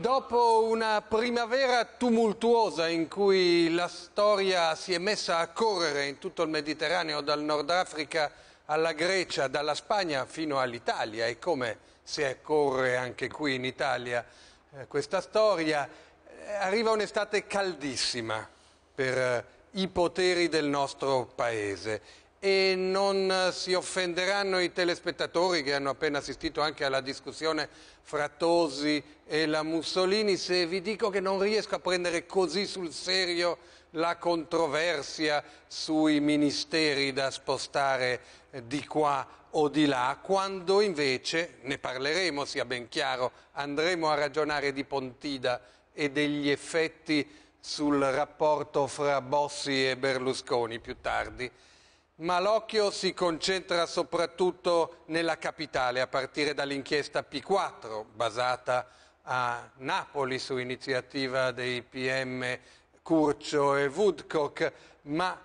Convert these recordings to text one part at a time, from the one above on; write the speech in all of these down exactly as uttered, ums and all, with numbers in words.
Dopo una primavera tumultuosa in cui la storia si è messa a correre in tutto il Mediterraneo, dal Nord Africa alla Grecia, dalla Spagna fino all'Italia, e come si corre anche qui in Italia eh, questa storia, eh, arriva un'estate caldissima per eh, i poteri del nostro Paese. E non si offenderanno i telespettatori che hanno appena assistito anche alla discussione fra Tosi e la Mussolini se vi dico che non riesco a prendere così sul serio la controversia sui ministeri da spostare di qua o di là, quando invece, ne parleremo sia ben chiaro, andremo a ragionare di Pontida e degli effetti sul rapporto fra Bossi e Berlusconi più tardi. Ma l'occhio si concentra soprattutto nella capitale, a partire dall'inchiesta P quattro, basata a Napoli su iniziativa dei P M Curcio e Woodcock, ma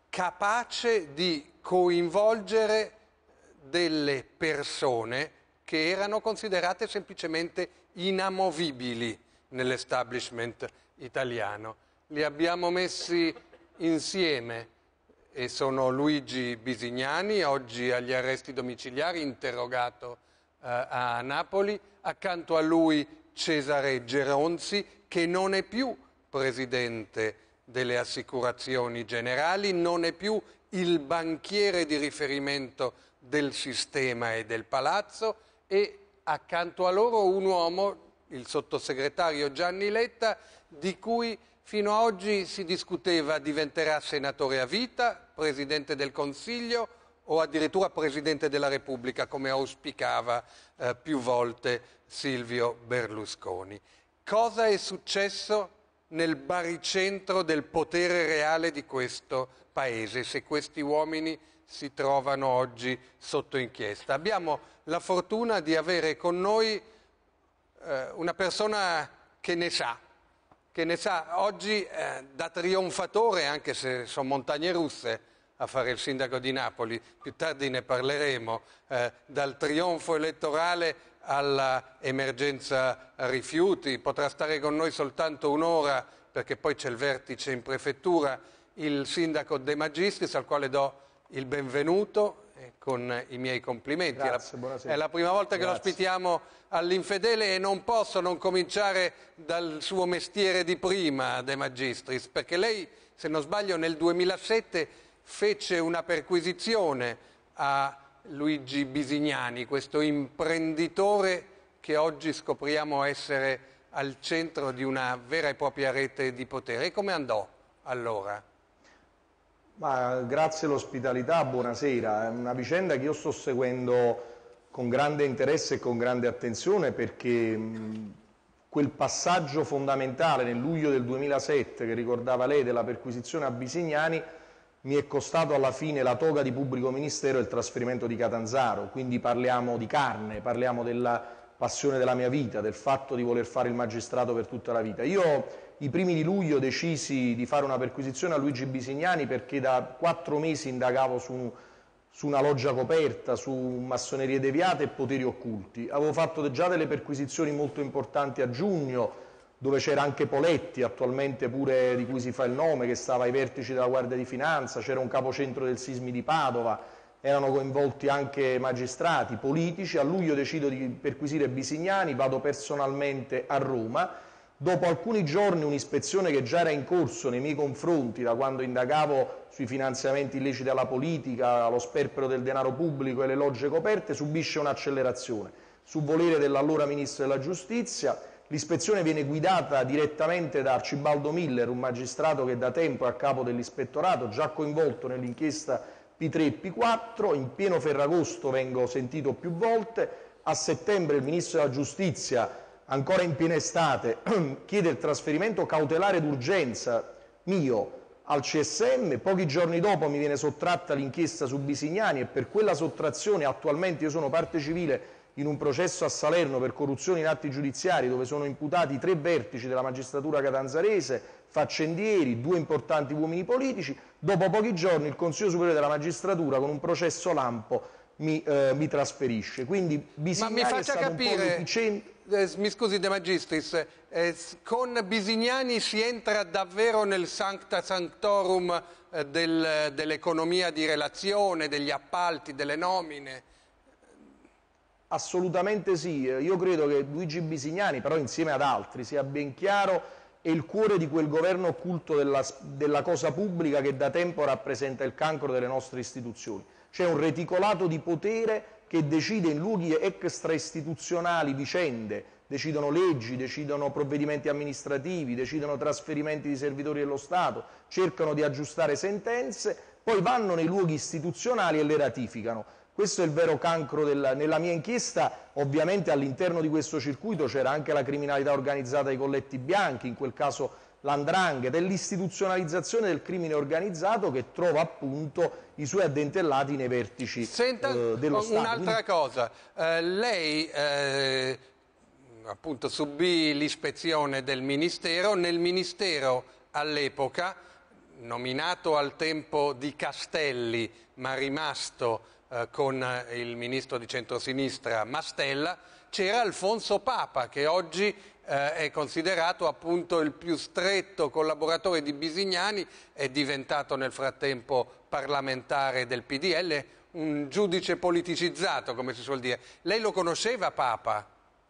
capace di coinvolgere delle persone che erano considerate semplicemente inamovibili nell'establishment italiano. Li abbiamo messi insieme. E sono Luigi Bisignani, oggi agli arresti domiciliari, interrogato eh, a Napoli, accanto a lui Cesare Geronzi, che non è più presidente delle assicurazioni generali, non è più il banchiere di riferimento del sistema e del palazzo, e accanto a loro un uomo, il sottosegretario Gianni Letta, di cui fino a oggi si discuteva diventerà senatore a vita, Presidente del Consiglio o addirittura Presidente della Repubblica, come auspicava eh, più volte Silvio Berlusconi. Cosa è successo nel baricentro del potere reale di questo Paese, se questi uomini si trovano oggi sotto inchiesta? Abbiamo la fortuna di avere con noi eh, una persona che ne sa, che ne sa oggi eh, da trionfatore, anche se sono montagne russe a fare il sindaco di Napoli, più tardi ne parleremo, eh, dal trionfo elettorale alla emergenza rifiuti. Potrà stare con noi soltanto un'ora perché poi c'è il vertice in prefettura, il sindaco De Magistris, al quale do il benvenuto eh, con i miei complimenti. Grazie, è, la, è la prima volta che lo ospitiamo all'Infedele e non posso non cominciare dal suo mestiere di prima, De Magistris, perché lei, se non sbaglio, nel duemilasette fece una perquisizione a Luigi Bisignani, questo imprenditore che oggi scopriamo essere al centro di una vera e propria rete di potere. E come andò allora? Ma grazie all'ospitalità, buonasera. È una vicenda che io sto seguendo con grande interesse e con grande attenzione, perché mh, quel passaggio fondamentale nel luglio del duemilasette che ricordava lei della perquisizione a Bisignani mi è costato alla fine la toga di pubblico ministero e il trasferimento di Catanzaro. Quindi parliamo di carne, parliamo della passione della mia vita, del fatto di voler fare il magistrato per tutta la vita. Io i primi di luglio decisi di fare una perquisizione a Luigi Bisignani perché da quattro mesi indagavo su, su una loggia coperta, su massonerie deviate e poteri occulti. Avevo fatto già delle perquisizioni molto importanti a giugno, dove c'era anche Poletti, attualmente pure di cui si fa il nome, che stava ai vertici della Guardia di Finanza, c'era un capocentro del Sismi di Padova, erano coinvolti anche magistrati, politici. A luglio decido di perquisire Bisignani, vado personalmente a Roma. Dopo alcuni giorni un'ispezione che già era in corso nei miei confronti da quando indagavo sui finanziamenti illeciti alla politica, lo sperpero del denaro pubblico e le logge coperte, subisce un'accelerazione. Su volere dell'allora Ministro della Giustizia, l'ispezione viene guidata direttamente da Arcibaldo Miller, un magistrato che da tempo è a capo dell'ispettorato, già coinvolto nell'inchiesta P tre e P quattro. In pieno Ferragosto vengo sentito più volte. A settembre il Ministro della Giustizia, ancora in piena estate, chiede il trasferimento cautelare d'urgenza mio al C S M. Pochi giorni dopo mi viene sottratta l'inchiesta su Bisignani e per quella sottrazione attualmente io sono parte civile in un processo a Salerno per corruzione in atti giudiziari, dove sono imputati tre vertici della magistratura catanzarese, faccendieri, due importanti uomini politici. Dopo pochi giorni il Consiglio Superiore della Magistratura, con un processo lampo, mi, eh, mi trasferisce. Quindi Bisignani Ma mi è faccia stato capire, un po' l'epicentro. eh, mi scusi De Magistris, eh, con Bisignani si entra davvero nel sancta sanctorum eh, del, dell'economia di relazione, degli appalti, delle nomine? Assolutamente sì, io credo che Luigi Bisignani, però insieme ad altri, sia ben chiaro, è il cuore di quel governo occulto della, della cosa pubblica che da tempo rappresenta il cancro delle nostre istituzioni. C'è un reticolato di potere che decide in luoghi extraistituzionali vicende, decidono leggi, decidono provvedimenti amministrativi, decidono trasferimenti di servitori dello Stato, cercano di aggiustare sentenze, poi vanno nei luoghi istituzionali e le ratificano. Questo è il vero cancro della, nella mia inchiesta. Ovviamente all'interno di questo circuito c'era anche la criminalità organizzata dei colletti bianchi, in quel caso l'andrangheta, e l'istituzionalizzazione del crimine organizzato che trova appunto i suoi addentellati nei vertici Senta, eh, dello Stato. Un'altra cosa, eh, lei eh, appunto subì l'ispezione del Ministero, nel Ministero all'epoca, nominato al tempo di Castelli ma rimasto eh, con il ministro di centrosinistra Mastella, c'era Alfonso Papa, che oggi eh, è considerato appunto il più stretto collaboratore di Bisignani, è diventato nel frattempo parlamentare del P D L, un giudice politicizzato, come si suol dire. Lei lo conosceva Papa?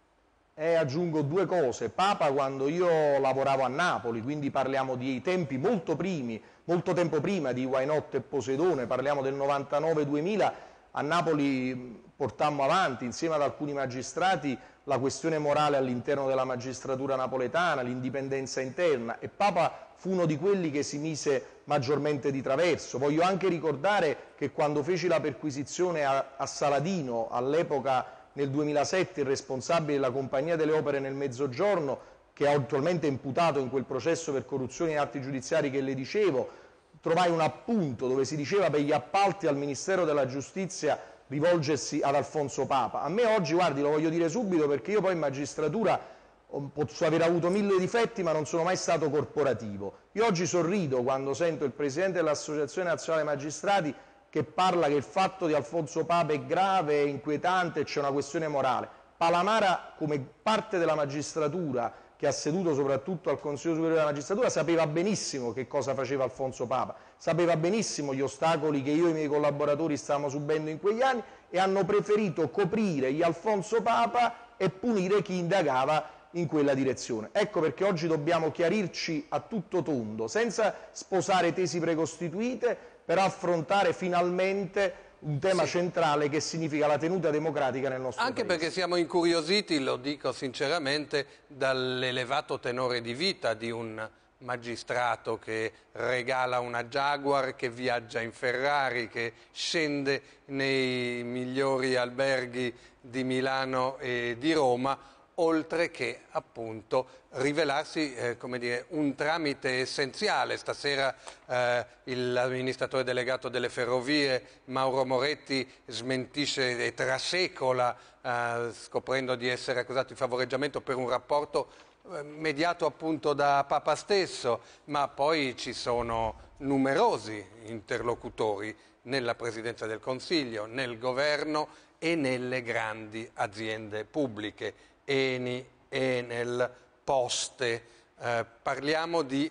E aggiungo due cose. Papa, quando io lavoravo a Napoli, quindi parliamo di tempi molto primi, molto tempo prima di Why Not e Poseidone, parliamo del novantanove duemila, a Napoli portammo avanti insieme ad alcuni magistrati la questione morale all'interno della magistratura napoletana, l'indipendenza interna, e Papa fu uno di quelli che si mise maggiormente di traverso. Voglio anche ricordare che quando feci la perquisizione a, a Saladino, all'epoca nel duemilasette il responsabile della Compagnia delle Opere nel Mezzogiorno, che è attualmente imputato in quel processo per corruzione in atti giudiziari che le dicevo, trovai un appunto dove si diceva per gli appalti al Ministero della Giustizia rivolgersi ad Alfonso Papa. A me oggi, guardi, lo voglio dire subito, perché io poi in magistratura posso aver avuto mille difetti ma non sono mai stato corporativo. Io oggi sorrido quando sento il Presidente dell'Associazione Nazionale Magistrati che parla che il fatto di Alfonso Papa è grave, è inquietante, c'è una questione morale. Palamara, come parte della magistratura, che ha seduto soprattutto al Consiglio Superiore della Magistratura, sapeva benissimo che cosa faceva Alfonso Papa, sapeva benissimo gli ostacoli che io e i miei collaboratori stavamo subendo in quegli anni, e hanno preferito coprire gli Alfonso Papa e punire chi indagava in quella direzione. Ecco perché oggi dobbiamo chiarirci a tutto tondo, senza sposare tesi precostituite, per affrontare finalmente un tema sì. centrale, che significa la tenuta democratica nel nostro Anche paese. Perché siamo incuriositi, lo dico sinceramente, dall'elevato tenore di vita di un magistrato che regala una Jaguar, che viaggia in Ferrari, che scende nei migliori alberghi di Milano e di Roma, oltre che appunto rivelarsi eh, come dire, un tramite essenziale. Stasera eh, l'amministratore delegato delle ferrovie Mauro Moretti smentisce e trasecola, eh, scoprendo di essere accusato di favoreggiamento per un rapporto eh, mediato appunto da Papa stesso, ma poi ci sono numerosi interlocutori nella Presidenza del Consiglio, nel governo e nelle grandi aziende pubbliche. Eni, Enel, Poste, eh, parliamo di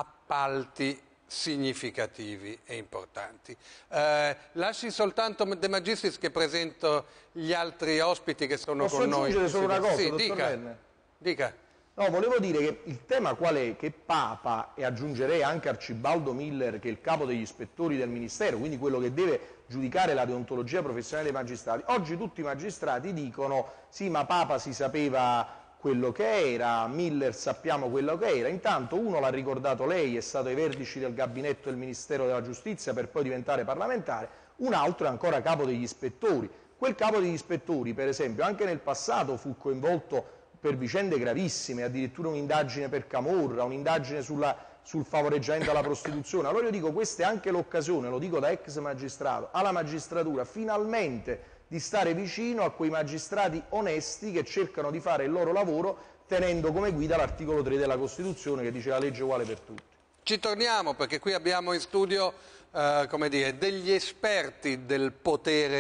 appalti significativi e importanti. Eh, lasci soltanto De Magistris che presento gli altri ospiti che sono Posso con noi. aggiungere solo una cosa, sì, dottor dica, Werner? dica. No, volevo dire che il tema qual è? Che Papa, e aggiungerei anche Arcibaldo Miller, che è il capo degli ispettori del Ministero, quindi quello che deve giudicare la deontologia professionale dei magistrati, oggi tutti i magistrati dicono sì, ma Papa si sapeva quello che era, Miller sappiamo quello che era. Intanto uno l'ha ricordato lei, è stato ai vertici del gabinetto del Ministero della Giustizia per poi diventare parlamentare, un altro è ancora capo degli ispettori. Quel capo degli ispettori, per esempio, anche nel passato fu coinvolto per vicende gravissime, addirittura un'indagine per camorra, un'indagine sulla, sul favoreggiamento alla prostituzione. Allora io dico, questa è anche l'occasione, lo dico da ex magistrato, alla magistratura finalmente di stare vicino a quei magistrati onesti che cercano di fare il loro lavoro tenendo come guida l'articolo tre della Costituzione, che dice la legge è uguale per tutti. Ci torniamo, perché qui abbiamo in studio eh, come dire, degli esperti del potere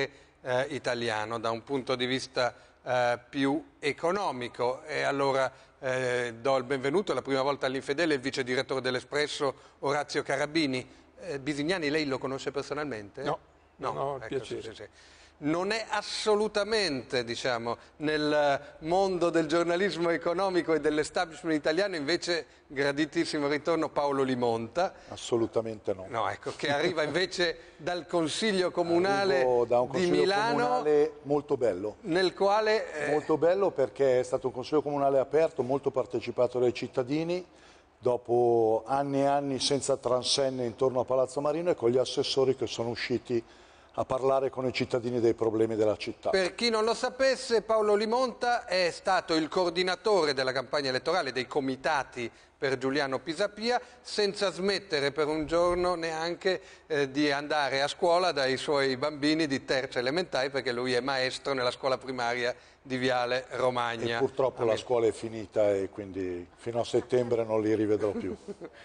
eh, italiano da un punto di vista eh, più economico. E allora eh, do il benvenuto la prima volta all'Infedele il vice direttore dell'Espresso Orazio Carabini. Eh, Bisignani lei lo conosce personalmente? No, no, no, ecco, piacere. Sì, sì, sì. Non è assolutamente, diciamo, nel mondo del giornalismo economico e dell'establishment italiano, invece, graditissimo ritorno Paolo Limonta. Assolutamente no. No, ecco, che arriva invece dal Consiglio Comunale Arrivo da un di Consiglio Milano, Comunale molto bello. nel quale... Eh... Molto bello perché è stato un Consiglio Comunale aperto, molto partecipato dai cittadini, dopo anni e anni senza transenne intorno a Palazzo Marino e con gli assessori che sono usciti a parlare con i cittadini dei problemi della città. Per chi non lo sapesse, Paolo Limonta è stato il coordinatore della campagna elettorale dei comitati per Giuliano Pisapia, senza smettere per un giorno neanche eh, di andare a scuola dai suoi bambini di terza elementare, perché lui è maestro nella scuola primaria di Viale Romagna. E purtroppo la scuola è finita e quindi fino a settembre non li rivedrò più.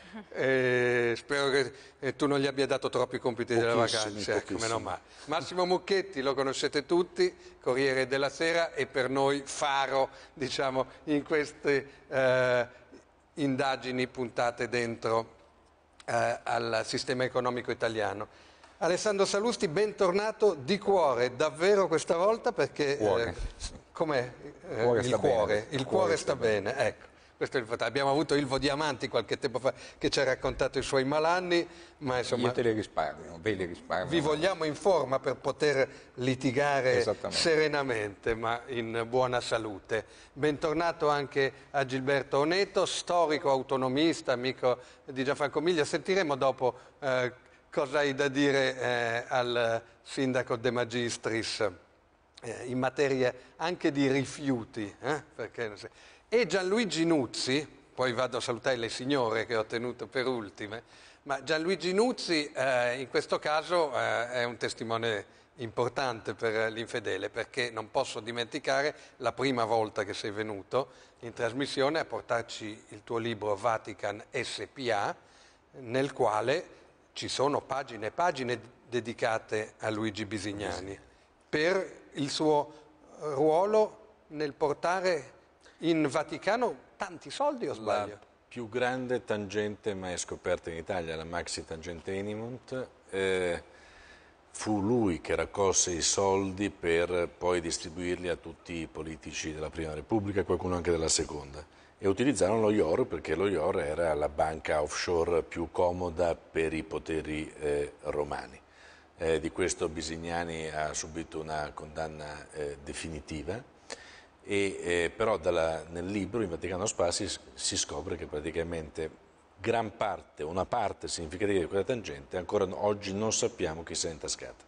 eh, spero che eh, tu non gli abbia dato troppi compiti delle vacanze, ecco, meno male. Massimo Mucchetti lo conoscete tutti, Corriere della Sera, e per noi faro, diciamo, in queste eh, indagini puntate dentro eh, al sistema economico italiano. Alessandro Sallusti, bentornato di cuore, davvero questa volta, perché Cuore. Eh, com'è? Eh, Cuore il sta cuore, bene. il Il cuore cuore sta sta bene, ecco. Questo è il fatto. Abbiamo avuto Ilvo Diamanti qualche tempo fa che ci ha raccontato i suoi malanni, ma insomma Io te li risparmio, ve li risparmio. vi vogliamo in forma per poter litigare Esattamente. serenamente, ma in buona salute. Bentornato anche a Gilberto Oneto, storico autonomista, amico di Gianfranco Miglia. Sentiremo dopo eh, cosa hai da dire eh, al sindaco De Magistris eh, in materia anche di rifiuti, eh? Perché, e Gianluigi Nuzzi, poi vado a salutare le signore che ho tenuto per ultime, ma Gianluigi Nuzzi eh, in questo caso eh, è un testimone importante per l'Infedele, perché non posso dimenticare la prima volta che sei venuto in trasmissione a portarci il tuo libro Vatican S P A, nel quale ci sono pagine e pagine dedicate a Luigi Bisignani per il suo ruolo nel portare in Vaticano tanti soldi, o sbaglio? La più grande tangente mai scoperta in Italia, la Maxi Tangente Enimont, eh, fu lui che raccolse i soldi per poi distribuirli a tutti i politici della Prima Repubblica e qualcuno anche della Seconda. E utilizzarono lo I O R perché lo I O R era la banca offshore più comoda per i poteri eh, romani. Eh, di questo Bisignani ha subito una condanna eh, definitiva. E, eh, però dalla, nel libro, in Vaticano Spasi, si scopre che praticamente gran parte, una parte significativa di quella tangente, ancora oggi non sappiamo chi si è intascata.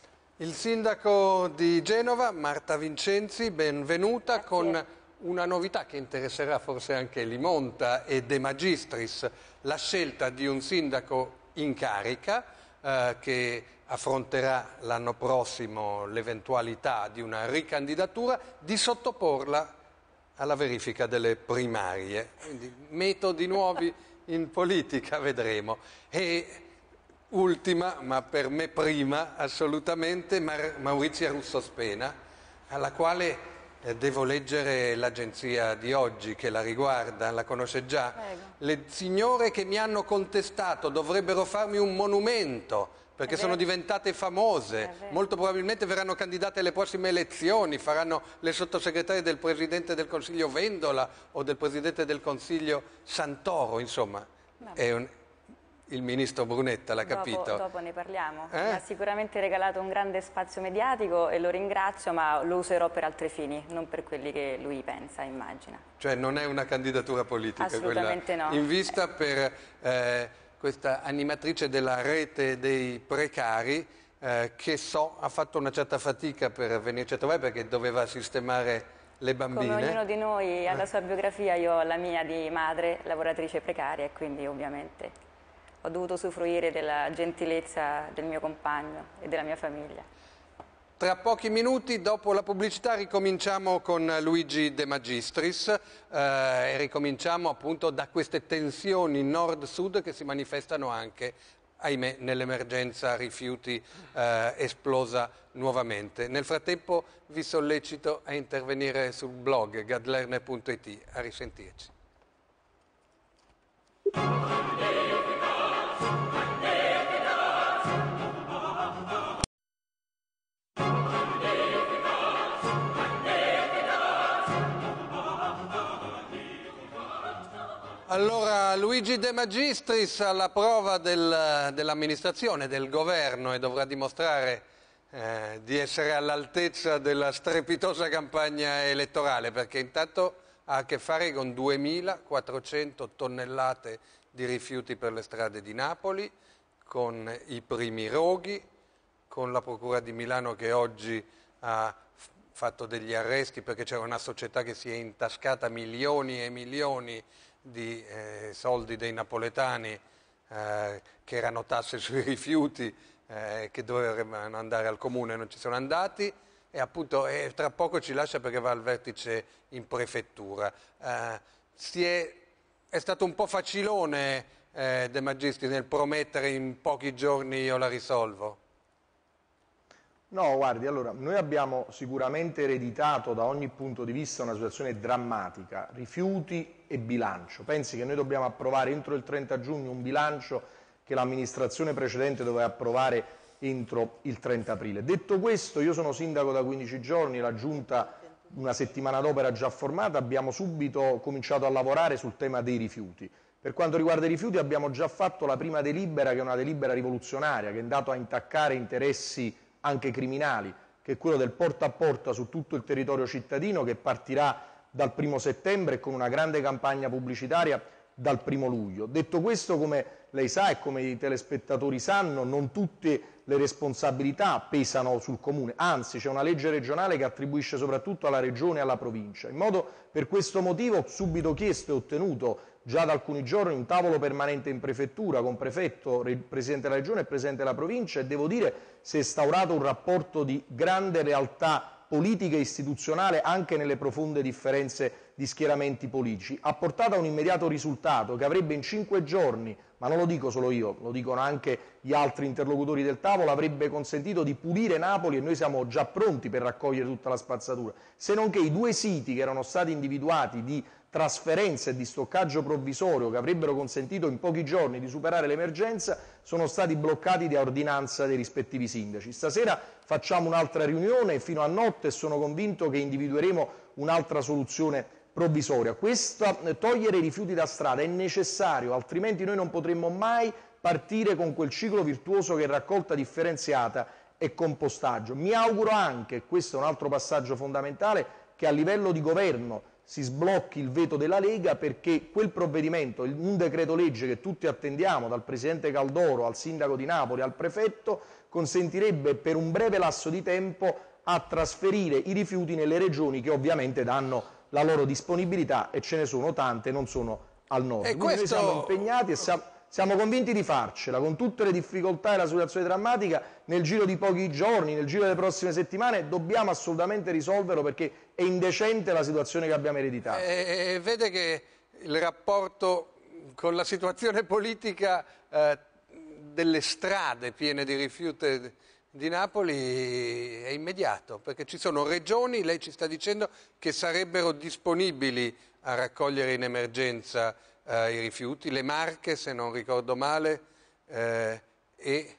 Il sindaco di Genova, Marta Vincenzi, benvenuta. Grazie. Con una novità che interesserà forse anche Limonta e De Magistris, la scelta di un sindaco in carica eh, che affronterà l'anno prossimo l'eventualità di una ricandidatura, di sottoporla alla verifica delle primarie. Quindi metodi nuovi in politica, vedremo. E ultima, ma per me prima, assolutamente, Maurizia Russo Spena, alla quale eh, devo leggere l'agenzia di oggi che la riguarda, la conosce già. Prego. Le signore che mi hanno contestato dovrebbero farmi un monumento, perché sono diventate famose, molto probabilmente verranno candidate alle prossime elezioni, faranno le sottosegretarie del Presidente del Consiglio Vendola o del Presidente del Consiglio Santoro, insomma, è un, il ministro Brunetta, l'ha capito? Dopo, dopo ne parliamo, eh? mi ha sicuramente regalato un grande spazio mediatico e lo ringrazio, ma lo userò per altri fini, non per quelli che lui pensa, immagina. Cioè non è una candidatura politica? Assolutamente quella no. In vista per... Eh, questa animatrice della rete dei precari eh, che so ha fatto una certa fatica per venirci a trovare perché doveva sistemare le bambine. Come ognuno di noi ha la sua biografia, io ho la mia di madre lavoratrice precaria e quindi ovviamente ho dovuto usufruire della gentilezza del mio compagno e della mia famiglia. Tra pochi minuti, dopo la pubblicità, ricominciamo con Luigi De Magistris eh, e ricominciamo appunto da queste tensioni nord-sud che si manifestano anche ahimè, nell'emergenza rifiuti eh, esplosa nuovamente. Nel frattempo vi sollecito a intervenire sul blog gadlerne punto it. A risentirci. Allora, Luigi De Magistris alla prova del, dell'amministrazione, del governo, e dovrà dimostrare eh, di essere all'altezza della strepitosa campagna elettorale, perché intanto ha a che fare con duemilaquattrocento tonnellate di rifiuti per le strade di Napoli, con i primi roghi, con la Procura di Milano che oggi ha fatto degli arresti perché c'era una società che si è intascata milioni e milioni di eh, soldi dei napoletani eh, che erano tasse sui rifiuti eh, che dovevano andare al comune e non ci sono andati, e appunto eh, tra poco ci lascia perché va al vertice in prefettura. Eh, si è, è stato un po' facilone eh, De Magistris nel promettere in pochi giorni io la risolvo? No, guardi, allora, noi abbiamo sicuramente ereditato da ogni punto di vista una situazione drammatica, rifiuti e bilancio. Pensi che noi dobbiamo approvare entro il trenta giugno un bilancio che l'amministrazione precedente doveva approvare entro il trenta aprile. Detto questo, io sono sindaco da quindici giorni, la giunta una settimana dopo era già formata, abbiamo subito cominciato a lavorare sul tema dei rifiuti. Per quanto riguarda i rifiuti abbiamo già fatto la prima delibera, che è una delibera rivoluzionaria, che è andato a intaccare interessi anche criminali, che è quello del porta a porta su tutto il territorio cittadino, che partirà dal primo settembre e con una grande campagna pubblicitaria dal primo luglio. Detto questo, come lei sa e come i telespettatori sanno, non tutte le responsabilità pesano sul comune, anzi c'è una legge regionale che attribuisce soprattutto alla regione e alla provincia. In modo, per questo motivo ho subito chiesto e ottenuto già da alcuni giorni un tavolo permanente in prefettura con prefetto, presidente della regione e presidente della provincia, e devo dire si è instaurato un rapporto di grande realtà politica e istituzionale anche nelle profonde differenze di schieramenti politici. Ha portato a un immediato risultato che avrebbe in cinque giorni, ma non lo dico solo io, lo dicono anche gli altri interlocutori del tavolo, avrebbe consentito di pulire Napoli, e noi siamo già pronti per raccogliere tutta la spazzatura, se non che i due siti che erano stati individuati di trasferenza e di stoccaggio provvisorio, che avrebbero consentito in pochi giorni di superare l'emergenza, sono stati bloccati da ordinanza dei rispettivi sindaci. Stasera facciamo un'altra riunione fino a notte e sono convinto che individueremo un'altra soluzione provvisoria. Questa, togliere i rifiuti da strada è necessario, altrimenti noi non potremmo mai partire con quel ciclo virtuoso che è raccolta differenziata e compostaggio. Mi auguro anche, questo è un altro passaggio fondamentale, che a livello di governo si sblocchi il veto della Lega, perché quel provvedimento, un decreto legge che tutti attendiamo, dal Presidente Caldoro al Sindaco di Napoli al Prefetto, consentirebbe per un breve lasso di tempo a trasferire i rifiuti nelle regioni che ovviamente danno la loro disponibilità, e ce ne sono tante, non sono al nord. E Quindi questo... noi siamo impegnati e siamo, siamo convinti di farcela, con tutte le difficoltà e la situazione drammatica, nel giro di pochi giorni, nel giro delle prossime settimane, dobbiamo assolutamente risolverlo, perché è indecente la situazione che abbiamo ereditato. E, e vede che il rapporto con la situazione politica eh, delle strade piene di rifiuti di Napoli è immediato, perché ci sono regioni, lei ci sta dicendo, che sarebbero disponibili a raccogliere in emergenza eh, i rifiuti, le Marche se non ricordo male, eh, e...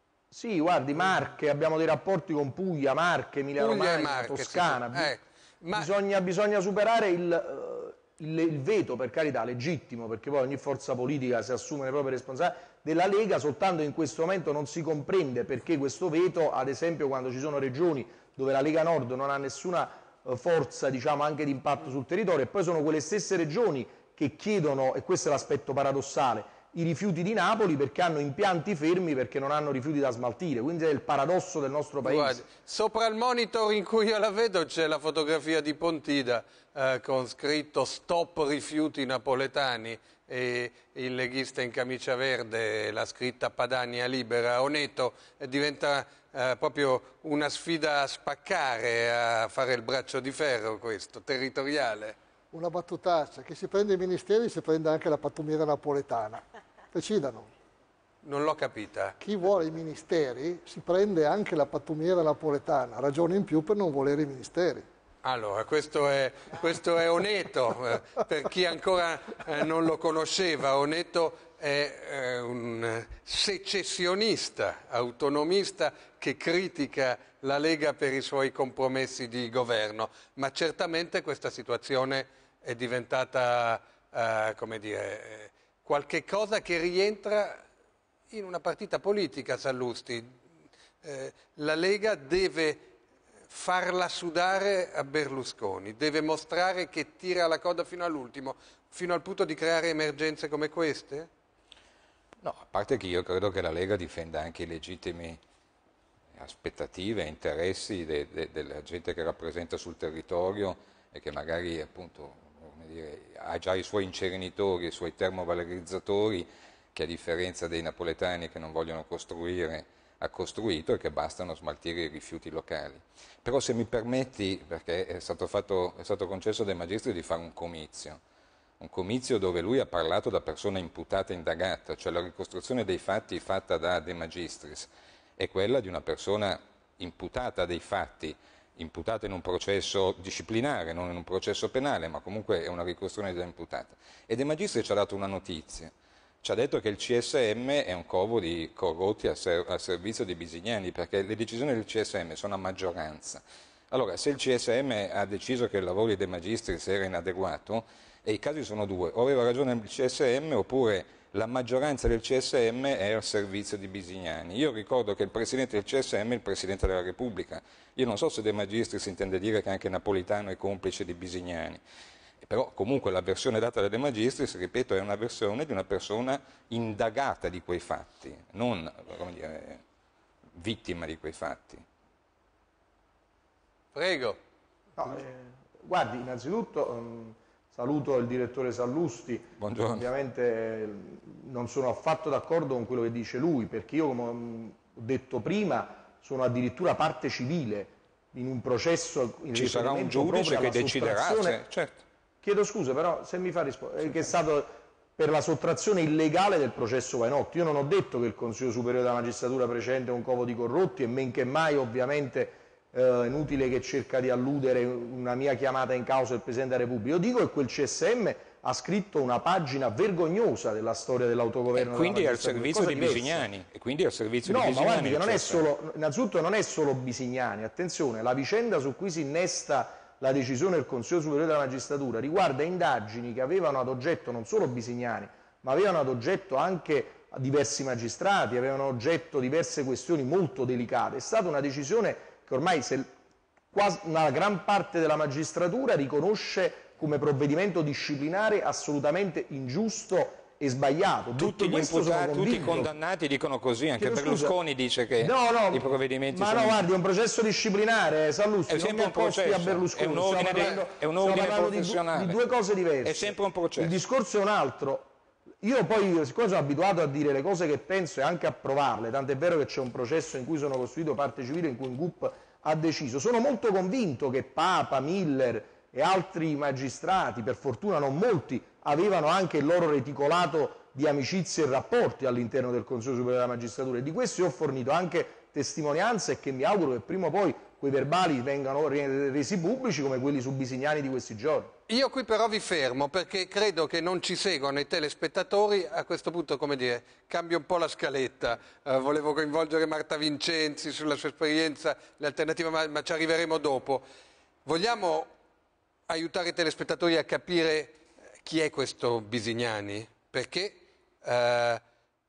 Sì, guardi, Marche, abbiamo dei rapporti con Puglia, Marche, Emilia Romagna, Toscana. Sì, sì. Eh, ma... bisogna, bisogna superare il, il, il veto, per carità, legittimo, perché poi ogni forza politica si assume le proprie responsabilità, della Lega. Soltanto in questo momento non si comprende perché questo veto, ad esempio quando ci sono regioni dove la Lega Nord non ha nessuna forza, diciamo, anche di impatto sul territorio, e poi sono quelle stesse regioni che chiedono, e questo è l'aspetto paradossale, i rifiuti di Napoli, perché hanno impianti fermi, perché non hanno rifiuti da smaltire. Quindi è il paradosso del nostro paese. Guardi, sopra il monitor in cui io la vedo c'è la fotografia di Pontida eh, con scritto "Stop rifiuti napoletani", e il leghista in camicia verde, la scritta "Padania libera", Oneto. E diventa eh, proprio una sfida a spaccare, a fare il braccio di ferro, questo, territoriale. Una battutaccia: che si prende i ministeri, si prende anche la pattumiera napoletana. Decidano. Non l'ho capita. Chi vuole i ministeri si prende anche la pattumiera napoletana, ragione in più per non volere i ministeri. Allora, questo è, questo è Oneto, eh, per chi ancora eh, non lo conosceva. Oneto è eh, un secessionista, autonomista che critica la Lega per i suoi compromessi di governo, ma certamente questa situazione è diventata, eh, come dire, qualche cosa che rientra in una partita politica, Sallusti. Eh, la Lega deve farla sudare a Berlusconi, deve mostrare che tira la coda fino all'ultimo, fino al punto di creare emergenze come queste? No, a parte che io credo che la Lega difenda anche i legittimi aspettative e interessi de, de, della gente che rappresenta sul territorio e che magari appunto come dire, ha già i suoi incerinitori, i suoi termovalorizzatori, che a differenza dei napoletani che non vogliono costruire ha costruito e che bastano smaltire i rifiuti locali. Però se mi permetti, perché è stato, fatto, è stato concesso dai magistri di fare un comizio, un comizio dove lui ha parlato da persona imputata e indagata, cioè la ricostruzione dei fatti fatta da De Magistris è quella di una persona imputata dei fatti, imputata in un processo disciplinare, non in un processo penale, ma comunque è una ricostruzione da imputata. E De Magistris ci ha dato una notizia. Ci ha detto che il C S M è un covo di corrotti al, ser al servizio dei bisignani, perché le decisioni del C S M sono a maggioranza. Allora, se il C S M ha deciso che il lavoro di De Magistris era inadeguato, e i casi sono due, o aveva ragione il C S M oppure la maggioranza del C S M è al servizio di Bisignani. Io ricordo che il Presidente del C S M è il Presidente della Repubblica. Io non so se De Magistris intende dire che anche Napolitano è complice di Bisignani. Però comunque la versione data da De Magistris, ripeto, è una versione di una persona indagata di quei fatti, non come dire, vittima di quei fatti. Prego. No, eh, guardi, innanzitutto um, saluto il direttore Sallusti. Buongiorno. Ovviamente eh, non sono affatto d'accordo con quello che dice lui, perché io, come ho detto prima, sono addirittura parte civile in un processo in Ci sarà un giudice che deciderà, se, certo. Chiedo scusa, però se mi fa rispondere, che è stato per la sottrazione illegale del processo Vainotti. Io non ho detto che il Consiglio Superiore della Magistratura precedente è un covo di corrotti e men che mai ovviamente è eh, inutile che cerca di alludere una mia chiamata in causa del Presidente della Repubblica. Io dico che quel C S M ha scritto una pagina vergognosa della storia dell'autogoverno. E quindi è al servizio di Bisignani. E quindi è al servizio no, di Bisignani. No, ma guardi che non è solo, innanzitutto non è solo Bisignani, attenzione, la vicenda su cui si innesta la decisione del Consiglio Superiore della Magistratura riguarda indagini che avevano ad oggetto non solo Bisignani, ma avevano ad oggetto anche diversi magistrati, avevano ad oggetto diverse questioni molto delicate. È stata una decisione che ormai se, quasi una gran parte della magistratura riconosce come provvedimento disciplinare assolutamente ingiusto e sbagliato. Tutti gli imputati, tutti i condannati dicono così, anche Chiedo Berlusconi scusa. dice che no, no, i provvedimenti ma sono... no, guardi, è un processo disciplinare, Sallusti, è sempre un processo, a Berlusconi. è un ordine, parlando, è un ordine professionale. Di, di due cose diverse. È sempre un processo. Il discorso è un altro. Io poi, siccome sono abituato a dire le cose che penso e anche a provarle, tant'è vero che c'è un processo in cui sono costituito parte civile, in cui un G U P ha deciso, sono molto convinto che Papa, Miller e altri magistrati, per fortuna non molti, avevano anche il loro reticolato di amicizie e rapporti all'interno del Consiglio Superiore della Magistratura, e di questo ho fornito anche testimonianze e che mi auguro che prima o poi quei verbali vengano resi pubblici come quelli su Bisignani di questi giorni. Io qui però vi fermo perché credo che non ci seguono i telespettatori. A questo punto, come dire, cambio un po' la scaletta. Uh, volevo coinvolgere Marta Vincenzi sulla sua esperienza, le alternative, ma, ma ci arriveremo dopo. Vogliamo aiutare i telespettatori a capire chi è questo Bisignani? Perché uh,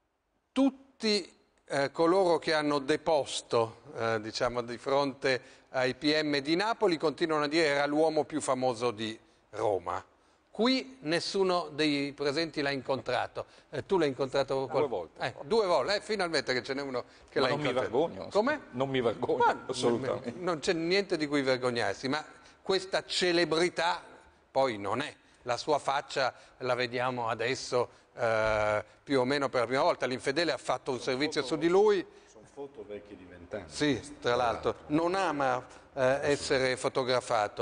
tutti uh, coloro che hanno deposto, uh, diciamo, di fronte ai P M di Napoli continuano a dire che era l'uomo più famoso di Roma. Qui nessuno dei presenti l'ha incontrato. Eh, tu l'hai incontrato due volte. Eh, due volte, eh, finalmente che ce n'è uno che l'ha incontrato. Non mi vergogno. Come? Non mi vergogno, ma, assolutamente. Non c'è niente di cui vergognarsi, ma questa celebrità poi non è. La sua faccia la vediamo adesso eh, più o meno per la prima volta. L'Infedele ha fatto un servizio su di lui. Sono foto vecchie di vent'anni. Sì, tra l'altro, non ama eh, essere fotografato.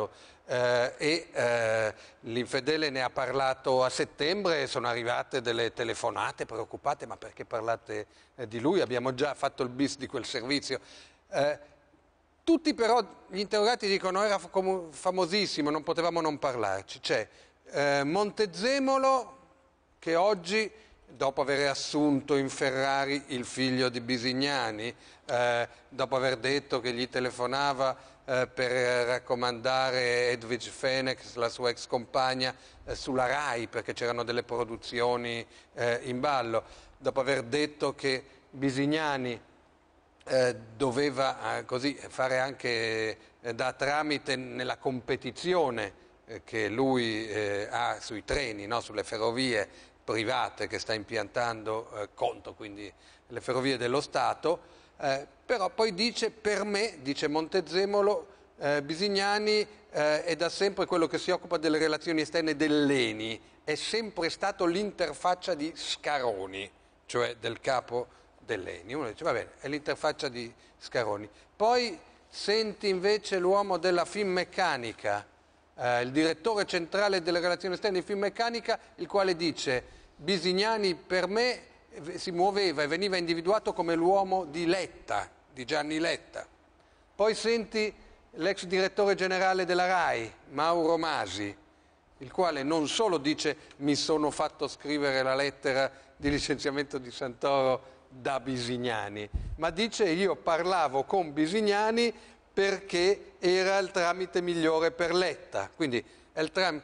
eh, e eh, l'Infedele ne ha parlato a settembre, sono arrivate delle telefonate preoccupate, ma perché parlate eh, di lui? Abbiamo già fatto il bis di quel servizio. Eh, tutti però, gli interrogati dicono era famosissimo, non potevamo non parlarci. C'è eh, Montezemolo che oggi, dopo aver assunto in Ferrari il figlio di Bisignani, eh, dopo aver detto che gli telefonava eh, per raccomandare Edwige Fenech, la sua ex compagna, eh, sulla RAI, perché c'erano delle produzioni eh, in ballo, dopo aver detto che Bisignani eh, doveva eh, così fare anche eh, da tramite nella competizione eh, che lui eh, ha sui treni, no? Sulle ferrovie private che sta impiantando eh, Conto, quindi le ferrovie dello Stato, eh, però poi dice, per me, dice Montezemolo, eh, Bisignani eh, è da sempre quello che si occupa delle relazioni esterne dell'E N I, è sempre stato l'interfaccia di Scaroni, cioè del capo dell'E N I. Uno dice, va bene, è l'interfaccia di Scaroni. Poi senti invece l'uomo della Finmeccanica, eh, il direttore centrale delle relazioni esterne di Finmeccanica, il quale dice Bisignani per me si muoveva e veniva individuato come l'uomo di Letta, di Gianni Letta. Poi senti l'ex direttore generale della RAI, Mauro Masi, il quale non solo dice mi sono fatto scrivere la lettera di licenziamento di Santoro da Bisignani, ma dice io parlavo con Bisignani perché era il tramite migliore per Letta. Quindi è il tram...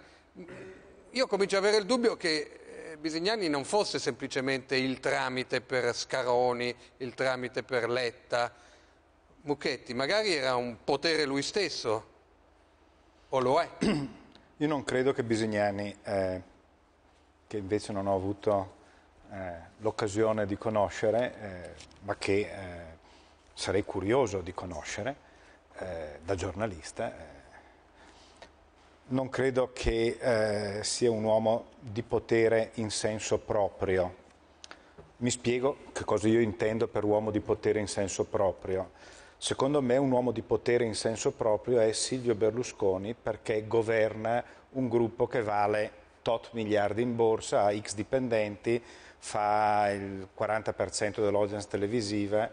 io comincio ad avere il dubbio che Bisignani non fosse semplicemente il tramite per Scaroni, il tramite per Letta. Mucchetti, magari era un potere lui stesso, o lo è? Io non credo che Bisignani, eh, che invece non ho avuto eh, l'occasione di conoscere, eh, ma che eh, sarei curioso di conoscere eh, da giornalista, eh, non credo che eh, sia un uomo di potere in senso proprio. Mi spiego che cosa io intendo per uomo di potere in senso proprio. Secondo me un uomo di potere in senso proprio è Silvio Berlusconi, perché governa un gruppo che vale tot miliardi in borsa, ha X dipendenti, fa il quaranta per cento dell'audience televisiva,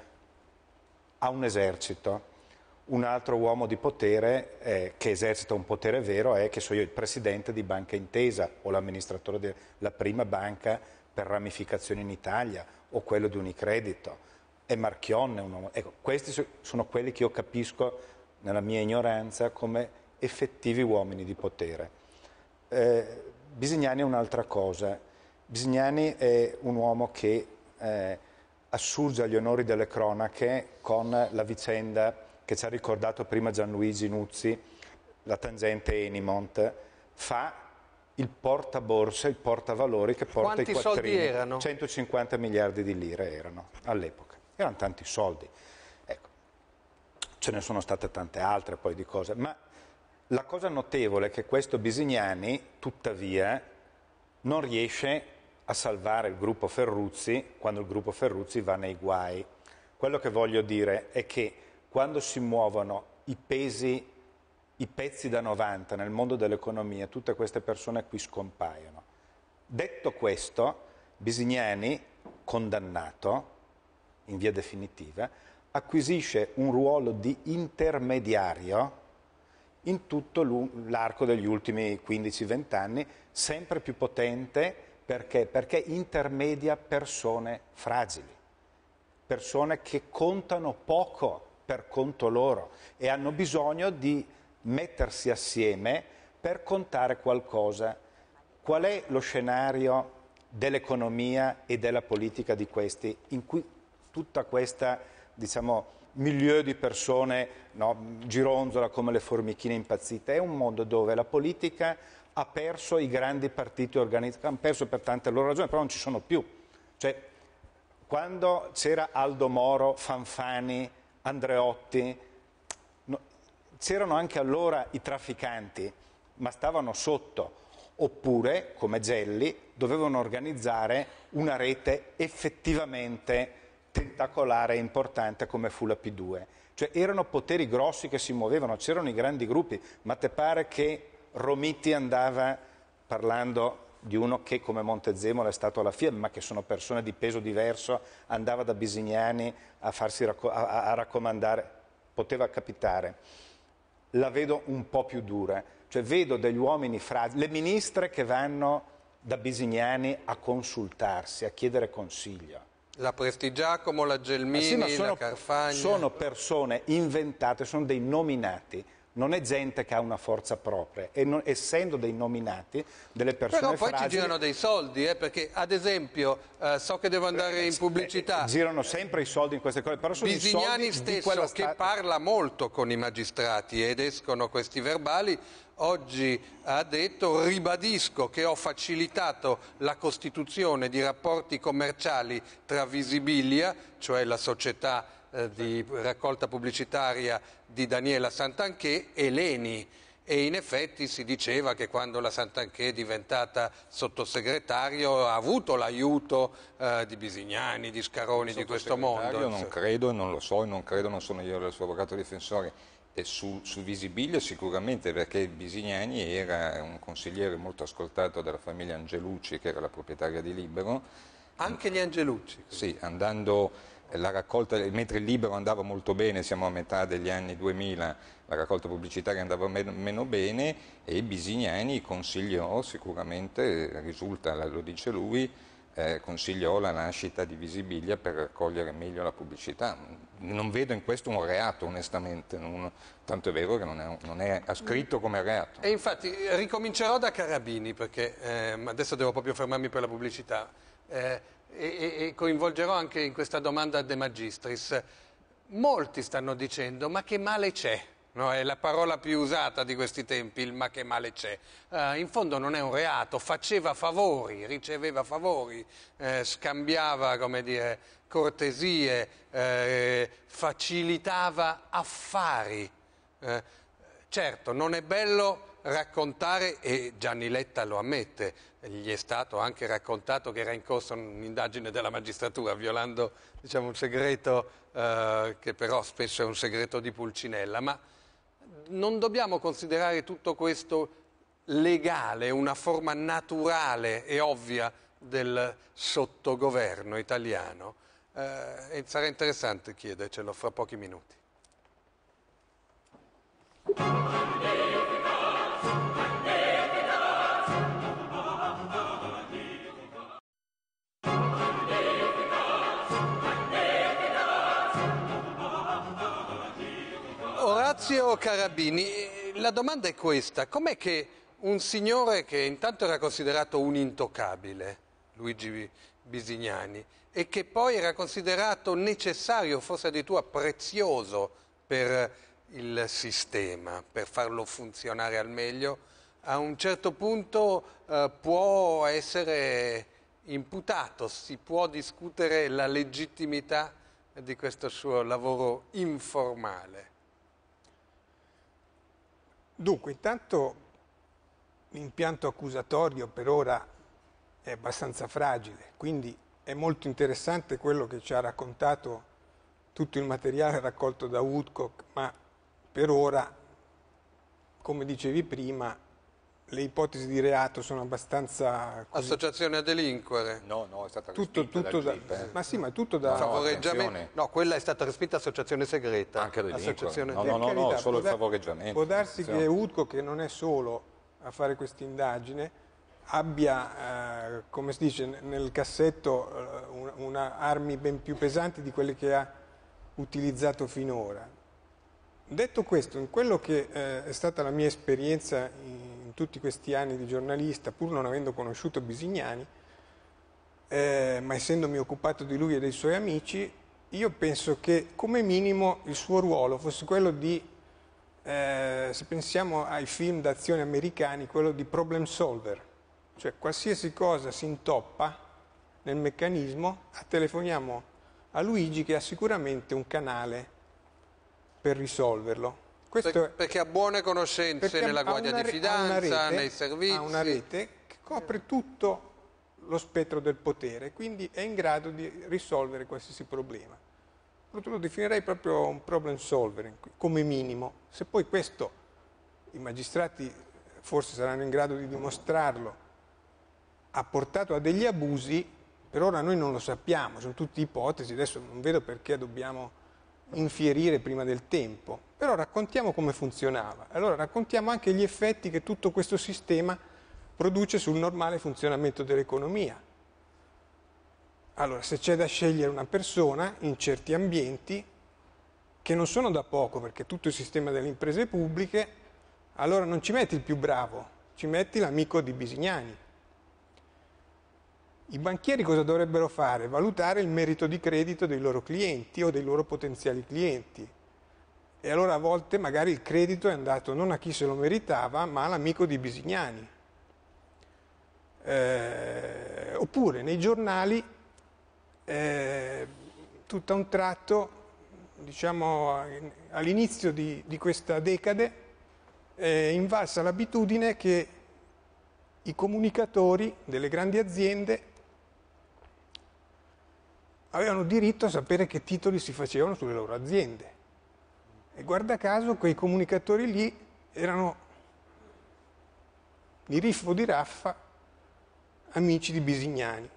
ha un esercito. Un altro uomo di potere eh, che esercita un potere vero è, che so io, il presidente di Banca Intesa o l'amministratore della prima banca per ramificazioni in Italia o quello di Unicredito. È Marchionne un uomo. Ecco, questi sono quelli che io capisco nella mia ignoranza come effettivi uomini di potere. Eh, Bisignani è un'altra cosa. Bisignani è un uomo che eh, assurge agli onori delle cronache con la vicenda che ci ha ricordato prima Gianluigi Nuzzi, la tangente Enimont, fa il portaborsa, il portavalori che porta Quanti i quattrini. soldi erano? centocinquanta miliardi di lire erano all'epoca, erano tanti soldi. Ecco. Ce ne sono state tante altre poi di cose, ma la cosa notevole è che questo Bisignani, tuttavia, non riesce a salvare il gruppo Ferruzzi quando il gruppo Ferruzzi va nei guai. Quello che voglio dire è che quando si muovono i pesi, i pezzi da novanta nel mondo dell'economia, tutte queste persone qui scompaiono. Detto questo, Bisignani, condannato in via definitiva, acquisisce un ruolo di intermediario in tutto l'arco degli ultimi quindici venti anni, sempre più potente, perché? Perché intermedia persone fragili, persone che contano poco per conto loro e hanno bisogno di mettersi assieme per contare qualcosa. Qual è lo scenario dell'economia e della politica di questi, in cui tutta questa, diciamo, milieu di persone, no, gironzola come le formichine impazzite? È un mondo dove la politica ha perso i grandi partiti organizzati, hanno perso per tante loro ragioni, però non ci sono più. Cioè, quando c'era Aldo Moro, Fanfani, Andreotti, no, c'erano anche allora i trafficanti, ma stavano sotto, oppure, come Gelli, dovevano organizzare una rete effettivamente tentacolare e importante come fu la P due. Cioè erano poteri grossi che si muovevano, c'erano i grandi gruppi, ma te pare che Romiti andava parlando di uno che come Montezemolo è stato alla FIAB, ma che sono persone di peso diverso, andava da Bisignani a, farsi racco- a, a raccomandare, poteva capitare. La vedo un po' più dura, cioè vedo degli uomini fragili, le ministre che vanno da Bisignani a consultarsi, a chiedere consiglio. La Prestigiacomo, la Gelmini, sì, ma sono, la Carfagna. Sono persone inventate, sono dei nominati. Non è gente che ha una forza propria, e non, essendo dei nominati, delle persone Però poi fragili, ci girano dei soldi, eh, perché ad esempio, eh, so che devo andare in pubblicità, eh, girano sempre i soldi in queste cose, però sono Bisignani i soldi di stesso, quella che sta- parla molto con i magistrati ed escono questi verbali, oggi ha detto: ribadisco che ho facilitato la costituzione di rapporti commerciali tra Visibilia, cioè la società eh, di raccolta pubblicitaria di Daniela Santanché, e l'Eni. E in effetti si diceva che quando la Santanché è diventata sottosegretario ha avuto l'aiuto eh, di Bisignani, di Scaroni, di questo mondo. Io non credo, non lo so, non credo, non sono io il suo avvocato difensore. E su, su Visibilia sicuramente, perché Bisignani era un consigliere molto ascoltato dalla famiglia Angelucci, che era la proprietaria di Libero. Anche gli Angelucci. Sì, andando la raccolta, mentre il Libero andava molto bene, siamo a metà degli anni duemila, la raccolta pubblicitaria andava meno, meno bene, e Bisignani consigliò sicuramente, risulta, lo dice lui, eh, consigliò la nascita di Visibilia per raccogliere meglio la pubblicità. Non vedo in questo un reato, onestamente, non, tanto è vero che non è, non è ascritto come reato. E infatti ricomincerò da Carabini, perché eh, adesso devo proprio fermarmi per la pubblicità, eh, e, e coinvolgerò anche in questa domanda De Magistris. Molti stanno dicendo: ma che male c'è? No, è la parola più usata di questi tempi, il ma che male c'è. Uh, in fondo non è un reato, faceva favori, riceveva favori, eh, scambiava, come dire, cortesie, eh, facilitava affari. Eh, certo, non è bello raccontare, e Gianni Letta lo ammette, gli è stato anche raccontato che era in corso un'indagine della magistratura violando, diciamo, un segreto eh, che però spesso è un segreto di Pulcinella, ma non dobbiamo considerare tutto questo legale, una forma naturale e ovvia del sottogoverno italiano? Eh, e sarà interessante chiedercelo fra pochi minuti. Orazio Carabini, la domanda è questa: com'è che un signore che intanto era considerato un intoccabile, Luigi Bisignani, e che poi era considerato necessario, forse addirittura prezioso per il sistema, per farlo funzionare al meglio, a un certo punto eh, può essere imputato, si può discutere la legittimità di questo suo lavoro informale? Dunque, intanto l'impianto accusatorio per ora è abbastanza fragile, quindi è molto interessante quello che ci ha raccontato tutto il materiale raccolto da Woodcock, ma per ora, come dicevi prima, le ipotesi di reato sono abbastanza così. Associazione a delinquere? No, no, è stata tutto, respinta tutto dal da, G I P, eh. Ma sì, ma tutto da... No, Favoreggiamento? No, quella è stata respinta, associazione segreta. Anche delinquere. Associazione... No, Per no, no, no, carità, solo il può dar- favoreggiamento. Può darsi Sì. che Woodcock, che non è solo a fare questa indagine, abbia, eh, come si dice, nel cassetto eh, una, una armi ben più pesanti di quelle che ha utilizzato finora. Detto questo, in quello che eh, è stata la mia esperienza in, in tutti questi anni di giornalista, pur non avendo conosciuto Bisignani, eh, ma essendomi occupato di lui e dei suoi amici, io penso che come minimo il suo ruolo fosse quello di, eh, se pensiamo ai film d'azione americani, quello di problem solver, cioè qualsiasi cosa si intoppa nel meccanismo, telefoniamo a Luigi che ha sicuramente un canale per risolverlo. Questo Per, è, perché ha buone conoscenze perché nella ha guardia una di re- ha una finanza, rete- nei servizi. Ha una rete che copre tutto lo spettro del potere, quindi è in grado di risolvere qualsiasi problema. lo definirei proprio un problem solver, come minimo. Se poi questo i magistrati forse saranno in grado di dimostrarlo, ha portato a degli abusi, per ora noi non lo sappiamo, sono tutte ipotesi, adesso non vedo perché dobbiamo infierire prima del tempo, però raccontiamo come funzionava, allora raccontiamo anche gli effetti che tutto questo sistema produce sul normale funzionamento dell'economia. Allora, se c'è da scegliere una persona in certi ambienti, che non sono da poco, perché tutto il sistema delle imprese pubbliche, allora non ci metti il più bravo, ci metti l'amico di Bisignani. I banchieri cosa dovrebbero fare? Valutare il merito di credito dei loro clienti o dei loro potenziali clienti. E allora a volte magari il credito è andato non a chi se lo meritava, ma all'amico di Bisignani. Eh, oppure nei giornali, eh, tutto a un tratto, diciamo all'inizio di, di questa decade, è invalsa l'abitudine che i comunicatori delle grandi aziende avevano diritto a sapere che titoli si facevano sulle loro aziende. E guarda caso quei comunicatori lì erano di Riffo di Raffa amici di Bisignani.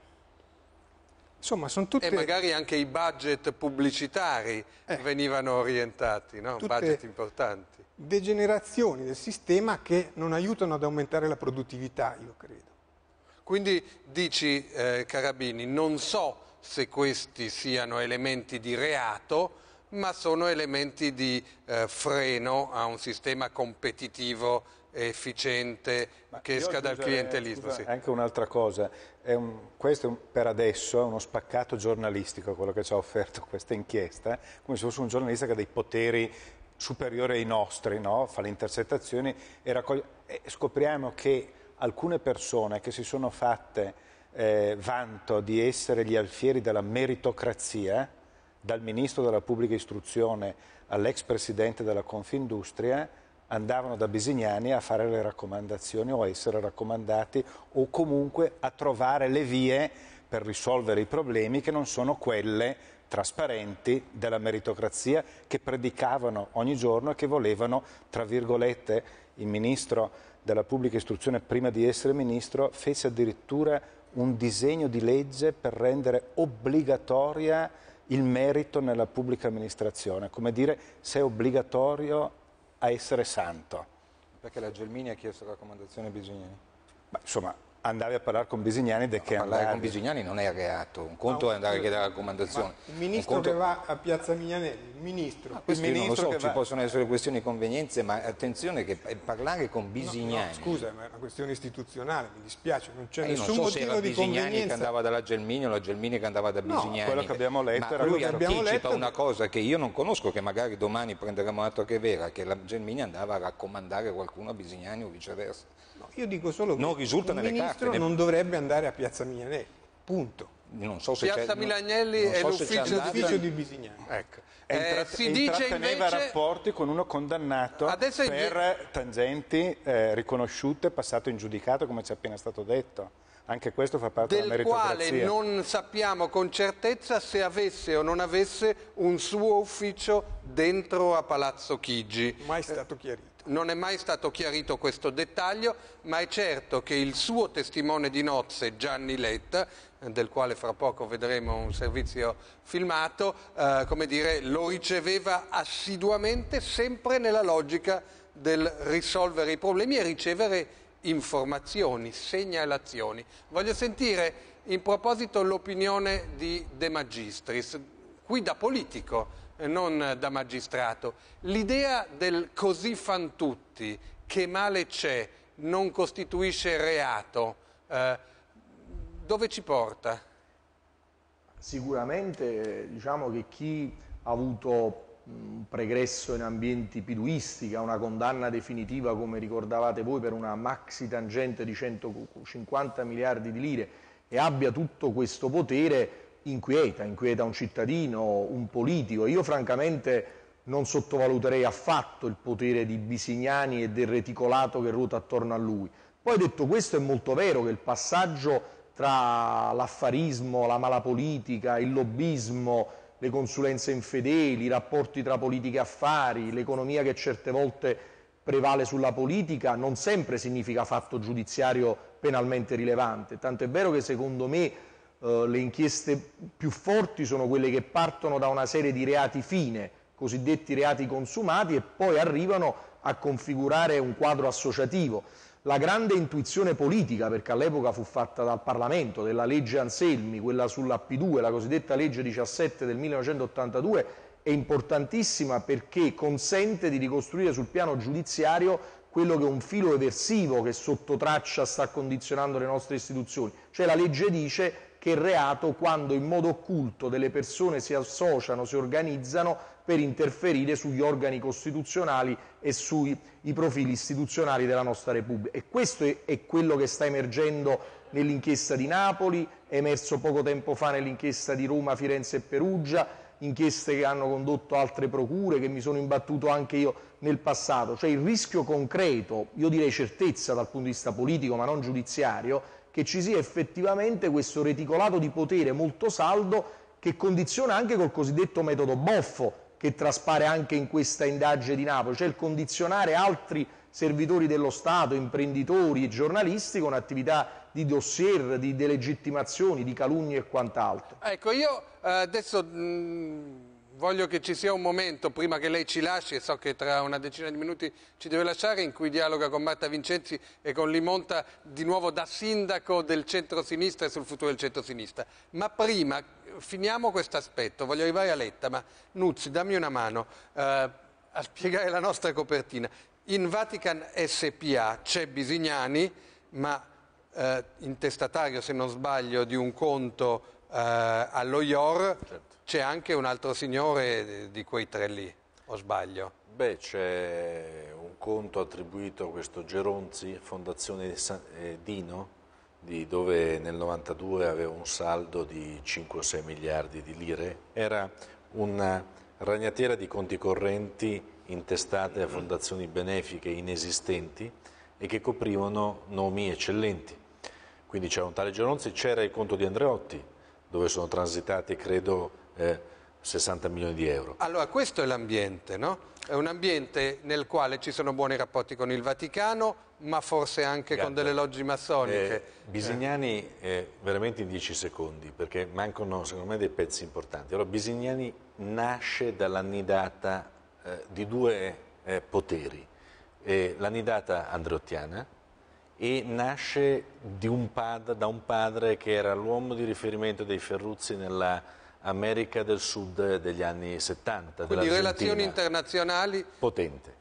Insomma, sono tutte... E magari anche i budget pubblicitari eh, venivano orientati, no? Budget importanti. Degenerazioni del sistema che non aiutano ad aumentare la produttività, io credo. Quindi dici, eh, Carabini, non so se questi siano elementi di reato, ma sono elementi di eh, freno a un sistema competitivo efficiente Ma che esca dal clientelismo. Scusa, sì. Anche un'altra cosa, è un, questo è un, per adesso è uno spaccato giornalistico quello che ci ha offerto questa inchiesta, come se fosse un giornalista che ha dei poteri superiori ai nostri, no? Fa le intercettazioni e raccoglie, e scopriamo che alcune persone che si sono fatte eh, vanto di essere gli alfieri della meritocrazia, dal ministro della pubblica istruzione all'ex presidente della Confindustria, andavano da Bisignani a fare le raccomandazioni o a essere raccomandati o comunque a trovare le vie per risolvere i problemi che non sono quelle trasparenti della meritocrazia che predicavano ogni giorno e che volevano, tra virgolette, il ministro della pubblica istruzione prima di essere ministro fece addirittura un disegno di legge per rendere obbligatoria il merito nella pubblica amministrazione, come dire se è obbligatorio a essere santo. Perché la Gelmini ha chiesto raccomandazione a Bisignani? Ma, insomma, andavi a parlare con Bisignani di che parlare andavi. con Bisignani non è reato, un conto no, è andare a chiedere raccomandazione. Il ministro conto... che va a Piazza Mignanelli, il ministro. Ah, questo il io ministro non lo so, che ci va... possono essere questioni di convenienze, ma attenzione che parlare con Bisignani... No, no, scusa, ma è una questione istituzionale, mi dispiace, non c'è eh, io nessun non so se motivo era di Bisignani convenienza. che andava dalla Gelmini o la Gelmini che andava da Bisignani. No, quello che abbiamo letto ma era lui quello che anticipa letto... una cosa che io non conosco, che magari domani prenderemo atto che è vera, che la Gelmini andava a raccomandare qualcuno a Bisignani o viceversa. No, io dico solo che non risulta il nelle ministro carte, non dovrebbe andare a Piazza Mignanelli, punto. Non so se Piazza Milagnelli è so se c'è l'ufficio L'ufficio di Bisignani. Ecco. E Eh, intratt- si e dice intratteneva invece... rapporti con uno condannato Adesso è per tangenti eh, riconosciute, passato in giudicato, come ci è appena stato detto. Anche questo fa parte della del quale meritocrazia. non sappiamo con certezza se avesse o non avesse un suo ufficio dentro a Palazzo Chigi. Mai stato chiarito. Non è mai stato chiarito questo dettaglio, ma è certo che il suo testimone di nozze, Gianni Letta, del quale fra poco vedremo un servizio filmato, eh, come dire, lo riceveva assiduamente, sempre nella logica del risolvere i problemi e ricevere informazioni, segnalazioni. Voglio sentire in proposito l'opinione di De Magistris, qui da politico, non da magistrato. L'idea del così fan tutti, che male c'è, non costituisce reato, eh, dove ci porta? Sicuramente diciamo che chi ha avuto un pregresso in ambienti piduisti, che ha una condanna definitiva, come ricordavate voi, per una maxi tangente di centocinquanta miliardi di lire e abbia tutto questo potere, inquieta, inquieta un cittadino, un politico. Io francamente non sottovaluterei affatto il potere di Bisignani e del reticolato che ruota attorno a lui. Poi detto questo è molto vero che il passaggio tra l'affarismo, la malapolitica, il lobbismo, le consulenze infedeli, i rapporti tra politica e affari, l'economia che certe volte prevale sulla politica, non sempre significa fatto giudiziario penalmente rilevante. Tanto è vero che secondo me eh, le inchieste più forti sono quelle che partono da una serie di reati fine, cosiddetti reati consumati, e poi arrivano a configurare un quadro associativo. La grande intuizione politica, perché all'epoca fu fatta dal Parlamento, della legge Anselmi, quella sulla P due, la cosiddetta legge diciassette del millenovecentottantadue, è importantissima perché consente di ricostruire sul piano giudiziario quello che è un filo eversivo che sotto traccia sta condizionando le nostre istituzioni. Cioè la legge dice che è reato quando in modo occulto delle persone si associano, si organizzano per interferire sugli organi costituzionali e sui i profili istituzionali della nostra Repubblica. E questo è, è quello che sta emergendo nell'inchiesta di Napoli, è emerso poco tempo fa nell'inchiesta di Roma, Firenze e Perugia, inchieste che hanno condotto altre procure, che mi sono imbattuto anche io nel passato. Cioè il rischio concreto, io direi certezza dal punto di vista politico ma non giudiziario, che ci sia effettivamente questo reticolato di potere molto saldo che condiziona anche col cosiddetto metodo Boffo, che traspare anche in questa indagine di Napoli, cioè il condizionare altri servitori dello Stato, imprenditori e giornalisti con attività di dossier, di delegittimazioni, di calunnie e quant'altro. Ecco, io eh, adesso mh, voglio che ci sia un momento, prima che lei ci lasci, e so che tra una decina di minuti ci deve lasciare, in cui dialoga con Marta Vincenzi e con Limonta di nuovo da sindaco del centro-sinistra e sul futuro del centro-sinistra. Ma prima finiamo questo aspetto, voglio arrivare a Letta, ma Nuzzi, dammi una mano eh, a spiegare la nostra copertina. In Vatican S P A c'è Bisignani, ma eh, intestatario, se non sbaglio, di un conto eh, allo I O R, certo. C'è anche un altro signore di quei tre lì, o sbaglio? Beh, c'è un conto attribuito a questo Geronzi, Fondazione Dino, di dove nel novantadue aveva un saldo di cinque o sei miliardi di lire. Era una ragnatela di conti correnti intestate a fondazioni benefiche inesistenti e che coprivano nomi eccellenti. Quindi c'era un tale Geronzi, c'era il conto di Andreotti, dove sono transitati, credo, eh, sessanta milioni di euro. Allora, questo è l'ambiente, no? È un ambiente nel quale ci sono buoni rapporti con il Vaticano, ma forse anche Gatto. Con delle logge massoniche. Eh, Bisignani, eh, veramente in dieci secondi, perché mancano secondo me dei pezzi importanti. Allora, Bisignani nasce dall'annidata eh, di due eh, poteri, eh, l'annidata andreottiana, e nasce di un padre, da un padre che era l'uomo di riferimento dei Ferruzzi nella America del Sud degli anni settanta. Quindi relazioni internazionali. Potente.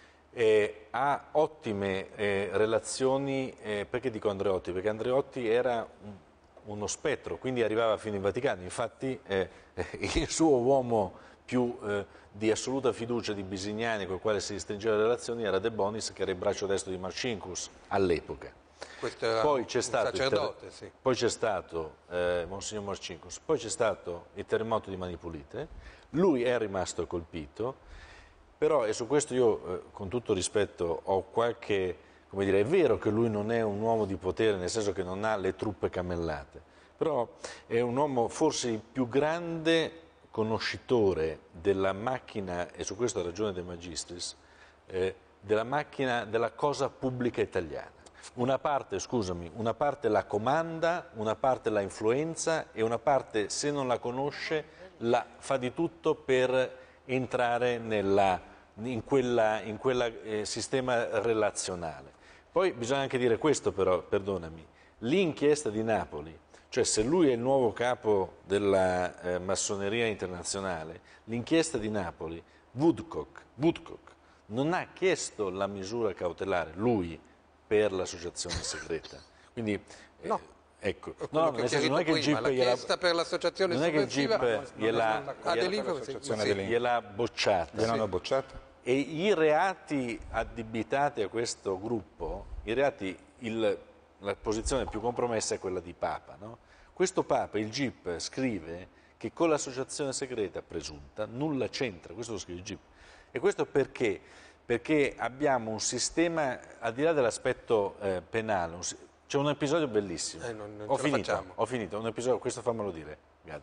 Eh, ha ottime eh, relazioni, eh, perché dico Andreotti? Perché Andreotti era un, uno spettro, quindi arrivava fino in Vaticano. Infatti eh, il suo uomo più eh, di assoluta fiducia di Bisignani, con il quale si stringeva le relazioni, era De Bonis, che era il braccio destro di Marcinkus all'epoca. Questo era poi c'è un stato sacerdote, ter... sì. Poi c'è stato eh, Monsignor Marcinkus, poi c'è stato il terremoto di Mani Pulite, lui è rimasto colpito, però, e su questo io eh, con tutto rispetto ho qualche, come dire, è vero che lui non è un uomo di potere, nel senso che non ha le truppe camellate, però è un uomo forse il più grande conoscitore della macchina, e su questo ha ragione De Magistris, eh, della macchina della cosa pubblica italiana. Una parte, scusami, una parte la comanda, una parte la influenza e una parte, se non la conosce, la fa di tutto per entrare nella, in quella, in quella eh, sistema relazionale. Poi bisogna anche dire questo però, perdonami, l'inchiesta di Napoli, cioè se lui è il nuovo capo della eh, massoneria internazionale, l'inchiesta di Napoli, Woodcock, Woodcock non ha chiesto la misura cautelare, lui, per l'associazione segreta. Quindi, no. eh, ecco, no, nel senso, non è che il G I P gliela, per l'associazione non è che il G I P gliela, gliela, gliela bocciata. Gliel'hanno bocciata. E i reati addebitati a questo gruppo, i reati, il, la posizione più compromessa è quella di Papa. No? Questo Papa, il G I P, scrive che con l'associazione segreta presunta nulla c'entra, questo lo scrive il G I P. E questo perché? Perché abbiamo un sistema, al di là dell'aspetto eh, penale, c'è un episodio bellissimo, eh, non, non ho, finito, facciamo. ho finito, un episodio, questo fammelo dire, Gad.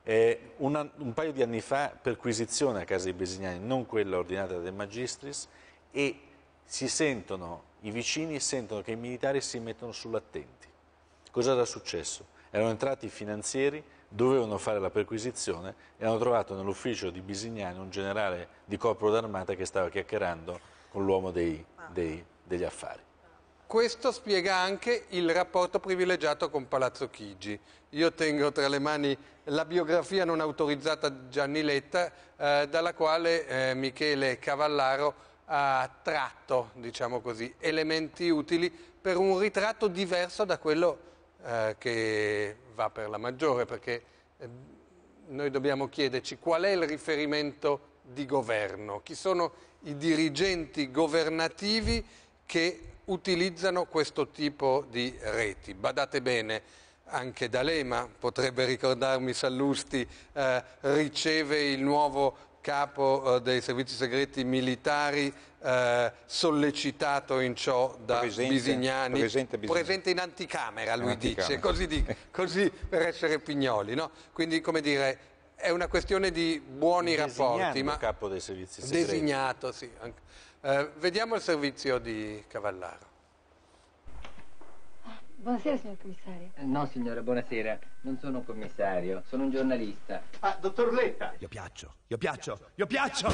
Eh, una, un paio di anni fa, perquisizione a casa dei Besignani, non quella ordinata dai Magistris, e si sentono, i vicini sentono che i militari si mettono sull'attenti. Cosa era successo? Erano entrati i finanzieri, dovevano fare la perquisizione e hanno trovato nell'ufficio di Bisignani un generale di corpo d'armata che stava chiacchierando con l'uomo dei, dei, degli affari. Questo spiega anche il rapporto privilegiato con Palazzo Chigi. Io tengo tra le mani la biografia non autorizzata di Gianni Letta, eh, dalla quale eh, Michele Cavallaro ha tratto, diciamo così, elementi utili per un ritratto diverso da quello eh, che va per la maggiore, perché eh, noi dobbiamo chiederci qual è il riferimento di governo, chi sono i dirigenti governativi che utilizzano questo tipo di reti. Badate bene, anche D'Alema, potrebbe ricordarmi Sallusti, eh, riceve il nuovo capo eh, dei servizi segreti militari, eh, sollecitato in ciò da presente, Bisignani, presente, presente in anticamera, lui anticamera. dice, così, di, così per essere pignoli, no? Quindi, come dire, è una questione di buoni rapporti. Ma capo dei servizi segreti. Designato, sì. Eh, vediamo il servizio di Cavallaro. Buonasera, signor commissario. No, signora, buonasera. Non sono un commissario, sono un giornalista. Ah, dottor Letta. Io piaccio, io piaccio, io piaccio!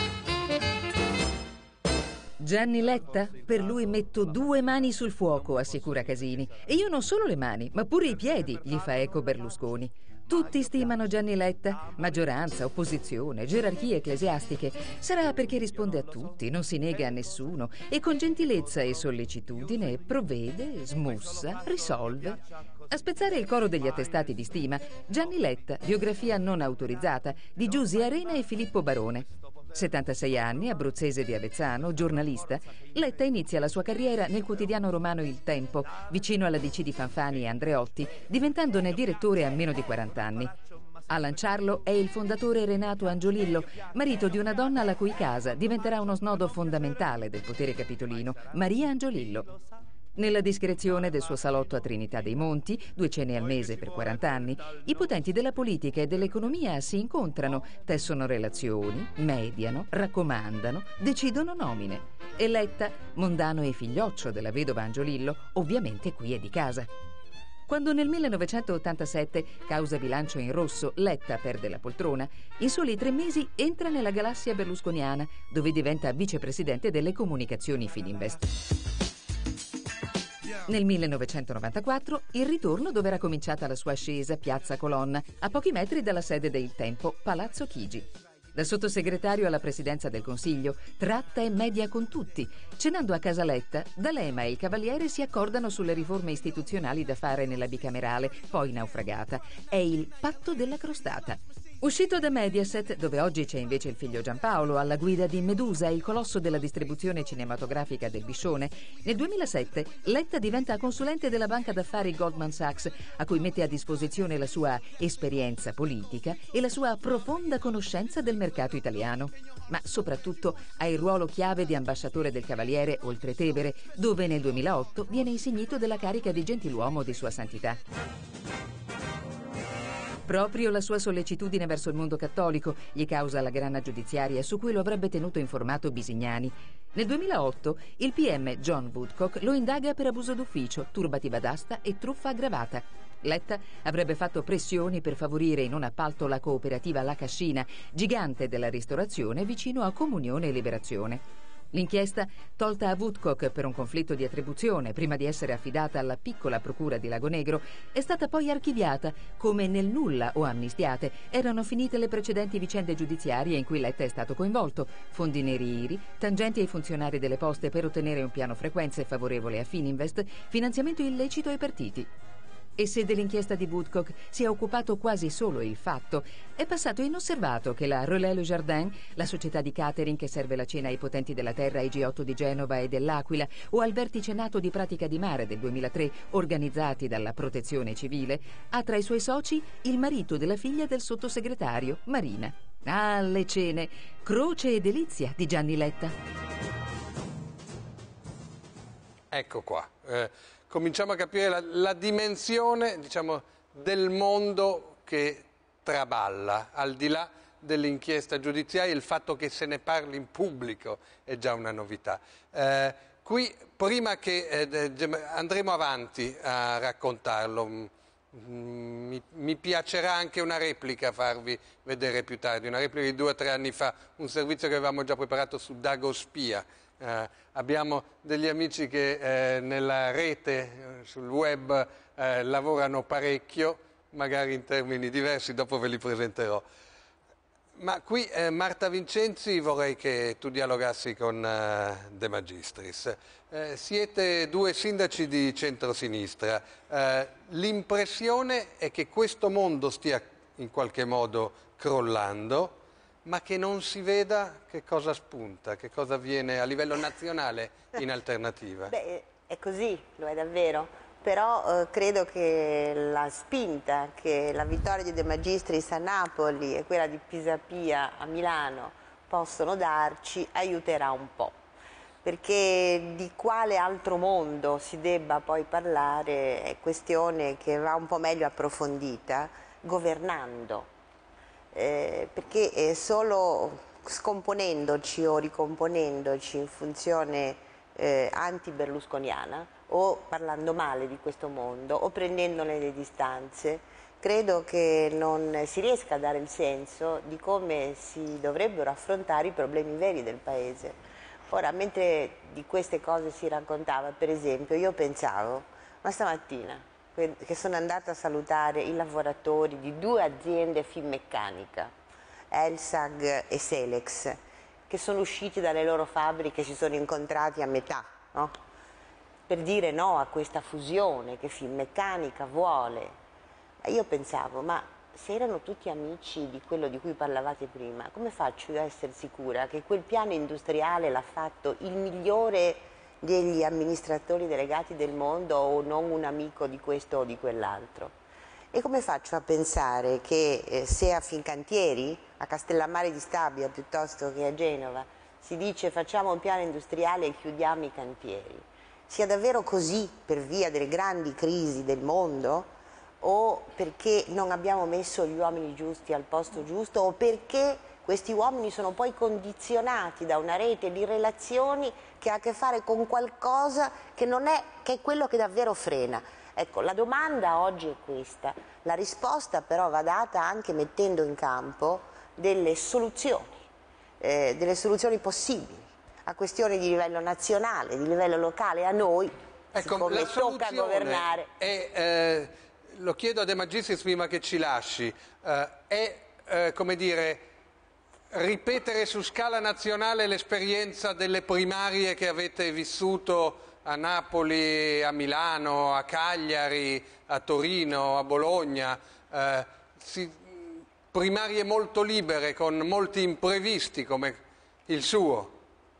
Gianni Letta? Per lui metto due mani sul fuoco, assicura Casini. E io non solo le mani, ma pure i piedi, gli fa eco Berlusconi. Tutti stimano Gianni Letta, maggioranza, opposizione, gerarchie ecclesiastiche. Sarà perché risponde a tutti, non si nega a nessuno e con gentilezza e sollecitudine provvede, smussa, risolve. A spezzare il coro degli attestati di stima, Gianni Letta, biografia non autorizzata di Giusy Arena e Filippo Barone. settantasei anni, abruzzese di Avezzano, giornalista, Letta inizia la sua carriera nel quotidiano romano Il Tempo, vicino alla D C di Fanfani e Andreotti, diventandone direttore a meno di quaranta anni. A lanciarlo è il fondatore Renato Angiolillo, marito di una donna la cui casa diventerà uno snodo fondamentale del potere capitolino, Maria Angiolillo. Nella discrezione del suo salotto a Trinità dei Monti, due cene al mese per quaranta anni, i potenti della politica e dell'economia si incontrano, tessono relazioni, mediano, raccomandano, decidono nomine. E Letta, mondano e figlioccio della vedova Angiolillo, ovviamente qui è di casa. Quando nel millenovecentottantasette, causa bilancio in rosso, Letta perde la poltrona, in soli tre mesi entra nella galassia berlusconiana, dove diventa vicepresidente delle comunicazioni Fininvest. Nel millenovecentonovantaquattro il ritorno dove era cominciata la sua ascesa Piazza Colonna, a pochi metri dalla sede del Tempo, Palazzo Chigi. Da sottosegretario alla presidenza del Consiglio, tratta e media con tutti. Cenando a casa Letta, D'Alema e il Cavaliere si accordano sulle riforme istituzionali da fare nella bicamerale, poi naufragata. È il patto della crostata. Uscito da Mediaset, dove oggi c'è invece il figlio Giampaolo, alla guida di Medusa, il colosso della distribuzione cinematografica del Biscione, nel duemilasette Letta diventa consulente della banca d'affari Goldman Sachs, a cui mette a disposizione la sua esperienza politica e la sua profonda conoscenza del mercato italiano. Ma soprattutto ha il ruolo chiave di ambasciatore del Cavaliere oltre Tevere, dove nel duemilaotto viene insignito della carica di gentiluomo di Sua Santità. Proprio la sua sollecitudine verso il mondo cattolico gli causa la grana giudiziaria su cui lo avrebbe tenuto informato Bisignani. Nel duemilaotto il P M John Woodcock lo indaga per abuso d'ufficio, turbativa d'asta e truffa aggravata. Letta avrebbe fatto pressioni per favorire in un appalto la cooperativa La Cascina, gigante della ristorazione vicino a Comunione e Liberazione. L'inchiesta, tolta a Woodcock per un conflitto di attribuzione prima di essere affidata alla piccola procura di Lago Negro, è stata poi archiviata, come nel nulla o amnistiate erano finite le precedenti vicende giudiziarie in cui Letta è stato coinvolto: fondi neri I R I, tangenti ai funzionari delle poste per ottenere un piano frequenze favorevole a Fininvest, finanziamento illecito ai partiti. E se dell'inchiesta di Woodcock si è occupato quasi solo il fatto, è passato inosservato che la Relais Le Jardin, la società di catering che serve la cena ai potenti della terra ai G otto di Genova e dell'Aquila, o al vertice NATO di Pratica di Mare del duemilatré, organizzati dalla Protezione Civile, ha tra i suoi soci il marito della figlia del sottosegretario, Marina. Ah, le cene, croce e delizia di Gianni Letta. Ecco qua. Eh... Cominciamo a capire la, la dimensione, diciamo, del mondo che traballa, al di là dell'inchiesta giudiziaria, il fatto che se ne parli in pubblico è già una novità. Eh, qui, prima che eh, andremo avanti a raccontarlo, Mi, mi piacerà anche una replica farvi vedere più tardi, una replica di due o tre anni fa, un servizio che avevamo già preparato su Dago Spia. Eh, abbiamo degli amici che eh, nella rete, eh, sul web, eh, lavorano parecchio, magari in termini diversi, dopo ve li presenterò. Ma qui eh, Marta Vincenzi, vorrei che tu dialogassi con eh, De Magistris. Eh, siete due sindaci di centrosinistra. Eh, l'impressione è che questo mondo stia in qualche modo crollando, ma che non si veda che cosa spunta, che cosa avviene a livello nazionale in alternativa. Beh, è così, lo è davvero. Però eh, credo che la spinta che la vittoria di De Magistris a Napoli e quella di Pisapia a Milano possono darci aiuterà un po', perché di quale altro mondo si debba poi parlare è questione che va un po' meglio approfondita governando, eh, perché è solo scomponendoci o ricomponendoci in funzione eh, anti-berlusconiana o parlando male di questo mondo o prendendone le distanze, credo che non si riesca a dare il senso di come si dovrebbero affrontare i problemi veri del Paese. Ora, mentre di queste cose si raccontava, per esempio, io pensavo, ma stamattina, che sono andata a salutare i lavoratori di due aziende Finmeccanica, Elsag e Selex, che sono usciti dalle loro fabbriche e si sono incontrati a metà, no? Per dire no a questa fusione che Finmeccanica vuole. Io pensavo, ma se erano tutti amici di quello di cui parlavate prima, come faccio io a essere sicura che quel piano industriale l'ha fatto il migliore degli amministratori delegati del mondo o non un amico di questo o di quell'altro? E come faccio a pensare che eh, se a Fincantieri, a Castellammare di Stabia piuttosto che a Genova, si dice facciamo un piano industriale e chiudiamo i cantieri, sia davvero così per via delle grandi crisi del mondo o perché non abbiamo messo gli uomini giusti al posto giusto o perché questi uomini sono poi condizionati da una rete di relazioni che ha a che fare con qualcosa che non è, che è quello che davvero frena. Ecco, la domanda oggi è questa, la risposta però va data anche mettendo in campo delle soluzioni, eh, delle soluzioni possibili a questioni di livello nazionale, di livello locale, a noi, ecco, siccome tocca governare. È, eh, lo chiedo a De Magistris prima che ci lasci, eh, è eh, come dire, ripetere su scala nazionale l'esperienza delle primarie che avete vissuto a Napoli, a Milano, a Cagliari, a Torino, a Bologna, eh, si, primarie molto libere con molti imprevisti come il suo.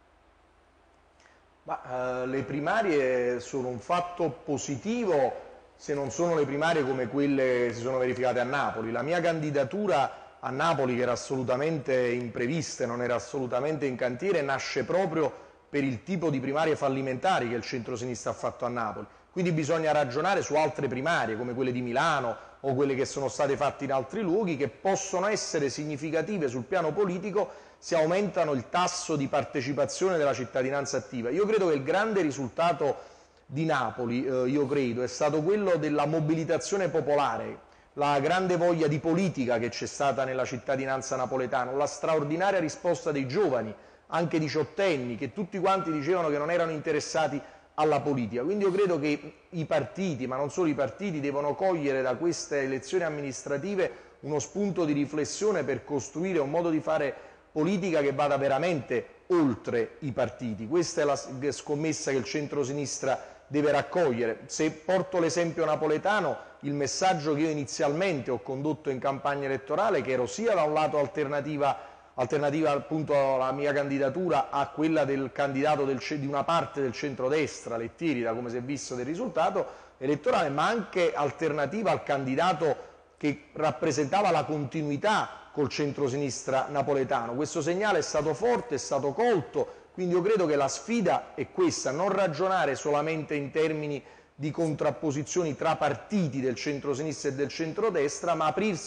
Ma, eh, le primarie sono un fatto positivo se non sono le primarie come quelle che si sono verificate a Napoli. La mia candidatura a Napoli, che era assolutamente imprevista, non era assolutamente in cantiere, nasce proprio per il tipo di primarie fallimentari che il centro-sinistra ha fatto a Napoli. Quindi bisogna ragionare su altre primarie, come quelle di Milano o quelle che sono state fatte in altri luoghi, che possono essere significative sul piano politico se aumentano il tasso di partecipazione della cittadinanza attiva. Io credo che il grande risultato di Napoli, eh, io credo, è stato quello della mobilitazione popolare, la grande voglia di politica che c'è stata nella cittadinanza napoletana, la straordinaria risposta dei giovani, anche diciottenni, che tutti quanti dicevano che non erano interessati alla politica. Quindi io credo che i partiti, ma non solo i partiti, devono cogliere da queste elezioni amministrative uno spunto di riflessione per costruire un modo di fare politica che vada veramente oltre i partiti. Questa è la scommessa che il centro-sinistra deve raccogliere. Se porto l'esempio napoletano, il messaggio che io inizialmente ho condotto in campagna elettorale, che ero sia da un lato alternativa alternativa appunto alla mia candidatura a quella del candidato del, di una parte del centrodestra, Lettieri, da come si è visto del risultato elettorale, ma anche alternativa al candidato che rappresentava la continuità col centrosinistra napoletano. Questo segnale è stato forte, è stato colto, quindi io credo che la sfida è questa, non ragionare solamente in termini di contrapposizioni tra partiti del centrosinistra e del centrodestra, ma aprirsi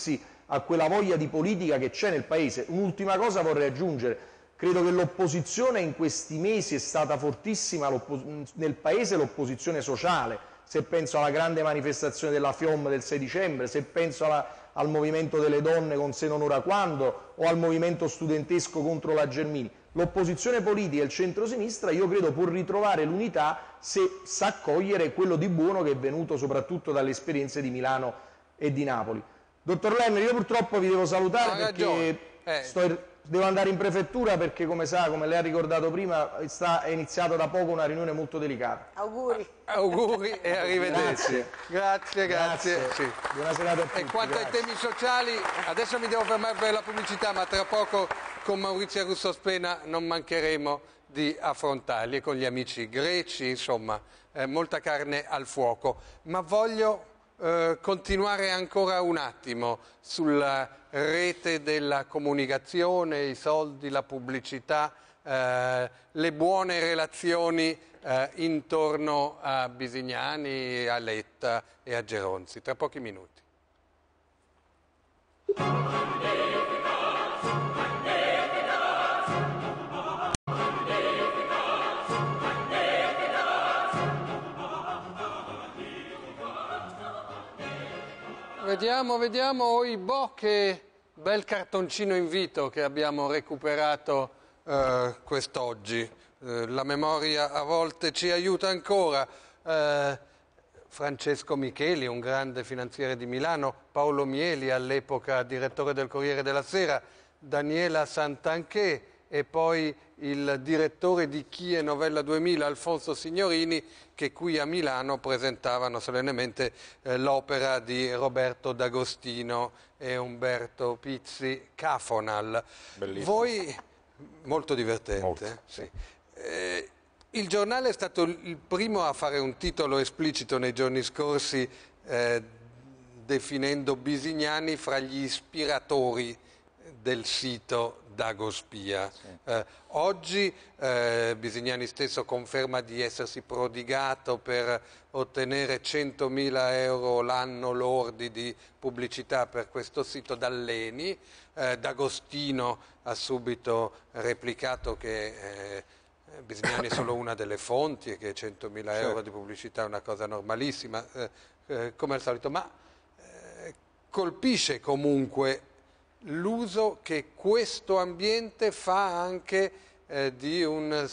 a quella voglia di politica che c'è nel Paese. Un'ultima cosa vorrei aggiungere, credo che l'opposizione in questi mesi è stata fortissima nel Paese, l'opposizione sociale, se penso alla grande manifestazione della FIOM del sei dicembre, se penso alla, al movimento delle donne con Se non ora quando o al movimento studentesco contro la Gelmini. L'opposizione politica e il centrosinistra io credo può ritrovare l'unità se sa cogliere quello di buono che è venuto soprattutto dalle esperienze di Milano e di Napoli. Dottor Lerner, io purtroppo vi devo salutare perché eh. sto, devo andare in prefettura perché, come sa, come lei ha ricordato prima, sta, è iniziata da poco una riunione molto delicata. Auguri. Auguri e arrivederci. Grazie, grazie. grazie. grazie. Sì. Buona serata a tutti. E quanto grazie. ai temi sociali, adesso mi devo fermare per la pubblicità, ma tra poco con Maurizio Russo Spena non mancheremo di affrontarli, e con gli amici greci, insomma, eh, molta carne al fuoco. Ma voglio eh, continuare ancora un attimo sulla rete della comunicazione, i soldi, la pubblicità, eh, le buone relazioni eh, intorno a Bisignani, a Letta e a Geronzi. Tra pochi minuti. Vediamo, vediamo, Oibò, che bel cartoncino invito che abbiamo recuperato eh, quest'oggi. Eh, la memoria a volte ci aiuta ancora. Eh, Francesco Micheli, un grande finanziere di Milano, Paolo Mieli, all'epoca direttore del Corriere della Sera, Daniela Santanché e poi il direttore di Chi è Novella duemila, Alfonso Signorini, che qui a Milano presentavano solennemente eh, l'opera di Roberto D'Agostino e Umberto Pizzi, Cafonal. Bellissimo. Voi, molto divertente. Molto. Sì. Eh, il giornale è stato il primo a fare un titolo esplicito nei giorni scorsi eh, definendo Bisignani fra gli ispiratori del sito Dagospia. Sì. Eh, oggi eh, Bisignani stesso conferma di essersi prodigato per ottenere centomila euro l'anno lordi di pubblicità per questo sito dall'Eni. Eh, D'Agostino ha subito replicato che eh, Bisignani è solo una delle fonti e che centomila euro di pubblicità è una cosa normalissima, eh, eh, come al solito, ma eh, colpisce comunque l'uso che questo ambiente fa anche eh, di un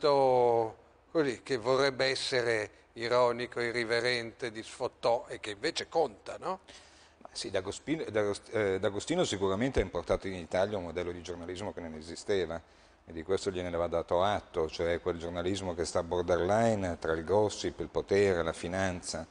sito così, che vorrebbe essere ironico, irriverente, di sfottò e che invece conta, no? Sì, D'Agostino, D'Agostino sicuramente ha importato in Italia un modello di giornalismo che non esisteva e di questo gliene va dato atto, cioè quel giornalismo che sta borderline tra il gossip, il potere, la finanza.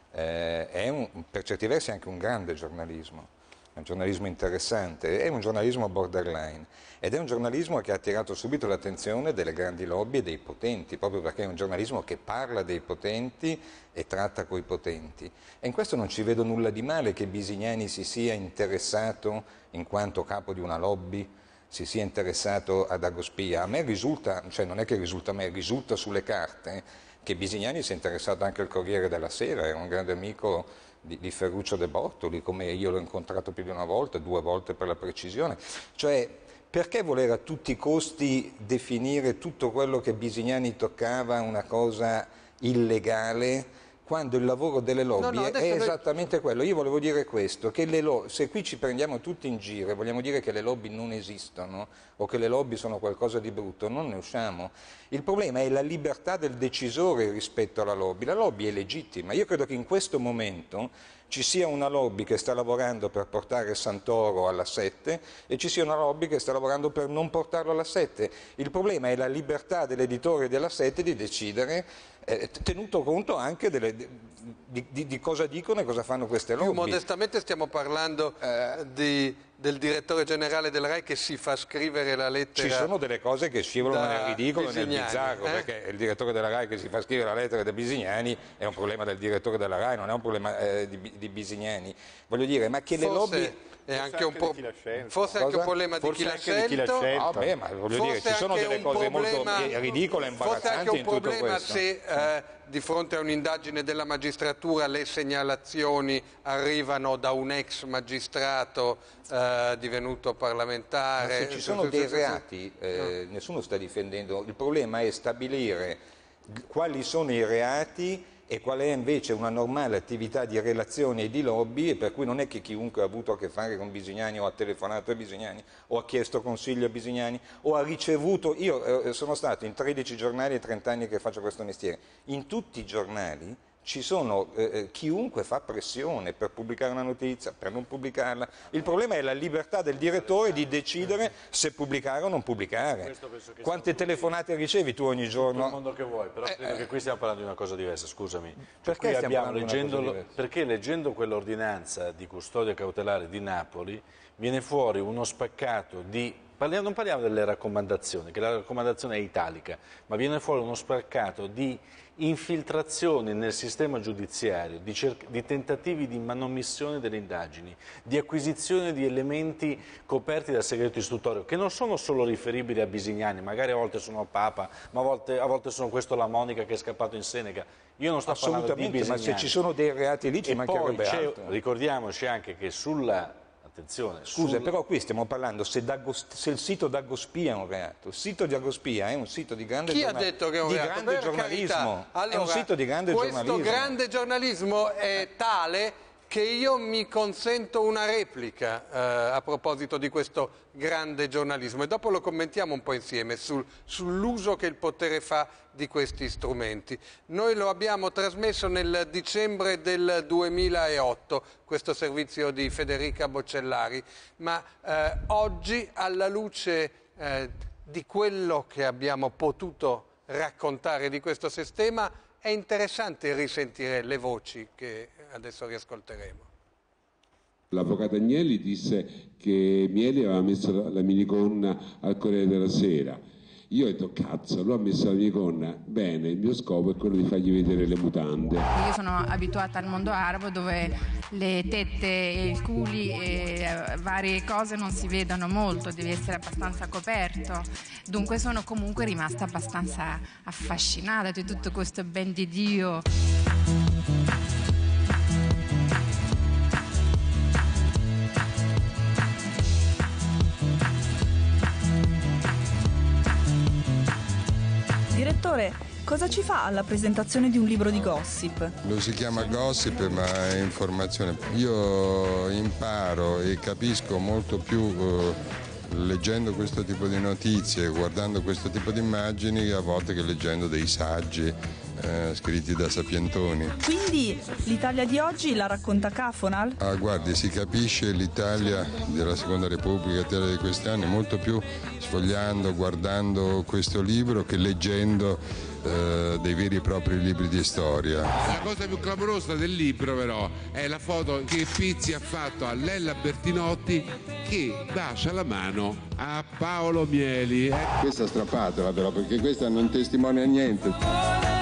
Eh, è un, per certi versi anche un grande giornalismo. È un giornalismo interessante, è un giornalismo borderline ed è un giornalismo che ha attirato subito l'attenzione delle grandi lobby e dei potenti, proprio perché è un giornalismo che parla dei potenti e tratta coi potenti. E in questo non ci vedo nulla di male che Bisignani si sia interessato, in quanto capo di una lobby, si sia interessato ad Dagospia. A me risulta, cioè non è che risulta a me, risulta sulle carte che Bisignani si è interessato anche al Corriere della Sera, era un grande amico Di, di Ferruccio De Bortoli, come io l'ho incontrato più di una volta, due volte per la precisione. Cioè, perché voler a tutti i costi definire tutto quello che Bisignani toccava una cosa illegale, quando il lavoro delle lobby no, no, è esattamente noi... quello? Io volevo dire questo, che le lo... se qui ci prendiamo tutti in giro e vogliamo dire che le lobby non esistono o che le lobby sono qualcosa di brutto, non ne usciamo. Il problema è la libertà del decisore rispetto alla lobby. La lobby è legittima. Io credo che in questo momento ci sia una lobby che sta lavorando per portare Santoro alla sette e ci sia una lobby che sta lavorando per non portarlo alla sette. Il problema è la libertà dell'editore della sette di decidere, eh, tenuto conto anche delle, di, di, di cosa dicono e cosa fanno queste lobby. Più modestamente stiamo parlando eh, di, del direttore generale del Rai che si fa scrivere la lettera. Ci sono delle cose che scivolano nel ridicolo e nel bizzarro, eh? perché il direttore della Rai che si fa scrivere la lettera da Bisignani è un problema del direttore della Rai, non è un problema eh, di, di Bisignani. Voglio dire, ma che le forse lobby... È anche un po', forse anche un problema di chi l'ha scelto, ah, beh, ma voglio dire, ci sono delle cose molto ridicole e imbarazzanti in tutto questo. Forse anche un problema se eh, di fronte a un'indagine della magistratura le segnalazioni arrivano da un ex magistrato eh, divenuto parlamentare. Ma se ci sono dei reati, eh, no. Nessuno sta difendendo, il problema è stabilire quali sono i reati e qual è invece una normale attività di relazione e di lobby, e per cui non è che chiunque ha avuto a che fare con Bisignani o ha telefonato a Bisignani o ha chiesto consiglio a Bisignani o ha ricevuto, io eh, sono stato in tredici giornali e trenta anni che faccio questo mestiere, in tutti i giornali ci sono eh, chiunque fa pressione per pubblicare una notizia, per non pubblicarla. Il problema è la libertà del direttore di decidere se pubblicare o non pubblicare. Quante telefonate ricevi tu ogni giorno? Tutto il mondo che vuoi, però eh, credo che qui stiamo parlando di una cosa diversa, scusami. Perché qui stiamo abbiamo, parlando di una cosa leggendo, diversa? Perché leggendo quell'ordinanza di custodia cautelare di Napoli viene fuori uno spaccato di... Parliamo, non parliamo delle raccomandazioni, che la raccomandazione è italica, ma viene fuori uno spaccato di infiltrazioni nel sistema giudiziario, di, di tentativi di manomissione delle indagini, di acquisizione di elementi coperti dal segreto istruttorio, che non sono solo riferibili a Bisignani, magari a volte sono a Papa, ma a volte, a volte sono questo la Monica che è scappato in Seneca. Io non sto parlando di Bisignani. Ma se ci sono dei reati lì ci e mancherebbe poi altro. Ricordiamoci anche che sulla... Attenzione, Scusa, sul... però qui stiamo parlando se, se il sito d'Agospia è un reato. Il sito di Agospia è un sito di grande, Chi giorna... ha detto che è un di reato? grande Per giornalismo. Allora, è un sito di grande questo giornalismo. Questo grande giornalismo è tale che io mi consento una replica eh, a proposito di questo grande giornalismo e dopo lo commentiamo un po' insieme sul, sull'uso che il potere fa di questi strumenti. Noi lo abbiamo trasmesso nel dicembre del duemilaotto, questo servizio di Federica Boccellari, ma eh, oggi alla luce eh, di quello che abbiamo potuto raccontare di questo sistema è interessante risentire le voci che adesso riascolteremo. L'avvocato Agnelli disse che Mieli aveva messo la minigonna al Corriere della Sera. Io ho detto cazzo, lui ha messo la minigonna, bene, il mio scopo è quello di fargli vedere le mutande. Io sono abituata al mondo arabo dove le tette e i culi e varie cose non si vedono molto, devi essere abbastanza coperto. Dunque sono comunque rimasta abbastanza affascinata di tutto questo ben di Dio. Direttore, cosa ci fa alla presentazione di un libro di gossip? Lo si chiama gossip, ma è informazione. Io imparo e capisco molto più eh, leggendo questo tipo di notizie, guardando questo tipo di immagini, a volte che leggendo dei saggi eh, scritti da sapientoni. Quindi l'Italia di oggi la racconta Cafonal? Ah, guardi, si capisce l'Italia della Seconda Repubblica, l'Italia di questi anni, molto più sfogliando, guardando questo libro che leggendo eh, dei veri e propri libri di storia. La cosa più clamorosa del libro però è la foto che Pizzi ha fatto a Lella Bertinotti che bacia la mano a Paolo Mieli. Questa strappatela però, perché questa non testimonia niente.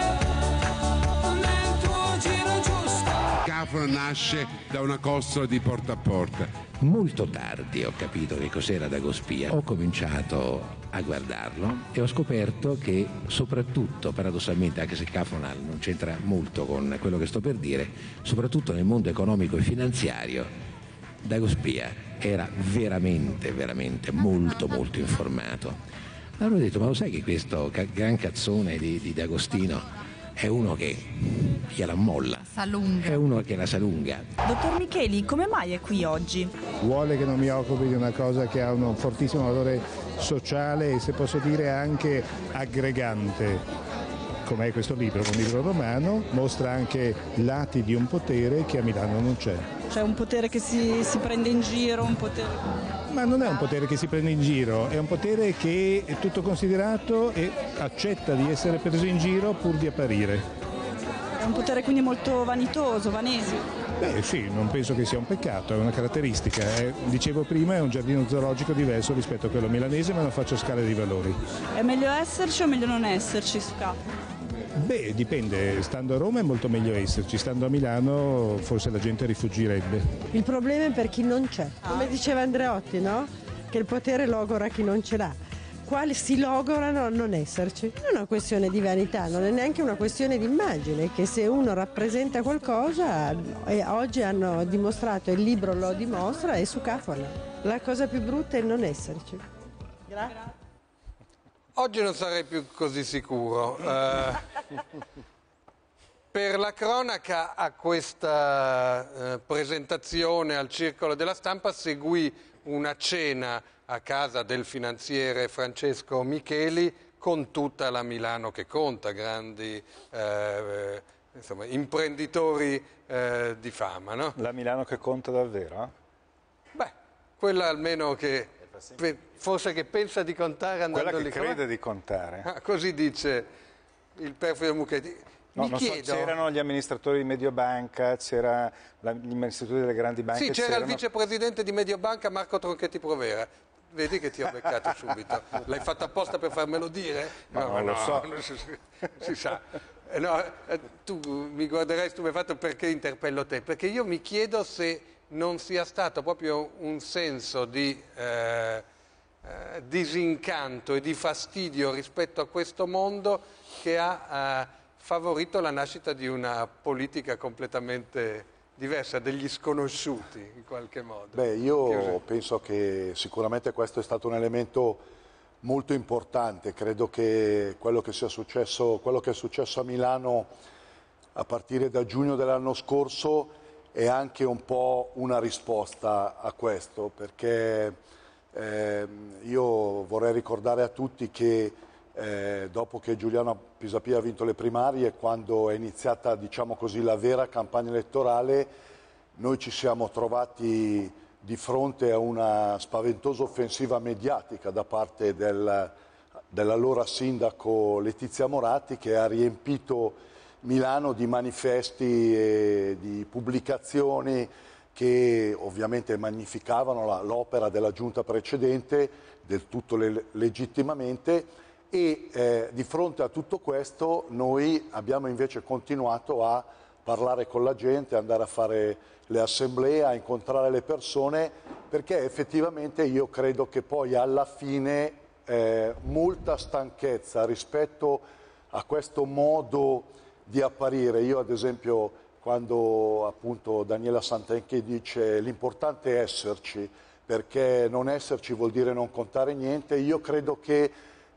Cafonal nasce da una costola di porta a porta. Molto tardi ho capito che cos'era Dagospia, ho cominciato a guardarlo e ho scoperto che soprattutto, paradossalmente, anche se Cafonal non c'entra molto con quello che sto per dire, soprattutto nel mondo economico e finanziario, Dagospia era veramente, veramente molto, molto informato. Allora ho detto, ma lo sai che questo gran cazzone di, di D'Agostino è uno che gliela molla, è uno che la sa lunga. Dottor Micheli, come mai è qui oggi? Vuole che non mi occupi di una cosa che ha un fortissimo valore sociale e, se posso dire, anche aggregante, come è questo libro, un libro romano, mostra anche lati di un potere che a Milano non c'è. C'è un potere che si, si prende in giro, un potere... Ma non è un potere che si prende in giro, è un potere che è tutto considerato e accetta di essere preso in giro pur di apparire. È un potere quindi molto vanitoso, vanesio? Beh sì, non penso che sia un peccato, è una caratteristica. È, dicevo prima, è un giardino zoologico diverso rispetto a quello milanese, ma non faccio scale di valori. È meglio esserci o meglio non esserci su Capo? Beh, dipende, stando a Roma è molto meglio esserci, stando a Milano forse la gente rifuggirebbe. Il problema è per chi non c'è, come diceva Andreotti, no? Che il potere logora chi non ce l'ha. quale si logorano a non esserci. Non è una questione di vanità, non è neanche una questione di immagine, che se uno rappresenta qualcosa, e oggi hanno dimostrato, il libro lo dimostra, è su Cafona. La cosa più brutta è non esserci. Grazie. Oggi non sarei più così sicuro. Eh, per la cronaca a questa eh, presentazione al Circolo della Stampa seguì una cena a casa del finanziere Francesco Micheli con tutta la Milano che conta, grandi eh, insomma, imprenditori eh, di fama. No? La Milano che conta davvero? Beh, quella almeno che pe, forse che pensa di contare andando quella lì. Che crede di contare. Ah, così dice il perfido Mucchetti. No, Mi non chiedo... so, c'erano gli amministratori di Mediobanca, c'era la, gli amministratori delle grandi banche. Sì, c'era c'erano... il vicepresidente di Mediobanca Marco Tronchetti Provera. Vedi che ti ho beccato subito. L'hai fatto apposta per farmelo dire? No, no non lo so. Non si, si sa. Eh, no, eh, tu mi guarderai stupefatto perché interpello te, perché io mi chiedo se non sia stato proprio un senso di eh, eh, disincanto e di fastidio rispetto a questo mondo che ha eh, favorito la nascita di una politica completamente diversa, degli sconosciuti in qualche modo. Beh, io penso che sicuramente questo è stato un elemento molto importante. Credo che quello che sia successo, quello che è successo a Milano a partire da giugno dell'anno scorso è anche un po' una risposta a questo, perché eh, io vorrei ricordare a tutti che eh, dopo che Giuliano Pisapia ha vinto le primarie, quando è iniziata, diciamo così, la vera campagna elettorale, noi ci siamo trovati di fronte a una spaventosa offensiva mediatica da parte del, dell'allora sindaco Letizia Moratti, che ha riempito Milano di manifesti e di pubblicazioni che ovviamente magnificavano l'opera della giunta precedente, del tutto le, legittimamente, e eh, di fronte a tutto questo noi abbiamo invece continuato a parlare con la gente, andare a fare le assemblee, a incontrare le persone, perché effettivamente io credo che poi alla fine eh, molta stanchezza rispetto a questo modo di apparire. Io ad esempio quando appunto Daniela Santanchè dice l'importante è esserci, perché non esserci vuol dire non contare niente, io credo che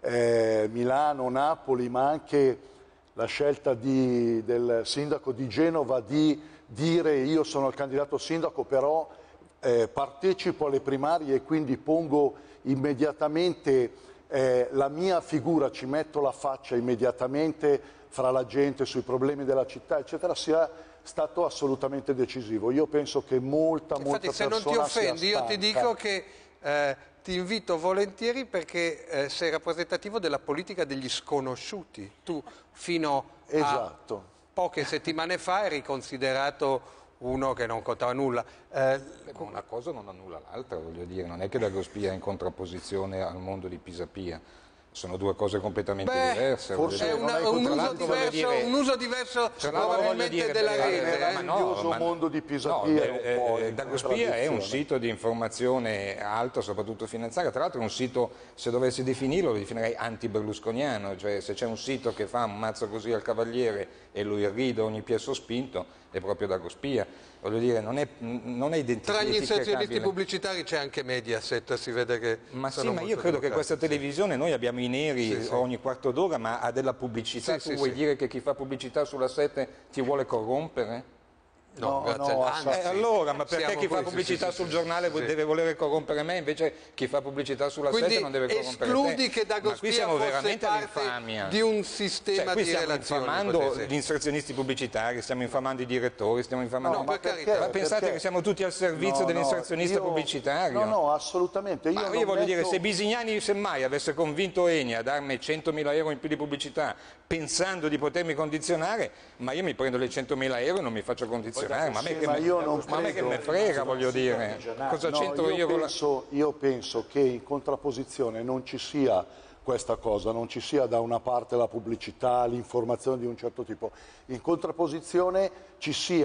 eh, Milano, Napoli, ma anche la scelta di, del sindaco di Genova di dire io sono il candidato sindaco, però eh, partecipo alle primarie e quindi pongo immediatamente eh, la mia figura, ci metto la faccia immediatamente fra la gente sui problemi della città, eccetera, sia stato assolutamente decisivo. Io penso che molta, Infatti, molta persona se non ti offendi, io ti stanca. dico che eh, ti invito volentieri perché eh, sei rappresentativo della politica degli sconosciuti. Tu fino esatto. a poche settimane fa eri considerato uno che non contava nulla. Eh, una cosa non annulla l'altra, voglio dire, non è che Dagospia è in contrapposizione al mondo di Pisapia. Sono due cose completamente Beh, diverse. Forse è una, un, uso diverso, dire, un uso diverso probabilmente della rete. Era il no, mondo di Pisapia. No, eh, eh, Dagospia è un sito di informazione alto, soprattutto finanziaria. Tra l'altro è un sito, se dovessi definirlo, lo definirei anti-berlusconiano. Cioè se c'è un sito che fa un mazzo così al Cavaliere e lo irride ogni piezo spinto, è proprio Dagospia. Voglio dire, non è, non è identificabile. Tra gli inserzionisti pubblicitari c'è anche Mediaset, si vede che Ma sì, ma io credo che questa televisione, noi abbiamo i neri sì, sì. ogni quarto d'ora, ma ha della pubblicità. Sì, tu sì, vuoi sì. dire che chi fa pubblicità sulla sette ti vuole corrompere? No, no, no ah, eh, allora, ma perché Siamo chi fa questi, pubblicità sì, sul sì, giornale sì. deve volere corrompere me, invece chi fa pubblicità sulla Quindi sette non deve corrompere escludi te. che Dagospia ma qui siamo fosse veramente parte all'infamia di un sistema cioè, qui di stiamo relazioni. infamando Così, sì. gli inserzionisti pubblicitari, stiamo infamando i direttori, stiamo infamando... No, ma, per carità. ma pensate perché? che siamo tutti al servizio No, dell'inserzionista no, io- pubblicitario? No, no, assolutamente. Io, Ma non io voglio metto... dire, se Bisignani semmai avesse convinto Eni a darmi centomila euro in più di pubblicità pensando di potermi condizionare, ma io mi prendo le centomila euro e non mi faccio condizionare, ma a me Sì, che ma me, io non ma a me che credo- me frega, voglio dire, cosa No, c'entro io io con la... penso, io penso che in contrapposizione non ci sia questa cosa, non ci sia da una parte la pubblicità, l'informazione di un certo tipo, in contrapposizione ci sia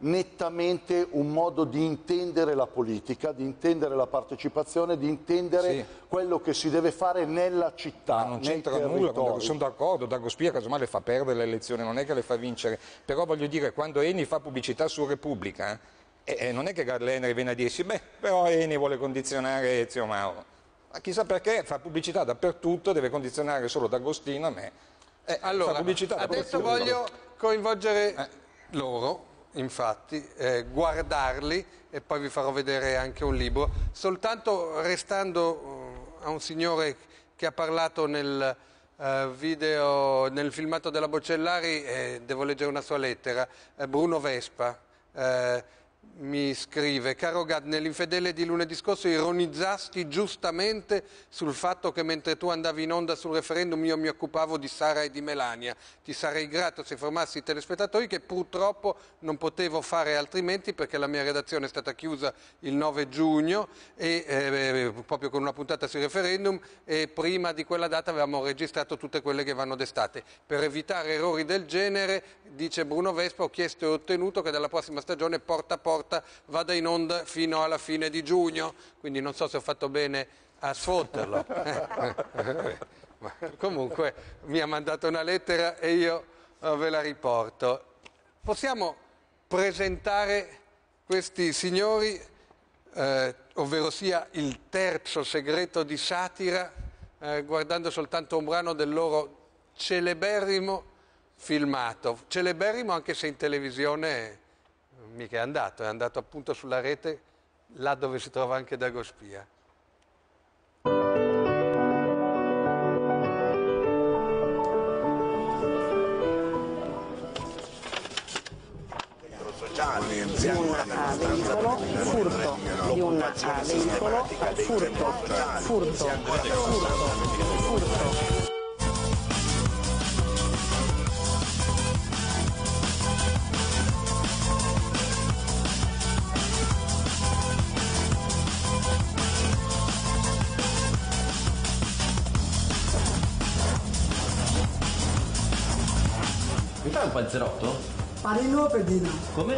nettamente un modo di intendere la politica, di intendere la partecipazione, di intendere sì. quello che si deve fare nella città, ma non c'entra nulla, sono d'accordo, Dagospia casomai le fa perdere le elezioni, non è che le fa vincere, però voglio dire, quando Eni fa pubblicità su Repubblica, eh, eh, non è che Garleneri viene a dirsi, beh, però Eni vuole condizionare Zio Mauro, ma chissà perché fa pubblicità dappertutto, deve condizionare solo D'Agostino a me. Eh, allora, fa pubblicità adesso voglio coinvolgere eh. loro. Infatti, eh, guardarli e poi vi farò vedere anche un libro, soltanto restando uh, a un signore che ha parlato nel uh, video, nel filmato della Boccellari, eh, devo leggere una sua lettera, eh, Bruno Vespa. Eh, mi scrive: caro Gad, nell'Infedele di lunedì scorso ironizzasti giustamente sul fatto che mentre tu andavi in onda sul referendum io mi occupavo di Sara e di Melania. Ti sarei grato se informassi i telespettatori che purtroppo non potevo fare altrimenti perché la mia redazione è stata chiusa il nove giugno e, eh, proprio con una puntata sul referendum, e prima di quella data avevamo registrato tutte quelle che vanno d'estate. Per evitare errori del genere, dice Bruno Vespa, ho chiesto e ottenuto che dalla prossima stagione porta a porta vada in onda fino alla fine di giugno, quindi non so se ho fatto bene a sfotterlo. Ma comunque mi ha mandato una lettera e io ve la riporto. Possiamo presentare questi signori, eh, ovvero sia il terzo segreto di satira, eh, guardando soltanto un brano del loro celeberrimo filmato, celeberrimo anche se in televisione mica è andato, è andato appunto sulla rete, là dove si trova anche Dagospia. Di un a veicolo, furto, di un a veicolo, furto, furto, furto, furto. Mi fai un panzerotto? Parino o pedino? Come?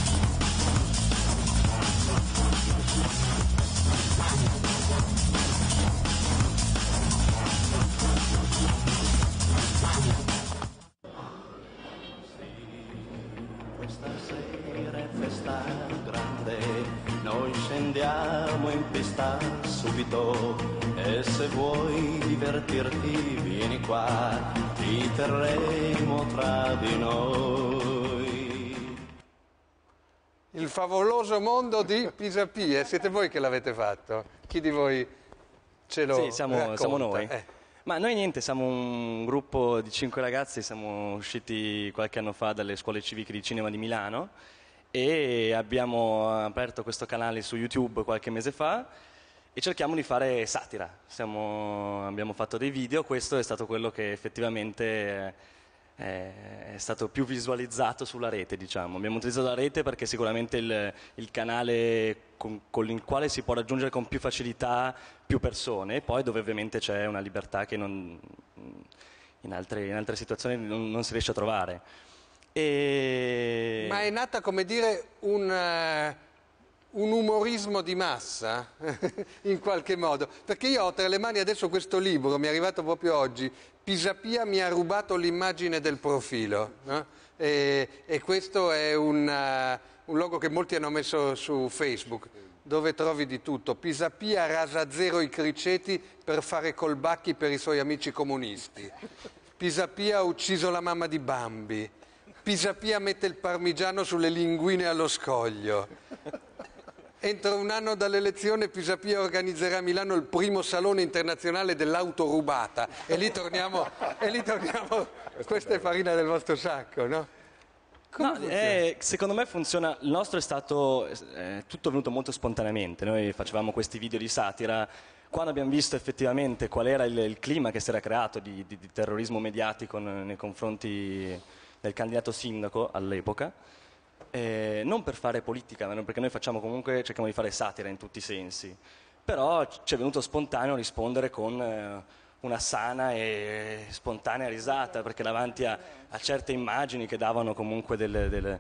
Questa sera è festa grande, noi scendiamo in pista subito e se vuoi divertirti vieni qua, ti terremo tra di noi. Il favoloso mondo di Pisapia, siete voi che l'avete fatto? Chi di voi ce lo Sì, siamo, siamo noi. Eh. Ma noi niente, siamo un gruppo di cinque ragazzi, siamo usciti qualche anno fa dalle scuole civiche di cinema di Milano e abbiamo aperto questo canale su YouTube qualche mese fa e cerchiamo di fare satira. Siamo, abbiamo fatto dei video, questo è stato quello che effettivamente è, è stato più visualizzato sulla rete, diciamo. Abbiamo utilizzato la rete perché sicuramente il, il canale con, con il quale si può raggiungere con più facilità più persone, e poi dove ovviamente c'è una libertà che non, in, altre, in altre situazioni non, non si riesce a trovare. E... Ma è nata, come dire, un... Uh... un umorismo di massa, in qualche modo, perché io ho tra le mani adesso questo libro, mi è arrivato proprio oggi, Pisapia mi ha rubato l'immagine del profilo, no? e, e questo è un, uh, un logo che molti hanno messo su Facebook, dove trovi di tutto. Pisapia rasa a zero i criceti per fare colbacchi per i suoi amici comunisti, Pisapia ha ucciso la mamma di Bambi, Pisapia mette il parmigiano sulle linguine allo scoglio. Entro un anno dall'elezione Pisapia organizzerà a Milano il primo salone internazionale dell'auto rubata e lì torniamo, e lì torniamo, questa è farina del vostro sacco, no? No, eh, secondo me funziona, il nostro è stato eh, tutto venuto molto spontaneamente, noi facevamo questi video di satira, quando abbiamo visto effettivamente qual era il, il clima che si era creato di, di, di terrorismo mediatico nei confronti del candidato sindaco all'epoca. Eh, non per fare politica, ma perché noi facciamo comunque, cerchiamo di fare satira in tutti i sensi, però ci è venuto spontaneo rispondere con eh, una sana e spontanea risata, perché davanti a, a certe immagini che davano comunque delle, delle,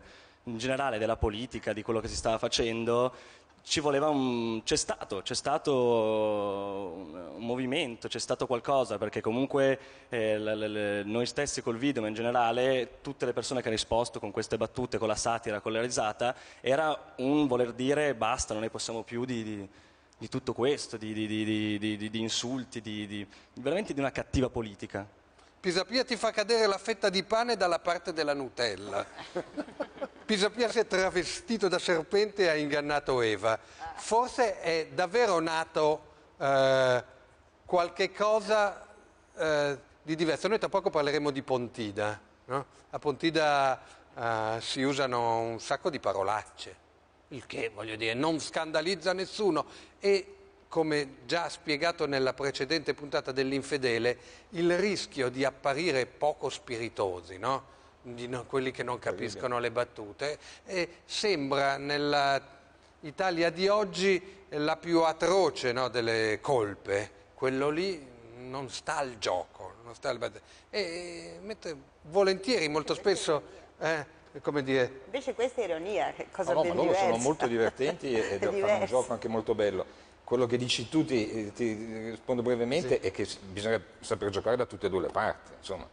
in generale della politica, di quello che si stava facendo, ci voleva un... c'è stato, c'è stato un, un movimento, c'è stato qualcosa, perché comunque eh, le, le, noi stessi col video, ma in generale tutte le persone che hanno risposto con queste battute, con la satira, con la risata, era un voler dire basta, non ne possiamo più di, di, di tutto questo, di, di, di, di, di, di insulti, di, di, veramente di una cattiva politica. Pisapia ti fa cadere la fetta di pane dalla parte della Nutella. Pisapia si è travestito da serpente e ha ingannato Eva. Forse è davvero nato eh, qualche cosa eh, di diverso. Noi tra poco parleremo di Pontida, no? A Pontida eh, si usano un sacco di parolacce, il che, voglio dire, non scandalizza nessuno. E come già spiegato nella precedente puntata dell'Infedele, il rischio di apparire poco spiritosi, no? Di no, quelli che non capiscono le battute, e sembra nella Italia di oggi la più atroce, no, delle colpe. Quello lì non sta al gioco, non sta al... e mette volentieri, molto spesso, eh, come dire... Invece questa è ironia, che cosa no, no, ben ma loro diversa. sono molto divertenti ed fanno un gioco anche molto bello. Quello che dici tu, ti, ti rispondo brevemente, sì, è che bisogna saper giocare da tutte e due le parti, insomma.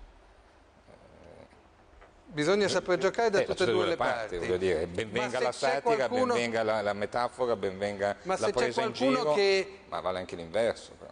Bisogna saper giocare da eh, tutte e due le parti, parti. Voglio dire, ben venga la satira, qualcuno... ben venga la, la metafora, ben venga ma la presa in giro, che... ma vale anche l'inverso. Però.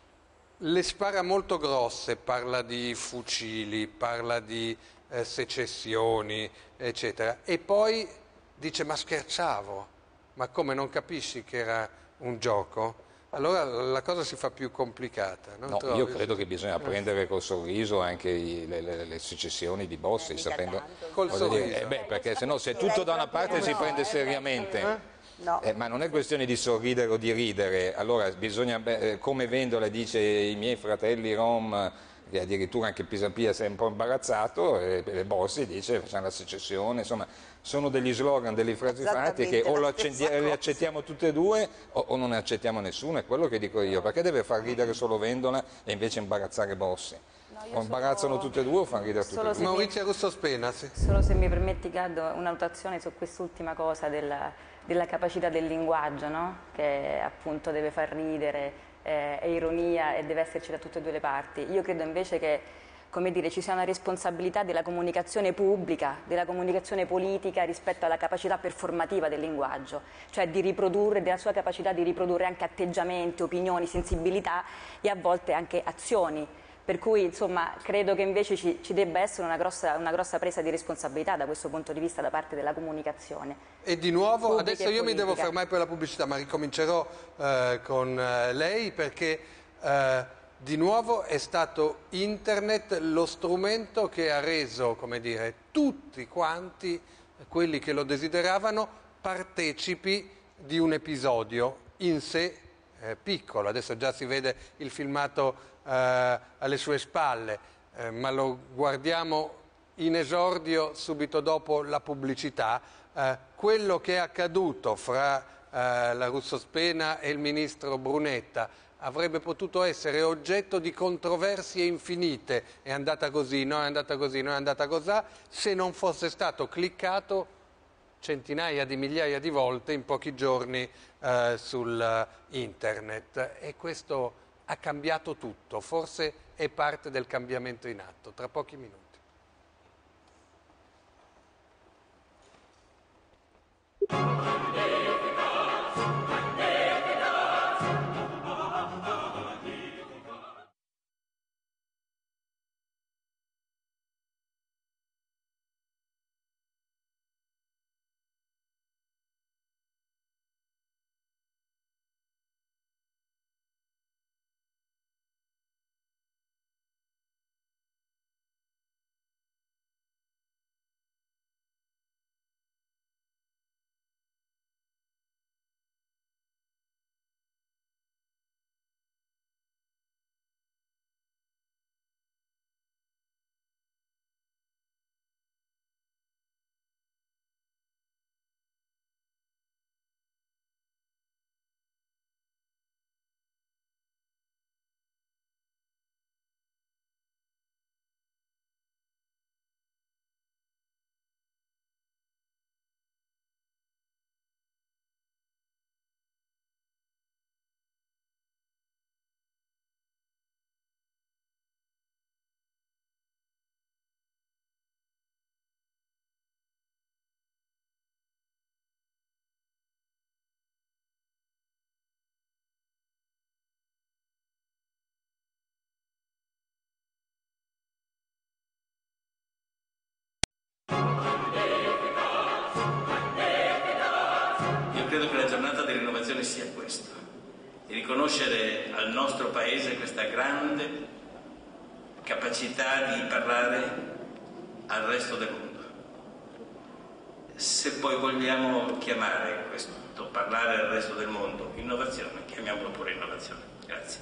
Le spara molto grosse, parla di fucili, parla di eh, secessioni, eccetera, e poi dice ma scherzavo, ma come, non capisci che era un gioco? Allora la cosa si fa più complicata. Non no, trovi? Io credo che bisogna prendere col sorriso anche i, le, le, le secessioni di Bossi, eh, sapendo... Col sorriso. Dire, eh, beh, perché se no, se tutto da una parte si prende seriamente... Eh? No. Eh, ma non è questione di sorridere o di ridere, allora bisogna, beh, come Vendola dice i miei fratelli rom, che addirittura anche Pisapia si è un po' imbarazzato, e, e Bossi dice facciamo la secessione, insomma sono degli slogan, delle frasi fatte che o lo accetti, le accettiamo tutte e due o, o non ne accettiamo nessuno, è quello che dico io, perché deve far ridere solo Vendola e invece imbarazzare Bossi? No, o imbarazzano sono... tutte e due o fanno ridere tutte e due? Maurizio Russo Spena, sì. Solo se mi permetti, Gaddo, una notazione su quest'ultima cosa della, della capacità del linguaggio, no? Che appunto deve far ridere, eh, è ironia e deve esserci da tutte e due le parti. Io credo invece che, come dire, ci sia una responsabilità della comunicazione pubblica, della comunicazione politica rispetto alla capacità performativa del linguaggio, cioè di riprodurre, della sua capacità di riprodurre anche atteggiamenti, opinioni, sensibilità e a volte anche azioni. Per cui, insomma, credo che invece ci, ci debba essere una grossa, una grossa presa di responsabilità da questo punto di vista da parte della comunicazione. E di nuovo, adesso io mi devo fermare per la pubblicità, ma ricomincerò eh, con eh, lei perché eh, di nuovo è stato internet lo strumento che ha reso, come dire, tutti quanti quelli che lo desideravano partecipi di un episodio in sé eh, piccolo. Adesso già si vede il filmato Uh, alle sue spalle, uh, ma lo guardiamo in esordio subito dopo la pubblicità. Uh, quello che è accaduto fra uh, la Russo Spena e il ministro Brunetta avrebbe potuto essere oggetto di controversie infinite, è andata così, no è andata così, no è andata così, se non fosse stato cliccato centinaia di migliaia di volte in pochi giorni uh, sul uh, internet, e questo ha cambiato tutto, forse è parte del cambiamento in atto. Tra pochi minuti. Io credo che la giornata dell'innovazione sia questo, di riconoscere al nostro Paese questa grande capacità di parlare al resto del mondo. Se poi vogliamo chiamare questo parlare al resto del mondo innovazione, chiamiamolo pure innovazione. Grazie.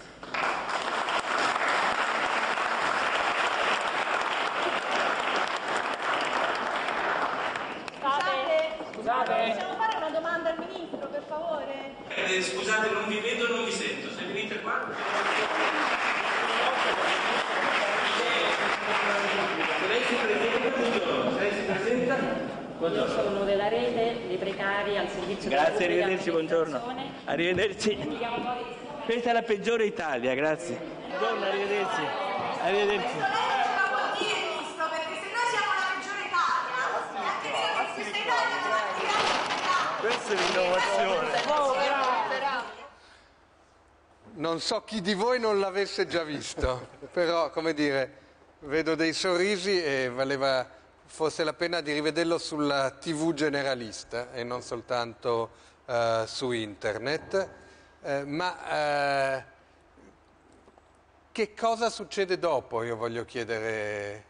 Scusate, possiamo fare una domanda al Ministro, per favore? Eh, scusate, non vi vedo e non vi sento. Se venite qua... Se lei si presenta, buongiorno. Se lei si presenta, buongiorno. Io sono della rete dei precari al servizio della Grazie, arrivederci, buongiorno. Arrivederci. Questa è la peggiore Italia, grazie. Buongiorno, arrivederci. Arrivederci. Questa è l'innovazione. Non so chi di voi non l'avesse già visto, però, come dire, vedo dei sorrisi e valeva forse la pena di rivederlo sulla tivù generalista e non soltanto uh, su internet. Uh, ma uh, che cosa succede dopo? Io voglio chiedere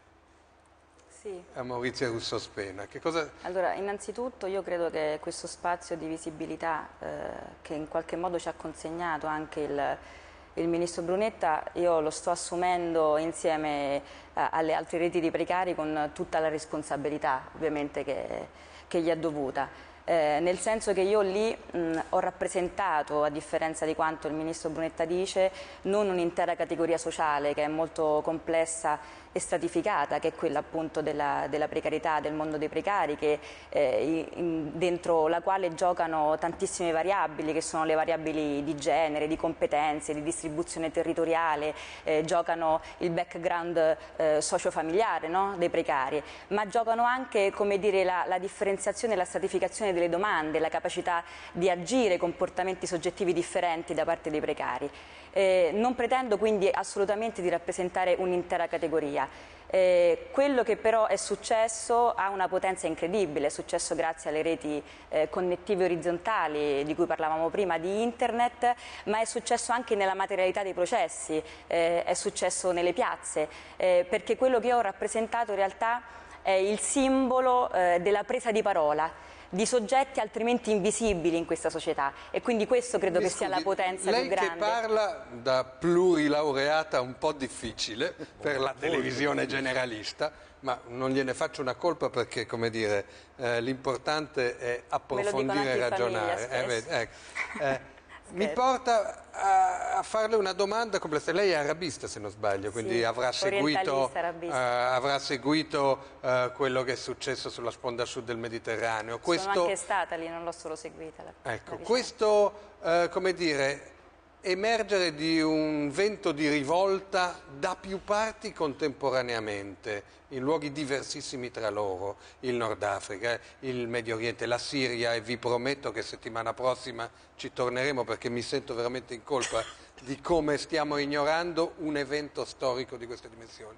Sì. a Maurizio Russo Spena. Che cosa... Allora, innanzitutto io credo che questo spazio di visibilità eh, che in qualche modo ci ha consegnato anche il, il Ministro Brunetta, io lo sto assumendo insieme a, alle altre reti di precari con tutta la responsabilità ovviamente che, che gli è dovuta. Eh, nel senso che io lì mh, ho rappresentato, a differenza di quanto il Ministro Brunetta dice, non un'intera categoria sociale che è molto complessa e stratificata, che è quella appunto della, della precarietà, del mondo dei precari, che, eh, in, dentro la quale giocano tantissime variabili, che sono le variabili di genere, di competenze, di distribuzione territoriale, eh, giocano il background eh, socio-familiare, no? dei precari, ma giocano anche, come dire, la, la differenziazione e la stratificazione delle domande, la capacità di agire comportamenti soggettivi differenti da parte dei precari. Eh, non pretendo quindi assolutamente di rappresentare un'intera categoria. Eh, quello che però è successo ha una potenza incredibile, è successo grazie alle reti eh, connettive orizzontali di cui parlavamo prima, di internet, ma è successo anche nella materialità dei processi, eh, è successo nelle piazze, eh, perché quello che ho rappresentato in realtà è il simbolo eh, della presa di parola di soggetti altrimenti invisibili in questa società, e quindi questo credo Mi che scusi, sia la potenza lei più grande. Che parla da plurilaureata un po' difficile per la televisione generalista, ma non gliene faccio una colpa perché, come dire, eh, l'importante è approfondire e ragionare. Eh, beh, ecco. eh, mi porta a, a farle una domanda complessa. Lei è arabista, se non sbaglio, quindi Sì, avrà seguito, orientalista, uh, avrà seguito uh, quello che è successo sulla sponda sud del Mediterraneo. Questo, Sono anche stata lì, non l'ho solo seguita. La, ecco, la questo, uh, come dire, emergere di un vento di rivolta da più parti contemporaneamente, in luoghi diversissimi tra loro, il Nord Africa, il Medio Oriente, la Siria, e vi prometto che settimana prossima ci torneremo perché mi sento veramente in colpa di come stiamo ignorando un evento storico di queste dimensioni,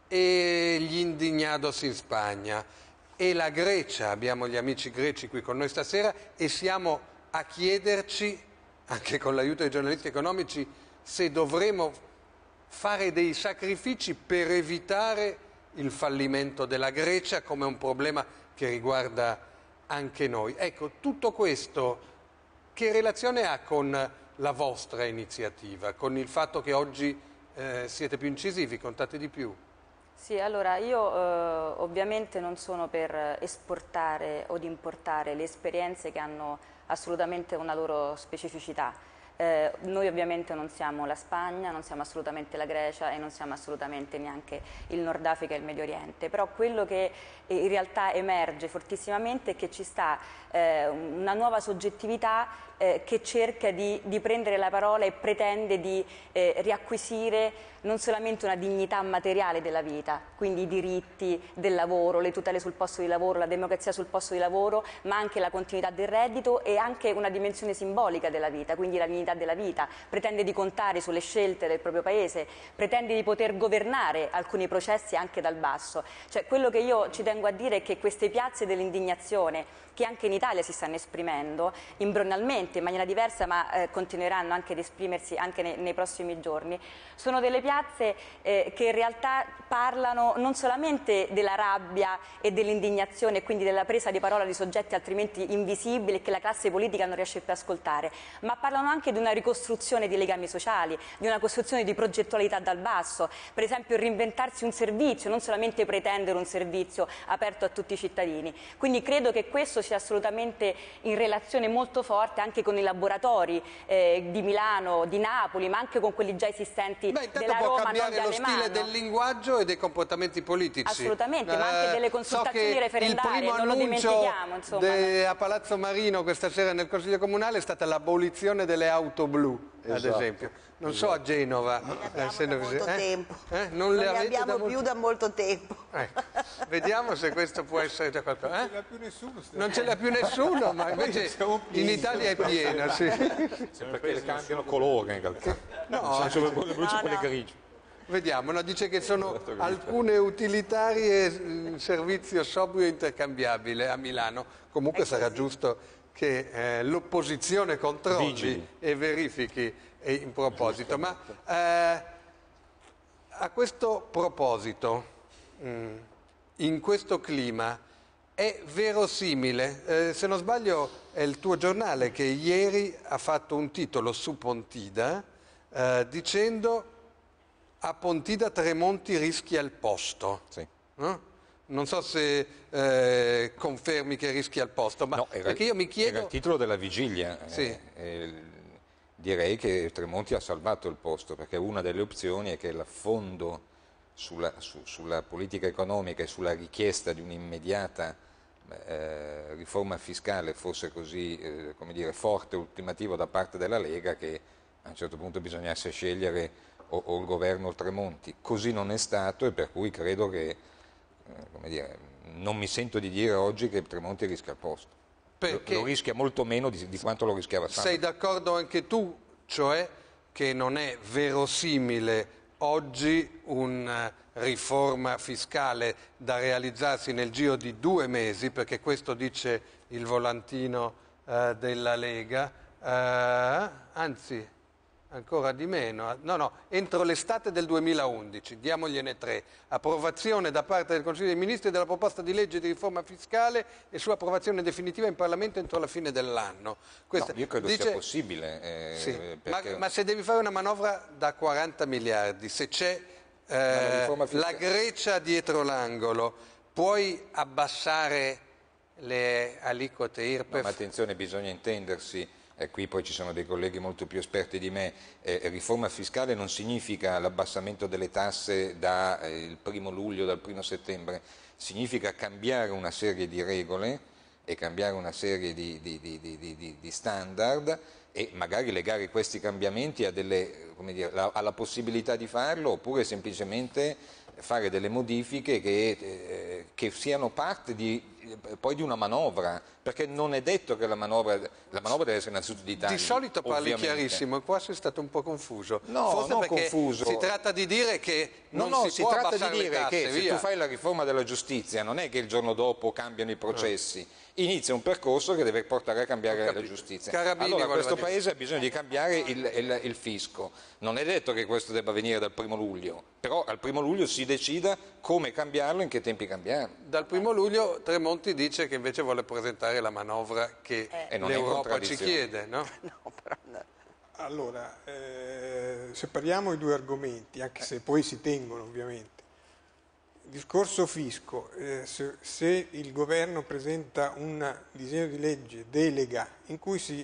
e gli indignados in Spagna, e la Grecia. Abbiamo gli amici greci qui con noi stasera e siamo a chiederci, anche con l'aiuto dei giornalisti economici, se dovremo fare dei sacrifici per evitare il fallimento della Grecia come un problema che riguarda anche noi. Ecco, tutto questo che relazione ha con la vostra iniziativa, con il fatto che oggi eh, siete più incisivi, contate di più? Sì, allora io eh, ovviamente non sono per esportare o importare le esperienze che hanno assolutamente una loro specificità. Eh, noi ovviamente non siamo la Spagna, non siamo assolutamente la Grecia e non siamo assolutamente neanche il Nord Africa e il Medio Oriente, però quello che in realtà emerge fortissimamente è che ci sta eh, una nuova soggettività eh, che cerca di, di prendere la parola e pretende di eh, riacquisire non solamente una dignità materiale della vita, quindi i diritti del lavoro, le tutele sul posto di lavoro, la democrazia sul posto di lavoro, ma anche la continuità del reddito e anche una dimensione simbolica della vita, quindi la dignità della vita, pretende di contare sulle scelte del proprio paese, pretende di poter governare alcuni processi anche dal basso. Cioè, quello che io ci tengo a dire è che queste piazze dell'indignazione, che anche in Italia si stanno esprimendo imbronnalmente, in maniera diversa, ma eh, continueranno anche ad esprimersi anche nei, nei prossimi giorni. Sono delle piazze eh, che in realtà parlano non solamente della rabbia e dell'indignazione e quindi della presa di parola di soggetti altrimenti invisibili che la classe politica non riesce più a ascoltare, ma parlano anche di una ricostruzione di legami sociali, di una costruzione di progettualità dal basso, per esempio reinventarsi un servizio, non solamente pretendere un servizio aperto a tutti i cittadini. Quindi credo che questo sia assolutamente in relazione molto forte anche con i laboratori eh, di Milano, di Napoli, ma anche con quelli già esistenti Beh, della può Roma, cambiare no, lo di stile Alemanno. del linguaggio e dei comportamenti politici. Assolutamente, ma anche delle consultazioni so che referendarie, il primo non lo dimentichiamo. Insomma, de, a Palazzo Marino questa sera nel Consiglio Comunale è stata l'abolizione delle auto blu, esatto, ad esempio. Non so a Genova. Non le abbiamo eh, da molto eh? tempo. Eh? Non, non le, le avete abbiamo da più molto... da molto tempo. Ecco. Vediamo se questo può essere già qualcosa. Eh? Non ce l'ha più nessuno. Non ce l'ha più nessuno, ma invece in Italia è piena. Sì. Sì, perché le cambiano colore in realtà. No, sono quelle blu, no, quelle no. grigie. Vediamo, no? Dice che sono alcune utilitarie in servizio sobrio e intercambiabile a Milano. Comunque sarà giusto che eh, l'opposizione controlli Vigili. e verifichi eh, in proposito. Ma eh, a questo proposito, mh, in questo clima, è verosimile, eh, se non sbaglio è il tuo giornale che ieri ha fatto un titolo su Pontida eh, dicendo a Pontida Tremonti rischia il posto. Sì. No? Non so se eh, confermi che rischia il posto, ma no, era, perché io mi chiedo... Era il titolo della vigilia. Sì. Eh, eh, direi che Tremonti ha salvato il posto, perché una delle opzioni è che l'affondo sulla, su, sulla politica economica e sulla richiesta di un'immediata eh, riforma fiscale fosse così eh, come dire, forte, ultimativo da parte della Lega, che a un certo punto bisognasse scegliere o, o il governo o Tremonti. Così non è stato e per cui credo che, eh, come dire, non mi sento di dire oggi che Tremonti rischia il posto. Perché lo rischia molto meno di, di quanto lo rischiava Sandro. Sei d'accordo anche tu, cioè che non è verosimile oggi una riforma fiscale da realizzarsi nel giro di due mesi, perché questo dice il volantino eh, della Lega, eh, anzi ancora di meno, no no, entro l'estate del duemilaundici, diamogliene tre, approvazione da parte del Consiglio dei Ministri della proposta di legge di riforma fiscale e sua approvazione definitiva in Parlamento entro la fine dell'anno. No, io credo dice... sia possibile. Eh, sì, perché... ma, ma se devi fare una manovra da quaranta miliardi, se c'è eh, la Grecia dietro l'angolo, puoi abbassare le aliquote I R P E F? No, ma attenzione, bisogna intendersi. E qui poi ci sono dei colleghi molto più esperti di me, eh, riforma fiscale non significa l'abbassamento delle tasse dal eh, primo luglio, dal primo settembre, significa cambiare una serie di regole e cambiare una serie di, di, di, di, di, di standard e magari legare questi cambiamenti a delle, come dire, la, alla possibilità di farlo oppure semplicemente fare delle modifiche che, eh, che siano parte di, poi di una manovra, perché non è detto che la manovra, la manovra deve essere innanzitutto di tagli. Di solito parli ovviamente. chiarissimo, e qua sei stato un po' confuso. No, Forse non perché confuso. Si tratta di dire che non no, no, si, si può tratta abbassare di dire le tasse, che via. se tu fai la riforma della giustizia non è che il giorno dopo cambiano i processi, inizia un percorso che deve portare a cambiare la giustizia. Carabini, allora questo dire. Paese ha bisogno di cambiare il, il, il fisco, non è detto che questo debba venire dal primo luglio, però al primo luglio si decida come cambiarlo, in che tempi cambiarlo. Dal primo luglio Tremonti dice che invece vuole presentare la manovra che eh. l'Europa ci chiede, no? No, però no. Allora, eh, separiamo i due argomenti, anche se poi si tengono ovviamente. Il discorso fisco, eh, se, se il governo presenta un disegno di legge delega in cui si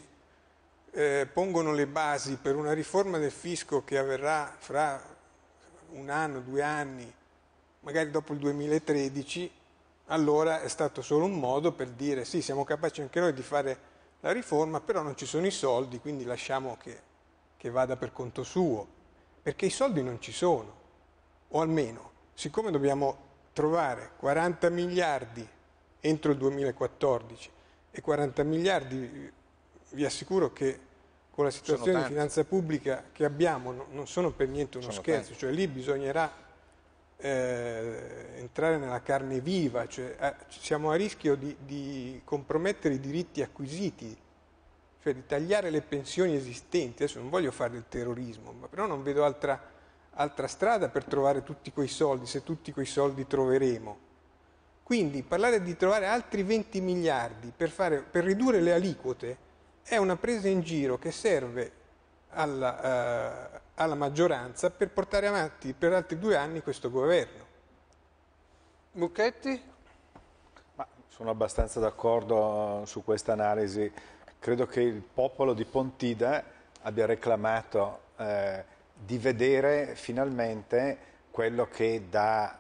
eh, pongono le basi per una riforma del fisco che avverrà fra un anno, due anni, magari dopo il duemilatredici, allora è stato solo un modo per dire sì, siamo capaci anche noi di fare la riforma, però non ci sono i soldi, quindi lasciamo che, che vada per conto suo, perché i soldi non ci sono, o almeno, siccome dobbiamo trovare quaranta miliardi entro il duemilaquattordici e quaranta miliardi, vi assicuro che con la situazione di finanza pubblica che abbiamo no, non sono per niente uno sono scherzo, tanti. Cioè lì bisognerà eh, entrare nella carne viva, cioè, eh, siamo a rischio di, di compromettere i diritti acquisiti, cioè di tagliare le pensioni esistenti. Adesso non voglio fare del terrorismo, ma però non vedo altra, altra strada per trovare tutti quei soldi, se tutti quei soldi troveremo. Quindi parlare di trovare altri venti miliardi per, fare, per ridurre le aliquote è una presa in giro che serve alla, uh, alla maggioranza per portare avanti per altri due anni questo governo. Mucchetti? Ma sono abbastanza d'accordo su questa analisi. Credo che il popolo di Pontida abbia reclamato eh, di vedere finalmente quello che da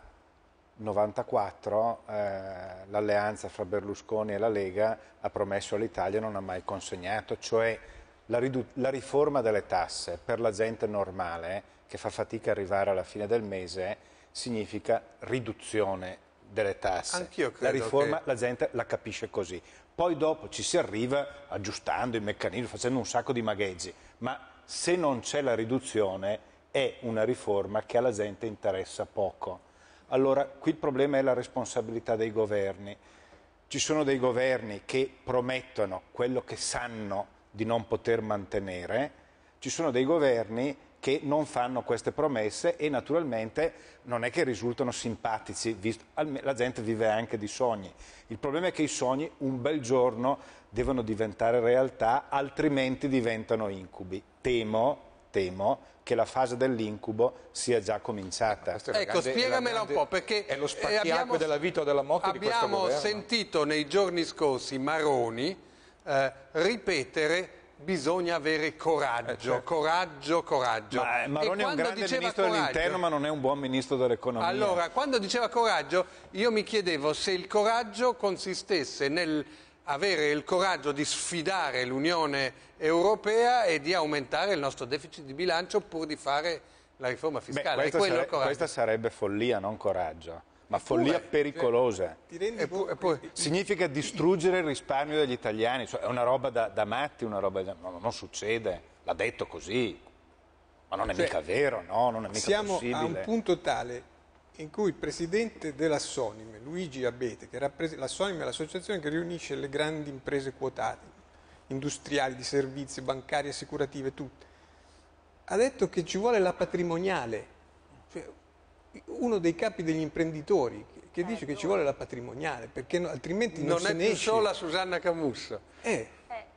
novantaquattro eh, l'alleanza fra Berlusconi e la Lega ha promesso all'Italia e non ha mai consegnato, cioè la, la riforma delle tasse per la gente normale che fa fatica ad arrivare alla fine del mese significa riduzione delle tasse. Anch'io credo la riforma che... la gente la capisce così. Poi dopo ci si arriva aggiustando i meccanismi, facendo un sacco di magheggi, ma se non c'è la riduzione è una riforma che alla gente interessa poco. Allora, qui il problema è la responsabilità dei governi. Ci sono dei governi che promettono quello che sanno di non poter mantenere, ci sono dei governi che non fanno queste promesse e naturalmente non è che risultano simpatici, visto, la gente vive anche di sogni. Il problema è che i sogni un bel giorno devono diventare realtà, altrimenti diventano incubi. Temo, temo che la fase dell'incubo sia già cominciata. Ecco, spiegamela un po', perché è lo spartiacque della vita o della morte di questo governo. Abbiamo sentito nei giorni scorsi Maroni eh, ripetere: bisogna avere coraggio, eh, certo. coraggio, coraggio. Ma Maroni è un grande ministro coraggio, dell'interno, ma non è un buon ministro dell'economia. Allora, quando diceva coraggio, io mi chiedevo se il coraggio consistesse nel avere il coraggio di sfidare l'Unione Europea e di aumentare il nostro deficit di bilancio pur di fare la riforma fiscale. Beh, questa, è sare- questa sarebbe follia, non coraggio. Ma follia pericolosa. Ti rendi e poi, e poi, significa distruggere il risparmio degli italiani, cioè, è una roba da, da matti, una roba da, no, non succede, l'ha detto così, ma non è cioè, mica vero, no, non è mica siamo possibile. Siamo a un punto tale in cui il presidente della Sonime, Luigi Abete, che rappresenta la Sonime è l'associazione che riunisce le grandi imprese quotate, industriali, di servizi, bancarie, assicurative, tutte, ha detto che ci vuole la patrimoniale, cioè uno dei capi degli imprenditori che dice che ci vuole la patrimoniale, perché no, altrimenti non, non se è ne più esce. sola Susanna Camusso. Eh.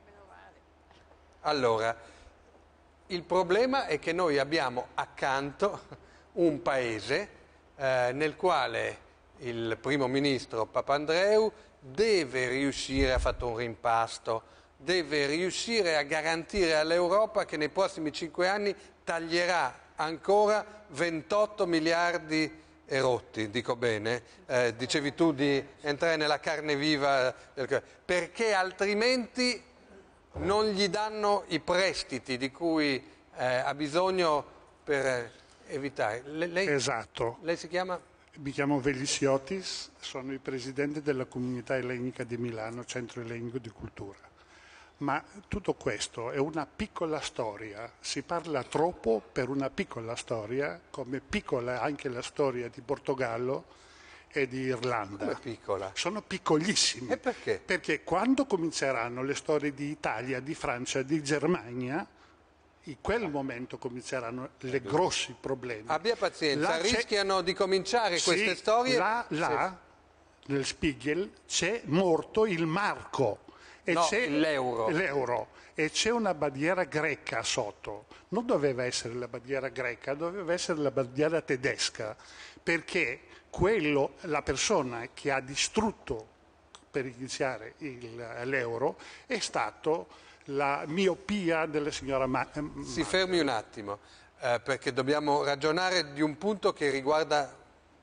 Allora, il problema è che noi abbiamo accanto un paese eh, nel quale il primo ministro Papandreou deve riuscire, ha fatto un rimpasto, deve riuscire a garantire all'Europa che nei prossimi cinque anni taglierà ancora ventotto miliardi e rotti, dico bene, eh, dicevi tu di entrare nella carne viva, perché altrimenti non gli danno i prestiti di cui eh, ha bisogno per evitare. Le, lei, esatto. Lei si chiama? Mi chiamo Velissiotis, sono il presidente della comunità ellenica di Milano, Centro Ellenico di Cultura. Ma tutto questo è una piccola storia, si parla troppo per una piccola storia, come piccola anche la storia di Portogallo e di Irlanda. Come piccola? Sono piccolissimi. E perché? Perché quando cominceranno le storie di Italia, di Francia, di Germania, in quel momento cominceranno i grossi problemi. Abbia pazienza, là rischiano di cominciare sì, queste storie. Là, là sì. Nel Spiegel c'è morto il marco. E no, c'è l'euro. l'euro e c'è una bandiera greca sotto. Non doveva essere la bandiera greca, doveva essere la bandiera tedesca, perché quello, la persona che ha distrutto per iniziare il, l'euro è stato la miopia della signora Ma- Si fermi un attimo, eh, perché dobbiamo ragionare di un punto che riguarda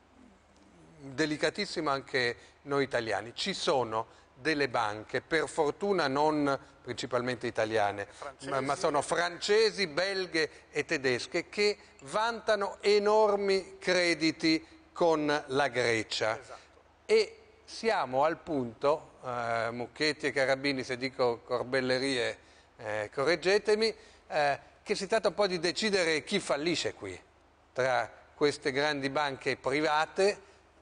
delicatissimo anche noi italiani. Ci sono delle banche, per fortuna non principalmente italiane, ma, ma sono francesi, belghe e tedesche, che vantano enormi crediti con la Grecia. Esatto. E siamo al punto, eh, Mucchetti e Carabini, se dico corbellerie eh, correggetemi, eh, che si tratta un po' di decidere chi fallisce qui, tra queste grandi banche private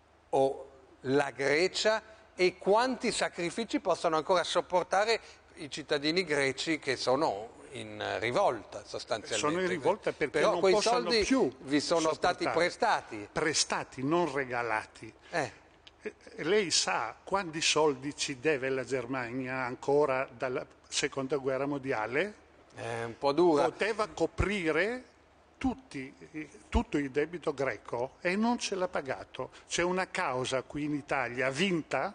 o la Grecia, e quanti sacrifici possono ancora sopportare i cittadini greci che sono in rivolta sostanzialmente. Sono in rivolta perché Però non quei possono soldi più vi sono stati sopportare. prestati. Prestati, non regalati. Eh. Lei sa quanti soldi ci deve la Germania ancora dalla seconda guerra mondiale? È un po' dura. Poteva coprire tutti, tutto il debito greco e non ce l'ha pagato. C'è una causa qui in Italia vinta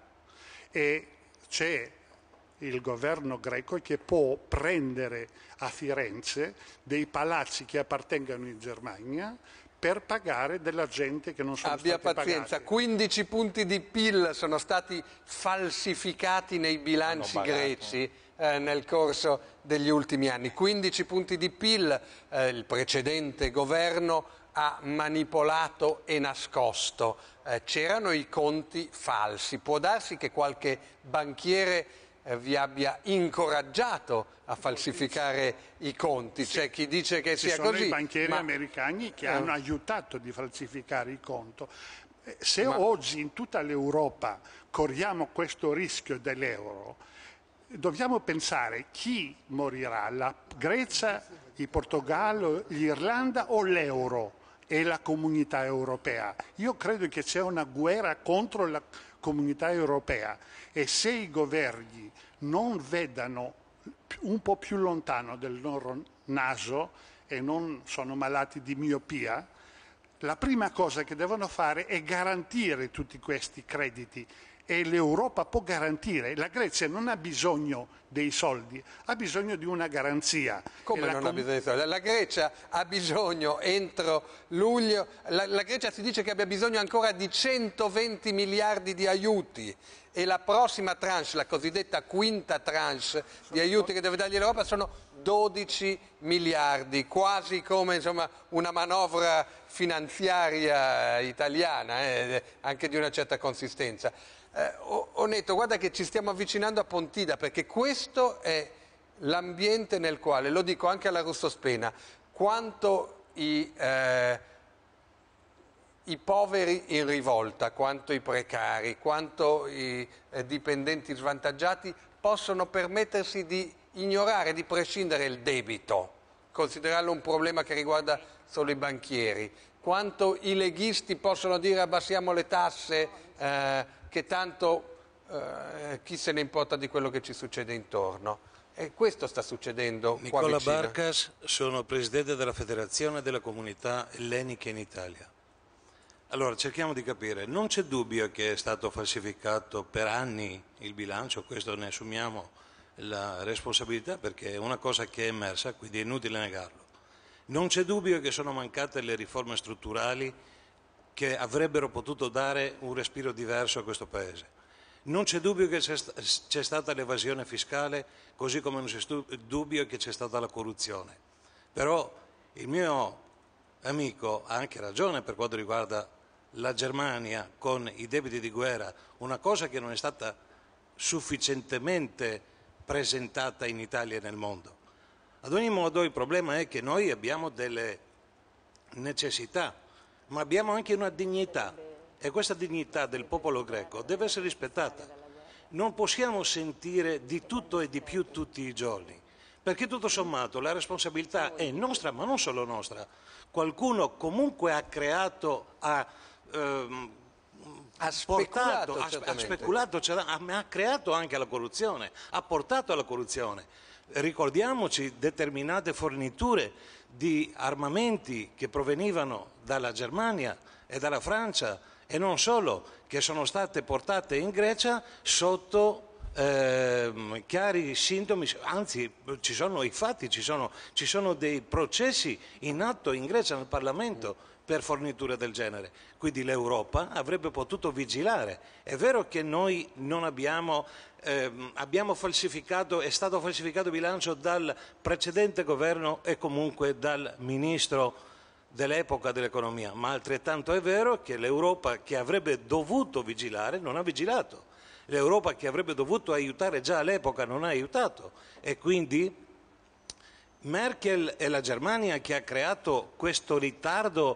e c'è il governo greco che può prendere a Firenze dei palazzi che appartengono in Germania per pagare della gente che non sono Abbia stati pazienza, pagati. quindici punti di P I L sono stati falsificati nei bilanci greci eh, nel corso degli ultimi anni. quindici punti di P I L eh, il precedente governo ha manipolato e nascosto. Eh, c'erano i conti falsi. Può darsi che qualche banchiere eh, vi abbia incoraggiato a falsificare i conti. Sì. C'è chi dice che Ci sia sono così. i banchieri ma... americani che eh. hanno aiutato di falsificare il conto. Se Ma... oggi in tutta l'Europa corriamo questo rischio dell'euro, dobbiamo pensare chi morirà, la Grecia, il Portogallo, l'Irlanda o l'euro e la comunità europea. Io credo che c'è una guerra contro la comunità europea e se i governi non vedano un po' più lontano del loro naso e non sono malati di miopia, la prima cosa che devono fare è garantire tutti questi crediti e l'Europa può garantire. La Grecia non ha bisogno dei soldi, ha bisogno di una garanzia. Come E non la ha bisogno di soldi? La Grecia ha bisogno entro luglio, la, la Grecia si dice che abbia bisogno ancora di centoventi miliardi di aiuti e la prossima tranche, la cosiddetta quinta tranche di aiuti che deve dargli l'Europa sono dodici miliardi, quasi come insomma, una manovra finanziaria italiana, eh, anche di una certa consistenza. Eh, Onetto, guarda che ci stiamo avvicinando a Pontida, perché questo è l'ambiente nel quale, lo dico anche alla Russo Spena, quanto i, eh, i poveri in rivolta, quanto i precari, quanto i eh, dipendenti svantaggiati possono permettersi di ignorare, di prescindere il debito, considerarlo un problema che riguarda solo i banchieri, quanto i leghisti possono dire abbassiamo le tasse, eh, che tanto eh, chi se ne importa di quello che ci succede intorno. E questo sta succedendo qua Nicola vicino. Barcas, sono presidente della Federazione delle Comunità Elleniche in Italia. Allora, cerchiamo di capire, non c'è dubbio che è stato falsificato per anni il bilancio, questo ne assumiamo la responsabilità perché è una cosa che è emersa, quindi è inutile negarlo. Non c'è dubbio che sono mancate le riforme strutturali che avrebbero potuto dare un respiro diverso a questo Paese. Non c'è dubbio che c'è stata l'evasione fiscale, così come non c'è dubbio che c'è stata la corruzione. Però il mio amico ha anche ragione per quanto riguarda la Germania con i debiti di guerra, una cosa che non è stata sufficientemente presentata in Italia e nel mondo. Ad ogni modo il problema è che noi abbiamo delle necessità, ma abbiamo anche una dignità e questa dignità del popolo greco deve essere rispettata. Non possiamo sentire di tutto e di più tutti i giorni, perché tutto sommato la responsabilità è nostra, ma non solo nostra. Qualcuno comunque ha creato, ha, ehm, ha portato, speculato, ha, ha, speculato ha, ha creato anche la corruzione, ha portato alla corruzione. Ricordiamoci determinate forniture di armamenti che provenivano dalla Germania e dalla Francia e non solo, che sono state portate in Grecia sotto eh, chiari sintomi, anzi ci sono i fatti, ci sono, ci sono dei processi in atto in Grecia nel Parlamento per forniture del genere. Quindi l'Europa avrebbe potuto vigilare. È vero che noi non abbiamo, eh, abbiamo falsificato, è stato falsificato il bilancio dal precedente governo e comunque dal ministro dell'epoca dell'economia, ma altrettanto è vero che l'Europa che avrebbe dovuto vigilare non ha vigilato. L'Europa che avrebbe dovuto aiutare già all'epoca non ha aiutato e quindi Merkel e la Germania che ha creato questo ritardo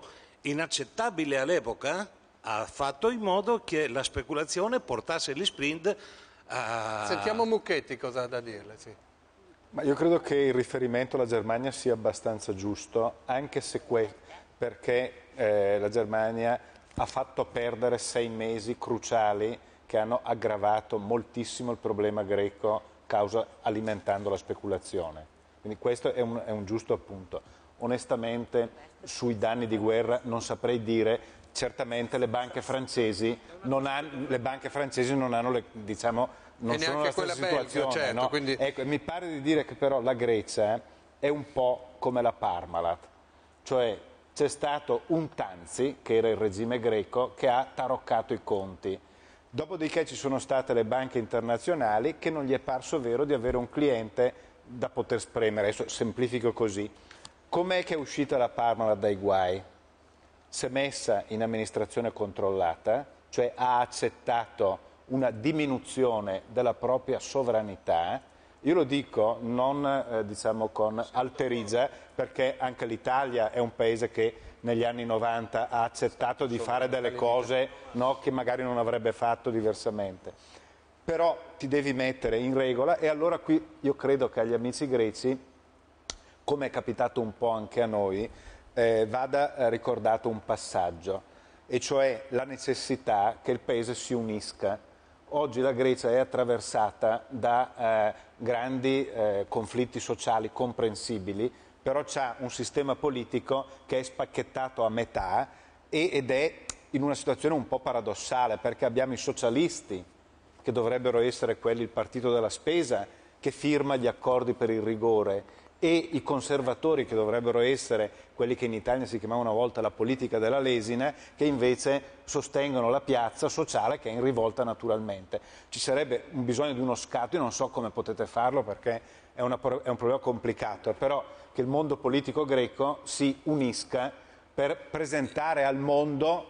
inaccettabile all'epoca, ha fatto in modo che la speculazione portasse gli sprint a... Sentiamo Mucchetti cosa ha da dirle, sì. Ma io credo che il riferimento alla Germania sia abbastanza giusto, anche se que- perché eh, la Germania ha fatto perdere sei mesi cruciali che hanno aggravato moltissimo il problema greco, causa, alimentando la speculazione. Quindi questo è un, è un giusto appunto. Onestamente sui danni di guerra non saprei dire, certamente le banche francesi non hanno, le banche francesi non hanno le, diciamo, non e sono neanche la stessa quella belga, situazione, certo, no? quindi... Ecco, mi pare di dire che però la Grecia è un po' come la Parmalat, cioè c'è stato un Tanzi, che era il regime greco, che ha taroccato i conti. Dopodiché ci sono state le banche internazionali che non gli è parso vero di avere un cliente da poter spremere. Adesso semplifico così. Com'è che è uscita la Parmalat dai guai? Si è messa in amministrazione controllata, cioè ha accettato una diminuzione della propria sovranità. Io lo dico non eh, diciamo con alterigia, perché anche l'Italia è un paese che negli anni novanta ha accettato di fare delle cose, no, che magari non avrebbe fatto diversamente. Però ti devi mettere in regola, e allora qui io credo che agli amici greci, come è capitato un po' anche a noi, eh, vada eh, ricordato un passaggio, e cioè la necessità che il paese si unisca. Oggi la Grecia è attraversata da eh, grandi eh, conflitti sociali comprensibili, però c'ha un sistema politico che è spacchettato a metà e, ed è in una situazione un po' paradossale, perché abbiamo i socialisti, che dovrebbero essere quelli, il partito della spesa, che firma gli accordi per il rigore, e i conservatori, che dovrebbero essere quelli che in Italia si chiamava una volta la politica della lesina, che invece sostengono la piazza sociale, che è in rivolta naturalmente. Ci sarebbe un bisogno di uno scatto, io non so come potete farlo perché è, una, è un problema complicato, però che il mondo politico greco si unisca per presentare al mondo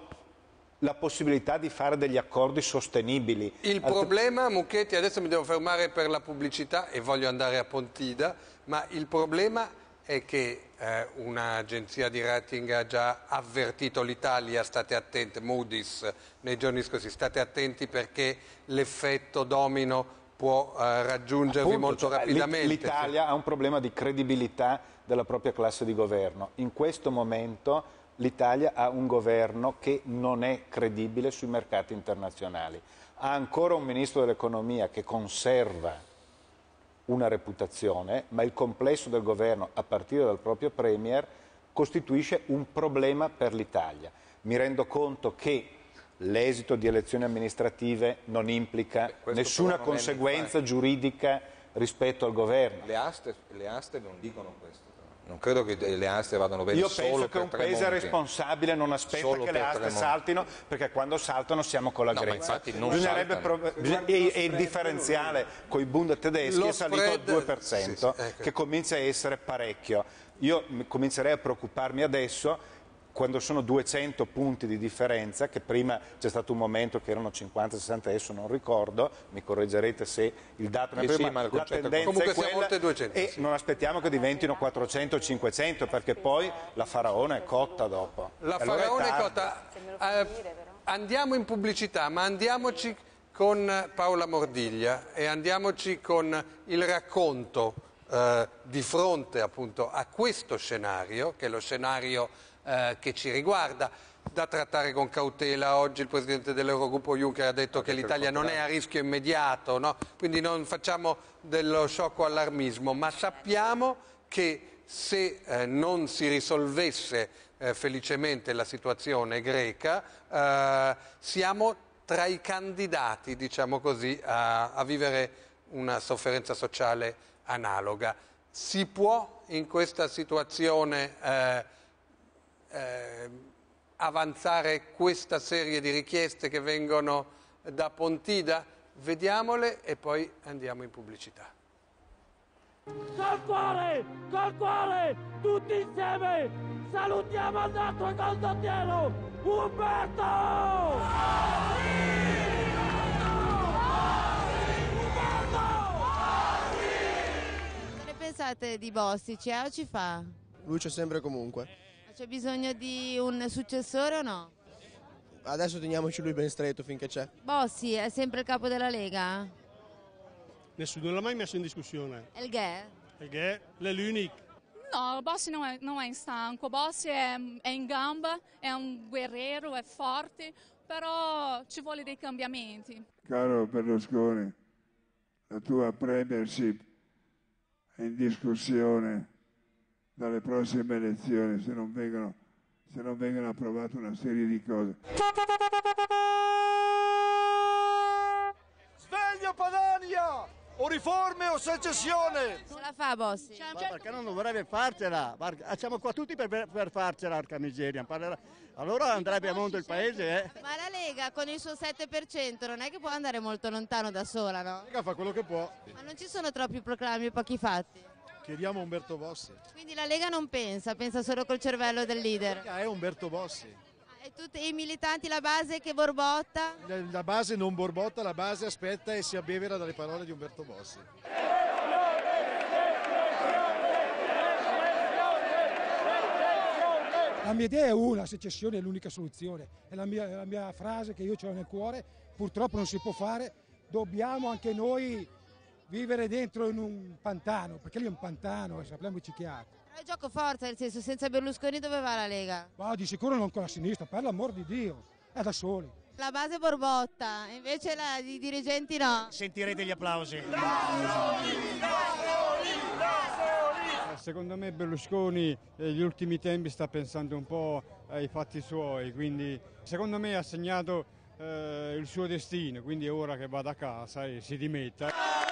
la possibilità di fare degli accordi sostenibili. Il problema, Mucchetti, adesso mi devo fermare per la pubblicità e voglio andare a Pontida, ma il problema è che eh, un'agenzia di rating ha già avvertito l'Italia, state attenti, Moody's nei giorni scorsi, state attenti perché l'effetto domino può eh, raggiungervi Appunto, molto cioè, rapidamente. L'Italia sì. ha un problema di credibilità della propria classe di governo. In questo momento l'Italia ha un governo che non è credibile sui mercati internazionali. Ha ancora un ministro dell'economia che conserva una reputazione, ma il complesso del governo, a partire dal proprio Premier, costituisce un problema per l'Italia. Mi rendo conto che l'esito di elezioni amministrative non implica Beh, nessuna conseguenza giuridica rispetto al governo. Le aste, le aste non dicono questo. Non credo che le aste vadano bene Io solo penso che per un paese Tremonti. responsabile non aspetta Solo che le per aste Tremonti. saltino, perché quando saltano siamo con la No, ma Grecia. infatti non Bisognerebbe saltano. prov- bisogna- e, e il differenziale con i Bund tedeschi Lo è salito al spread- due per cento, sì, sì, ecco. che comincia a essere parecchio. Io mi- comincerei a preoccuparmi adesso, quando sono duecento punti di differenza, che prima c'è stato un momento che erano cinquanta sessanta, adesso non ricordo, mi correggerete se il dato Sì, è sì, ma ma il la concetto è tendenza Comunque è siamo quella, oltre duecento, e sì. non aspettiamo che diventino quattrocento o cinquecento, perché poi la faraona è cotta dopo. La E allora faraona è tardi. cotta. Eh, andiamo in pubblicità, ma andiamoci con Paola Mordiglia e andiamoci con il racconto eh, di fronte appunto a questo scenario, che è lo scenario eh, che ci riguarda, da trattare con cautela. Oggi il Presidente dell'Eurogruppo Juncker ha detto che l'Italia non è a rischio immediato, no? Quindi non facciamo dello sciocco allarmismo, ma sappiamo che se eh, non si risolvesse eh, felicemente la situazione greca, eh, siamo tra i candidati, diciamo così, a, a vivere una sofferenza sociale analoga. Si può in questa situazione eh, eh, avanzare questa serie di richieste che vengono da Pontida? Vediamole e poi andiamo in pubblicità. Col cuore, col cuore, tutti insieme, salutiamo il nostro condottiero, Umberto! Cosa ne pensate di Bossi? Ci è o ci fa? Lui c'è sempre e comunque. C'è bisogno di un successore o no? Adesso teniamoci lui ben stretto finché c'è. Bossi è sempre il capo della Lega? Nessuno l'ha mai messo in discussione. Elghè? Elghè, è l'unico. No, Bossi non è, non è stanco, Bossi è, è in gamba, è un guerriero, è forte, però ci vuole dei cambiamenti. Caro Berlusconi, la tua premiership è in discussione dalle prossime elezioni se non vengono, se non vengono approvate una serie di cose. Sveglio Padania! O riforme o secessione! Ce la fa Bossi? Ma perché non dovrebbe farcela? Siamo qua tutti per, per farcela, arca miseria. Allora andrebbe a mondo il paese, eh? Ma la Lega con il suo sette per cento non è che può andare molto lontano da sola, no? La Lega fa quello che può. Ma non ci sono troppi proclami e pochi fatti? Chiediamo a Umberto Bossi. Quindi la Lega non pensa, pensa solo col cervello del leader. La Lega è Umberto Bossi. E tutti i militanti, la base che borbotta? La base non borbotta, la base aspetta e si abbevera dalle parole di Umberto Bossi. La mia idea è una, secessione è l'unica soluzione, è la mia, è la mia frase che io ho nel cuore, purtroppo non si può fare, dobbiamo anche noi vivere dentro in un pantano, perché lì è un pantano e sappiamoci chiaro. Però è gioco forza, nel senso, senza Berlusconi dove va la Lega? Ma di sicuro non con la sinistra, per l'amor di Dio, è da soli. La base borbotta, invece la, i dirigenti no. Sentirete gli applausi. Secondo me Berlusconi negli ultimi tempi sta pensando un po' ai fatti suoi, quindi secondo me ha segnato eh, il suo destino, quindi è ora che vada a casa e si dimetta.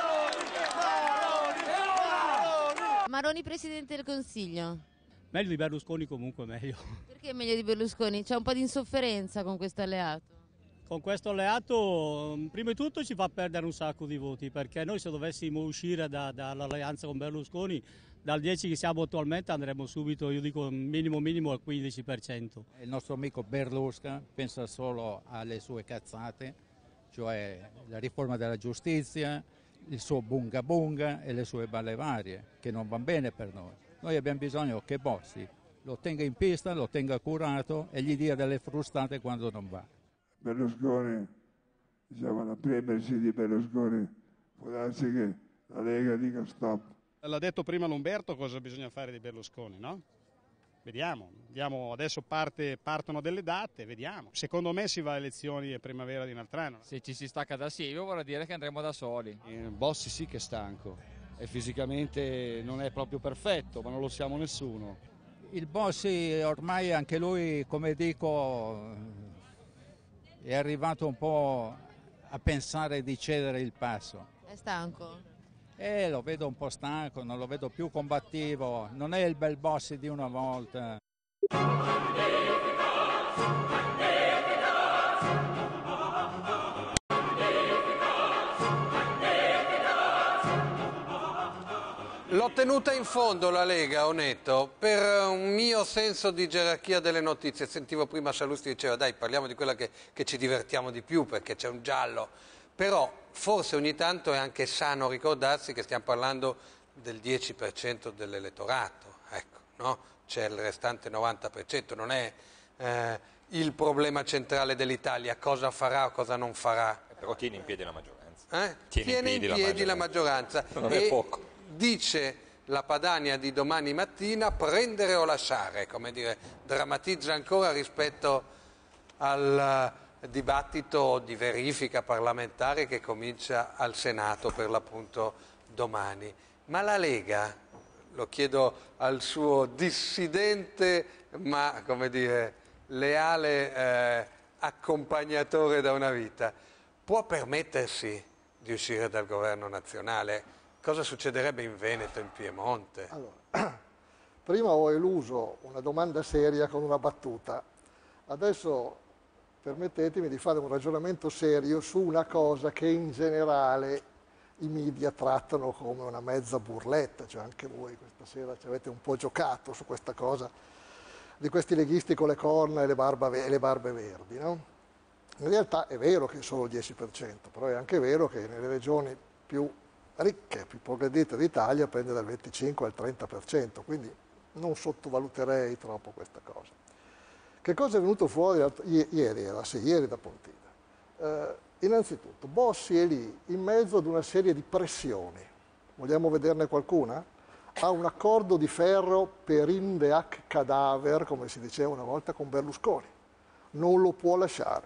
Maroni Presidente del Consiglio. Meglio di Berlusconi comunque, meglio. Perché è meglio di Berlusconi? C'è un po' di insofferenza con questo alleato. Con questo alleato, prima di tutto, ci fa perdere un sacco di voti, perché noi se dovessimo uscire da, dall'alleanza con Berlusconi, dal dieci che siamo attualmente andremo subito, io dico minimo minimo al quindici per cento. Il nostro amico Berlusca pensa solo alle sue cazzate, cioè la riforma della giustizia, il suo bunga bunga e le sue balle varie, che non vanno bene per noi. Noi abbiamo bisogno che Bossi lo tenga in pista, lo tenga curato e gli dia delle frustate quando non va. Berlusconi, diciamo la premiership di Berlusconi, può darsi che la Lega dica stop. L'ha detto prima Lamberto cosa bisogna fare di Berlusconi, no? Vediamo, vediamo adesso parte, partono delle date, vediamo. Secondo me si va a elezioni a primavera di un altro anno. Se ci si stacca da Silvio vorrà dire che andremo da soli. Eh, Bossi sì che è stanco e fisicamente non è proprio perfetto, ma non lo siamo nessuno. Il Bossi ormai anche lui, come dico, è arrivato un po' a pensare di cedere il passo. È stanco? Eh, lo vedo un po' stanco, non lo vedo più combattivo, non è il bel Bossi di una volta. L'ho tenuta in fondo la Lega, ho netto, per un mio senso di gerarchia delle notizie. Sentivo prima Sallusti diceva dai parliamo di quella che, che ci divertiamo di più perché c'è un giallo, però forse ogni tanto è anche sano ricordarsi che stiamo parlando del dieci per cento dell'elettorato, ecco, no? C'è il restante novanta per cento, non è eh, il problema centrale dell'Italia, cosa farà o cosa non farà. Però tiene in piedi la maggioranza. Eh? Tiene, tiene in piedi, in piedi la maggioranza. Non e è poco. Dice la Padania di domani mattina prendere o lasciare, come dire, drammatizza ancora rispetto al dibattito di verifica parlamentare che comincia al Senato per l'appunto domani. Ma la Lega, lo chiedo al suo dissidente ma come dire leale eh, accompagnatore da una vita, può permettersi di uscire dal governo nazionale? Cosa succederebbe in Veneto, in Piemonte? Allora, prima ho eluso una domanda seria con una battuta, adesso permettetemi di fare un ragionamento serio su una cosa che in generale i media trattano come una mezza burletta, cioè anche voi questa sera ci avete un po' giocato su questa cosa di questi leghisti con le corna e le, barba, e le barbe verdi, no? In realtà è vero che è solo il dieci per cento, però è anche vero che nelle regioni più ricche, più progredite d'Italia prende dal venticinque al trenta per cento, quindi non sottovaluterei troppo questa cosa. Che cosa è venuto fuori ieri? Era, sì, ieri da Pontida. Eh, innanzitutto, Bossi è lì in mezzo ad una serie di pressioni. Vogliamo vederne qualcuna? Ha un accordo di ferro per inde hac cadaver, come si diceva una volta, con Berlusconi. Non lo può lasciare.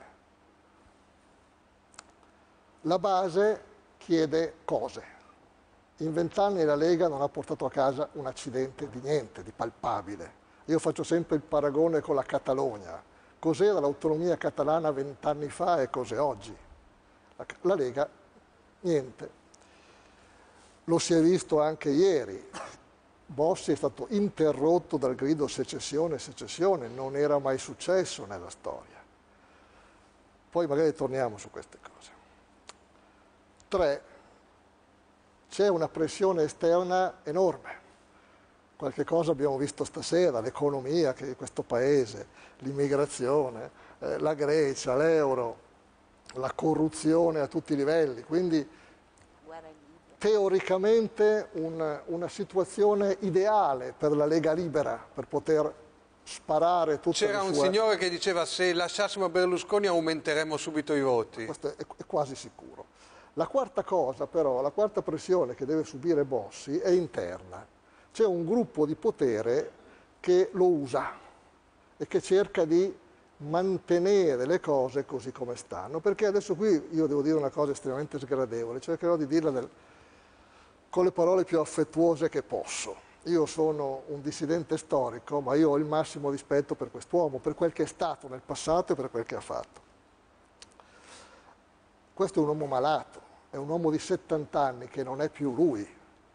La base chiede cose. In vent'anni la Lega non ha portato a casa un accidente di niente, di palpabile. Io faccio sempre il paragone con la Catalogna. Cos'era l'autonomia catalana vent'anni fa e cos'è oggi? La, la Lega, niente. Lo si è visto anche ieri. Bossi è stato interrotto dal grido secessione, secessione. Non era mai successo nella storia. Poi magari torniamo su queste cose. Tre. C'è una pressione esterna enorme. Qualche cosa abbiamo visto stasera, l'economia che questo paese, l'immigrazione, eh, la Grecia, l'euro, la corruzione a tutti i livelli. Quindi teoricamente un, una situazione ideale per la Lega Libera, per poter sparare tutte le sue... C'era un signore che diceva se lasciassimo Berlusconi aumenteremmo subito i voti. Questo è, è quasi sicuro. La quarta cosa però, la quarta pressione che deve subire Bossi è interna. C'è un gruppo di potere che lo usa e che cerca di mantenere le cose così come stanno, perché adesso qui io devo dire una cosa estremamente sgradevole, cercherò di dirla nel, con le parole più affettuose che posso. Io sono un dissidente storico, ma io ho il massimo rispetto per quest'uomo, per quel che è stato nel passato e per quel che ha fatto. Questo è un uomo malato, è un uomo di settanta anni che non è più lui,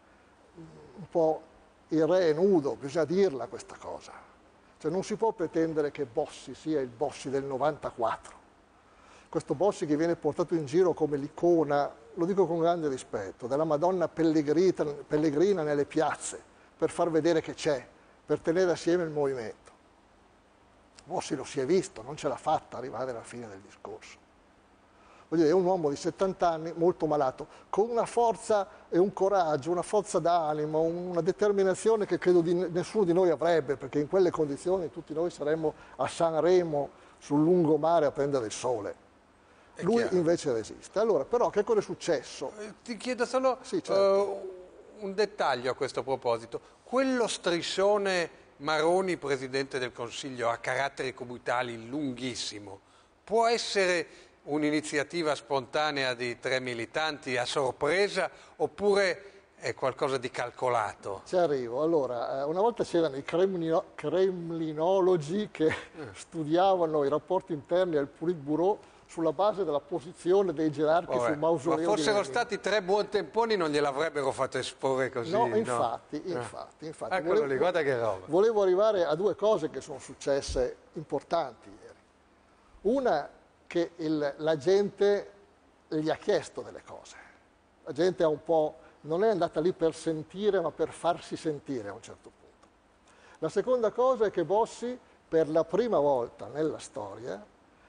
un po' il re è nudo, bisogna dirla questa cosa. Cioè non si può pretendere che Bossi sia il Bossi del novantaquattro. Questo Bossi che viene portato in giro come l'icona, lo dico con grande rispetto, della Madonna pellegrina, pellegrina nelle piazze, per far vedere che c'è, per tenere assieme il movimento. Bossi lo si è visto, non ce l'ha fatta arrivare alla fine del discorso. Voglio dire, è un uomo di settanta anni, molto malato, con una forza e un coraggio, una forza d'animo, una determinazione che credo di nessuno di noi avrebbe, perché in quelle condizioni tutti noi saremmo a Sanremo sul lungomare a prendere il sole. È Lui chiaro. Invece resiste. Allora, però, che cosa è successo? Eh, ti chiedo solo sì, certo. uh, un dettaglio a questo proposito. Quello striscione Maroni, Presidente del Consiglio, a caratteri cubitali lunghissimo, può essere un'iniziativa spontanea di tre militanti a sorpresa oppure è qualcosa di calcolato? Ci arrivo. Allora, una volta c'erano i cremlino, cremlinologi che studiavano i rapporti interni al Politburo sulla base della posizione dei gerarchi Vabbè, sul mausoleo. Ma fossero di stati tre buontemponi non gliel'avrebbero fatto esporre così. No, no? infatti, infatti, infatti. Eccolo volevo, lì, guarda che roba. Volevo arrivare a due cose che sono successe importanti ieri. Una, che il, la gente gli ha chiesto delle cose. La gente ha un po', non è andata lì per sentire, ma per farsi sentire a un certo punto. La seconda cosa è che Bossi, per la prima volta nella storia,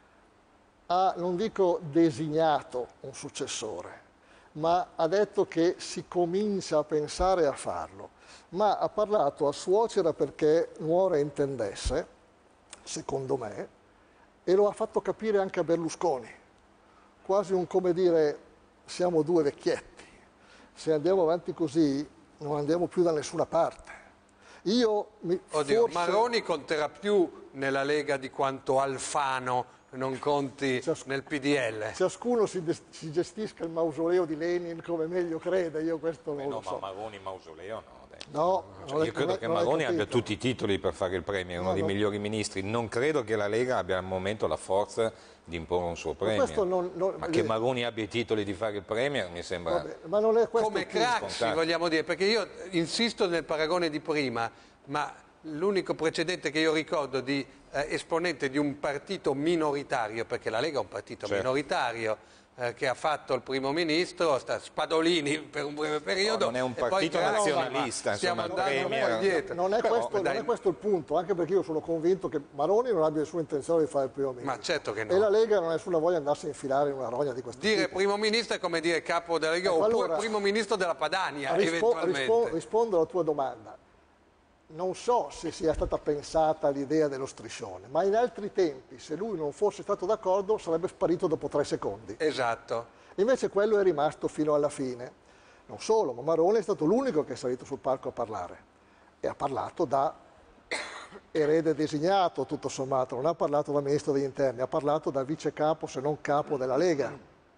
ha, non dico designato un successore, ma ha detto che si comincia a pensare a farlo. Ma ha parlato a suocera perché nuora intendesse, secondo me, e lo ha fatto capire anche a Berlusconi, quasi un come dire siamo due vecchietti, se andiamo avanti così non andiamo più da nessuna parte. Io mi, Oddio, forse... Maroni conterà più nella Lega di quanto Alfano non conti Ciasc... nel P D L. Ciascuno si, si gestisca il mausoleo di Lenin come meglio crede, io questo non Beh, lo no, so. ma Maroni mausoleo no. No, cioè, io credo che Maroni abbia tutti i titoli per fare il premio, è uno no, dei no. migliori ministri. Non credo che la Lega abbia al momento la forza di imporre un suo premio. Ma, non, non, ma che Maroni abbia i titoli di fare il premio mi sembra... Vabbè, ma non è come Craxi, vogliamo dire, perché io insisto nel paragone di prima, ma l'unico precedente che io ricordo di eh, esponente di un partito minoritario, perché la Lega è un partito certo. minoritario, Eh, che ha fatto il primo ministro, sta Spadolini per un breve periodo. No, non è un partito nazionalista, no, insomma, no, non, è, dietro. Non, è Però, questo, non è questo il punto, anche perché io sono convinto che Maroni non abbia nessuna intenzione di fare il primo ministro. Ma certo che no. E la Lega non ha nessuna voglia di andarsi a infilare in una rogna di questo dire tipo. Dire primo ministro è come dire capo della Lega, ecco, oppure allora, primo ministro della Padania, rispo, eventualmente. Rispo, rispondo alla tua domanda. non so se sia stata pensata l'idea dello striscione, ma in altri tempi, se lui non fosse stato d'accordo, sarebbe sparito dopo tre secondi. Esatto. Invece quello è rimasto fino alla fine. Non solo, ma Maroni è stato l'unico che è salito sul palco a parlare. E ha parlato da erede designato, tutto sommato, non ha parlato da ministro degli interni, ha parlato da vice capo, se non capo della Lega.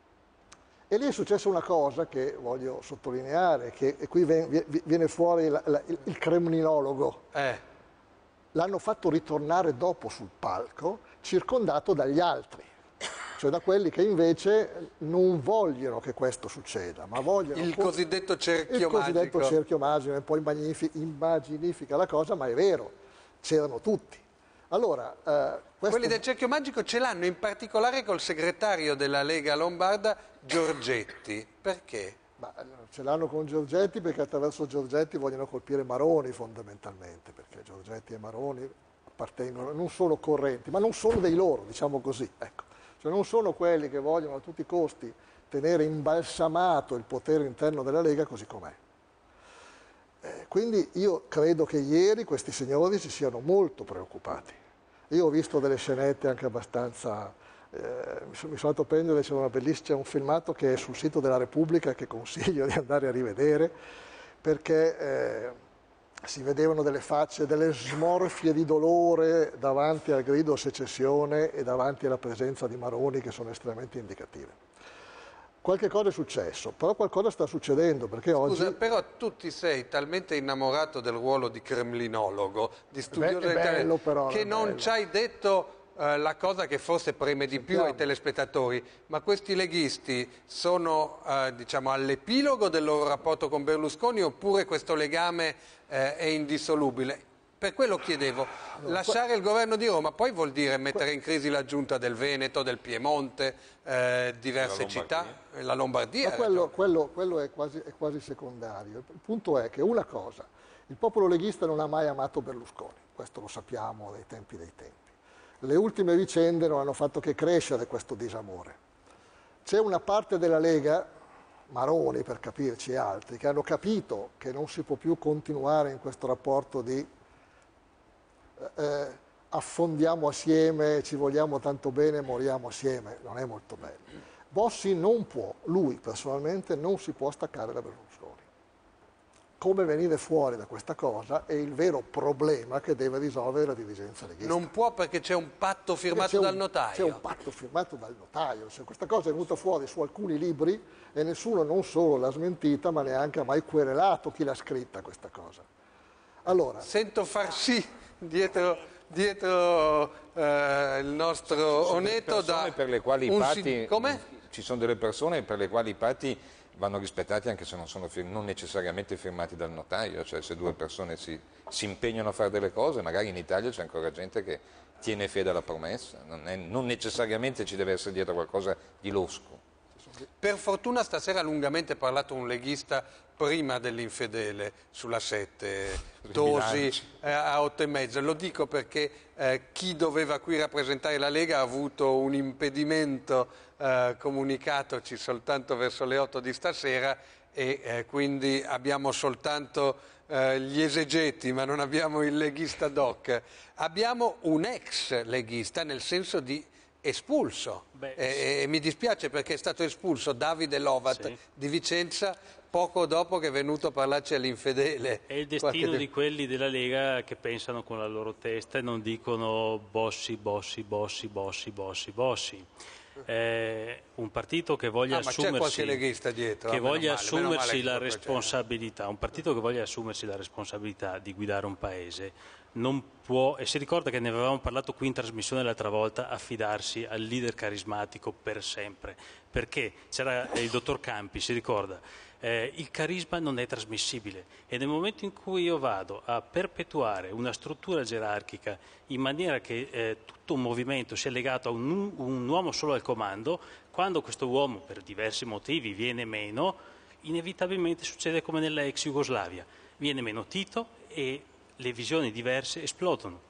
E lì è successa una cosa che voglio sottolineare, che e qui viene fuori la, la, il cremlinologo. Eh. L'hanno fatto ritornare dopo sul palco, circondato dagli altri, cioè da quelli che invece non vogliono che questo succeda, ma vogliono... Il cosiddetto cerchio il cosiddetto magico. cerchio magico, e poi immaginifica la cosa, ma è vero, c'erano tutti. Allora, eh, questo... Quelli del cerchio magico ce l'hanno in particolare col segretario della Lega Lombarda, Giorgetti. Perché? Ma ce l'hanno con Giorgetti perché attraverso Giorgetti vogliono colpire Maroni fondamentalmente, perché Giorgetti e Maroni appartengono, non sono correnti, ma non sono dei loro, diciamo così. Ecco. Cioè non sono quelli che vogliono a tutti i costi tenere imbalsamato il potere interno della Lega così com'è. Eh, quindi io credo che ieri questi signori si siano molto preoccupati. Io ho visto delle scenette anche abbastanza... Eh, mi sono andato a prendere, c'è una bellissima, un filmato che è sul sito della Repubblica che consiglio di andare a rivedere, perché eh, si vedevano delle facce, delle smorfie di dolore davanti al grido secessione e davanti alla presenza di Maroni che sono estremamente indicative. Qualche cosa è successo, però qualcosa sta succedendo, perché oggi... Scusa, però tu ti sei talmente innamorato del ruolo di cremlinologo, di studioso Beh, è bello, però, che è non bello. ci hai detto eh, la cosa che forse preme di più ai telespettatori, ma questi leghisti sono eh, diciamo, all'epilogo del loro rapporto con Berlusconi oppure questo legame eh, è indissolubile? Per quello chiedevo, lasciare il governo di Roma poi vuol dire mettere in crisi la giunta del Veneto, del Piemonte, eh, diverse La città, la Lombardia. Ma quello, quello, quello è, quasi, è quasi secondario. Il punto è che una cosa, il popolo leghista non ha mai amato Berlusconi, questo lo sappiamo dai tempi dei tempi. Le ultime vicende non hanno fatto che crescere questo disamore. C'è una parte della Lega, Maroni per capirci e altri, che hanno capito che non si può più continuare in questo rapporto di Eh, affondiamo assieme, ci vogliamo tanto bene, moriamo assieme, non è molto bello. Bossi non può, lui personalmente non si può staccare da Berlusconi. Come venire fuori da questa cosa è il vero problema che deve risolvere la dirigenza leghista. Non può perché c'è un patto firmato un, dal notaio. C'è un patto firmato dal notaio, cioè, questa cosa è venuta fuori su alcuni libri e nessuno non solo l'ha smentita ma neanche ha mai querelato chi l'ha scritta questa cosa. Allora, sento far sì dietro, dietro eh, il nostro Onetto da per le quali i un patti, si... Come? Ci sono delle persone per le quali i patti vanno rispettati anche se non sono fir- non necessariamente firmati dal notaio, cioè se due persone si, si impegnano a fare delle cose, magari in Italia c'è ancora gente che tiene fede alla promessa, non, è, non necessariamente ci deve essere dietro qualcosa di losco. Per fortuna stasera ha lungamente parlato un leghista prima dell'infedele sulla sette, Tosi eh, a otto e mezzo. Lo dico perché eh, chi doveva qui rappresentare la Lega ha avuto un impedimento eh, comunicatoci soltanto verso le otto di stasera e eh, quindi abbiamo soltanto eh, gli esegeti ma non abbiamo il leghista doc. Abbiamo un ex leghista nel senso di espulso. Beh, e, e mi dispiace perché è stato espulso Davide Lovat sì. di Vicenza poco dopo che è venuto a parlarci all'infedele. È il destino Qualche... di quelli della Lega che pensano con la loro testa e non dicono bossi, bossi, bossi, bossi, bossi, bossi. È un partito che voglia ah, ma assumersi, c'è qualche leghista dietro, che ah, voglia male, assumersi la responsabilità, un partito che voglia assumersi la responsabilità di guidare un paese non può, e si ricorda che ne avevamo parlato qui in trasmissione l'altra volta, affidarsi al leader carismatico per sempre, perché c'era il dottor Campi, si ricorda, eh, il carisma non è trasmissibile e nel momento in cui io vado a perpetuare una struttura gerarchica in maniera che eh, tutto un movimento sia legato a un, un uomo solo al comando, quando questo uomo per diversi motivi viene meno, inevitabilmente succede come nella ex Jugoslavia, viene meno Tito e le visioni diverse esplodono.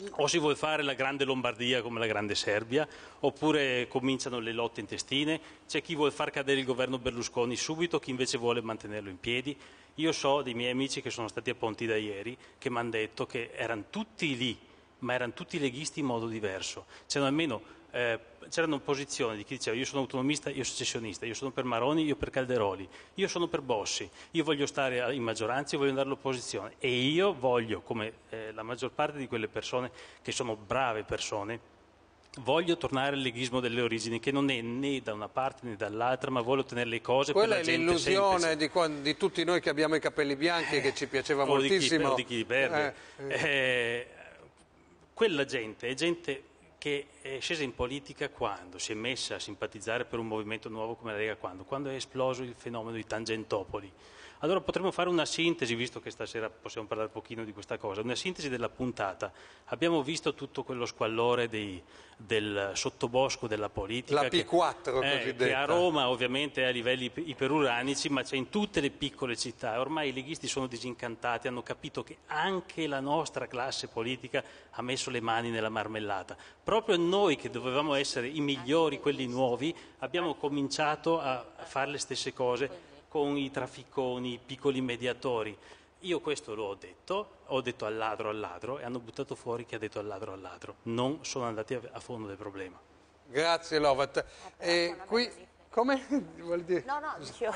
O si vuole fare la grande Lombardia come la grande Serbia, oppure cominciano le lotte intestine. C'è chi vuole far cadere il governo Berlusconi subito, chi invece vuole mantenerlo in piedi. Io so dei miei amici che sono stati a Ponti da ieri, che mi hanno detto che erano tutti lì, ma erano tutti leghisti in modo diverso. C'erano almeno eh, c'erano posizioni di chi diceva io sono autonomista, io secessionista, io sono per Maroni, io per Calderoli, io sono per Bossi, io voglio stare in maggioranza, io voglio andare all'opposizione e io voglio, come eh, la maggior parte di quelle persone che sono brave persone, voglio tornare al leghismo delle origini, che non è né da una parte né dall'altra, ma vuole ottenere le cose Quella per la gente semplice. Quella è l'illusione di, quando, di tutti noi che abbiamo i capelli bianchi, eh, che ci piaceva o moltissimo. O di chi li perde. Eh, eh. Eh, quella gente è gente che è scesa in politica quando si è messa a simpatizzare per un movimento nuovo come la Lega, quando? Quando è esploso il fenomeno di Tangentopoli. Allora potremmo fare una sintesi, visto che stasera possiamo parlare un pochino di questa cosa, una sintesi della puntata. Abbiamo visto tutto quello squallore dei, del sottobosco della politica. La P quattro che, cosiddetta. Eh, che a Roma ovviamente è a livelli iperuranici, ma c'è in tutte le piccole città. Ormai i leghisti sono disincantati, hanno capito che anche la nostra classe politica ha messo le mani nella marmellata. Proprio noi che dovevamo essere i migliori, quelli nuovi, abbiamo cominciato a fare le stesse cose con i trafficoni, i piccoli mediatori. Io questo l'ho detto, ho detto al ladro al ladro e hanno buttato fuori chi ha detto al ladro al ladro. Non sono andati a fondo del problema. Grazie Lovat. E qui, come? Vuol dire? No, no, dicevo,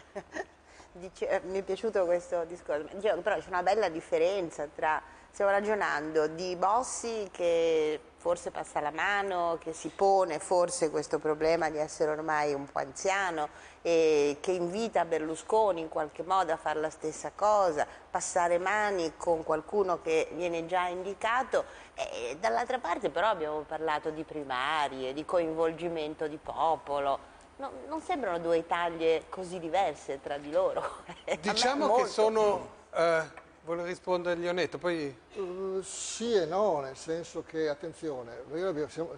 dice, mi è piaciuto questo discorso, dicevo, però c'è una bella differenza tra, stiamo ragionando di Bossi che forse passa la mano, che si pone forse questo problema di essere ormai un po' anziano e che invita Berlusconi in qualche modo a fare la stessa cosa, passare mani con qualcuno che viene già indicato e dall'altra parte però abbiamo parlato di primarie, di coinvolgimento di popolo, no, non sembrano due Italie così diverse tra di loro. Diciamo che sono... Uh... Vuole rispondere Leonetto? Poi... Uh, sì e no, nel senso che, attenzione, siamo,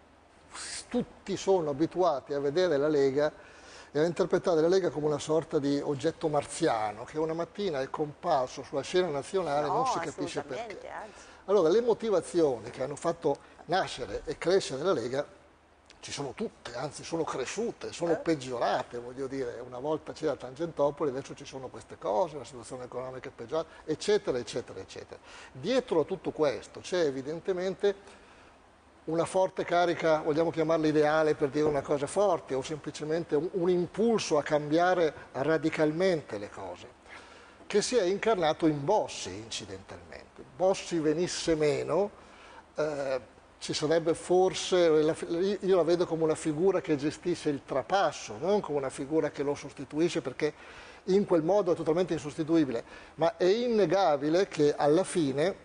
tutti sono abituati a vedere la Lega e a interpretare la Lega come una sorta di oggetto marziano, che una mattina è comparso sulla scena nazionale e no, non si capisce perché. Anzi. Allora, le motivazioni che hanno fatto nascere e crescere la Lega ci sono tutte, anzi sono cresciute, sono peggiorate, voglio dire, una volta c'era Tangentopoli, adesso ci sono queste cose, la situazione economica è peggiorata, eccetera, eccetera, eccetera. Dietro a tutto questo c'è evidentemente una forte carica, vogliamo chiamarla ideale per dire una cosa forte, o semplicemente un, un impulso a cambiare radicalmente le cose, che si è incarnato in Bossi incidentalmente. Bossi venisse meno, eh, ci sarebbe forse, io la vedo come una figura che gestisce il trapasso, non come una figura che lo sostituisce perché in quel modo è totalmente insostituibile, ma è innegabile che alla fine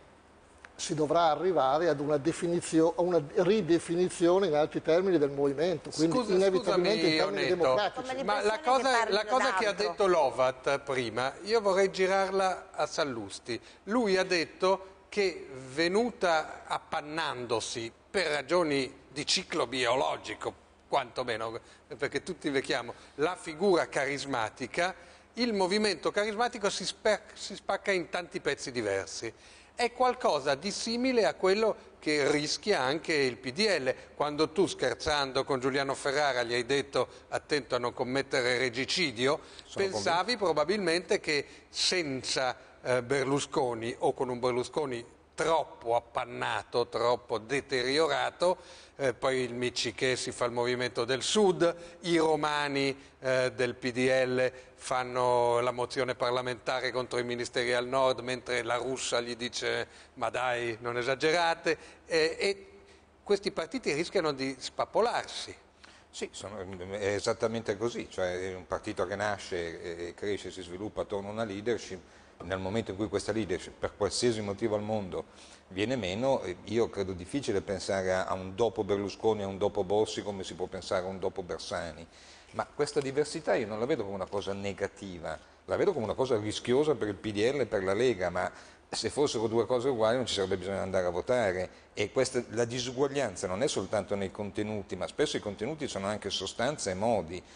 si dovrà arrivare ad una, definizio, a una ridefinizione in altri termini del movimento, quindi Scusa, inevitabilmente scusami, in termini Ionetto, democratici. ma la cosa, la cosa che ha detto Lovat prima, io vorrei girarla a Sallusti. Lui ha detto che venuta appannandosi per ragioni di ciclo biologico, quantomeno, perché tutti vecchiamo, la figura carismatica, il movimento carismatico si, si spacca in tanti pezzi diversi. È qualcosa di simile a quello che rischia anche il P D L. Quando tu, scherzando con Giuliano Ferrara, gli hai detto attento a non commettere regicidio, Sono pensavi convinto. probabilmente che senza eh, Berlusconi o con un Berlusconi troppo appannato, troppo deteriorato, eh, poi il Miccichè si fa il movimento del Sud, i romani eh, del P D L fanno la mozione parlamentare contro i ministeri al nord, mentre la Russa gli dice ma dai, non esagerate, eh, e questi partiti rischiano di spappolarsi. Sì, sono, è esattamente così, cioè è un partito che nasce e cresce, si sviluppa attorno a una leadership. Nel momento in cui questa leadership, per qualsiasi motivo al mondo, viene meno, io credo difficile pensare a un dopo Berlusconi e a un dopo Bossi come si può pensare a un dopo Bersani. Ma questa diversità io non la vedo come una cosa negativa, la vedo come una cosa rischiosa per il P D L e per la Lega, ma se fossero due cose uguali non ci sarebbe bisogno di andare a votare. E questa, la disuguaglianza non è soltanto nei contenuti, ma spesso i contenuti sono anche sostanza e modi.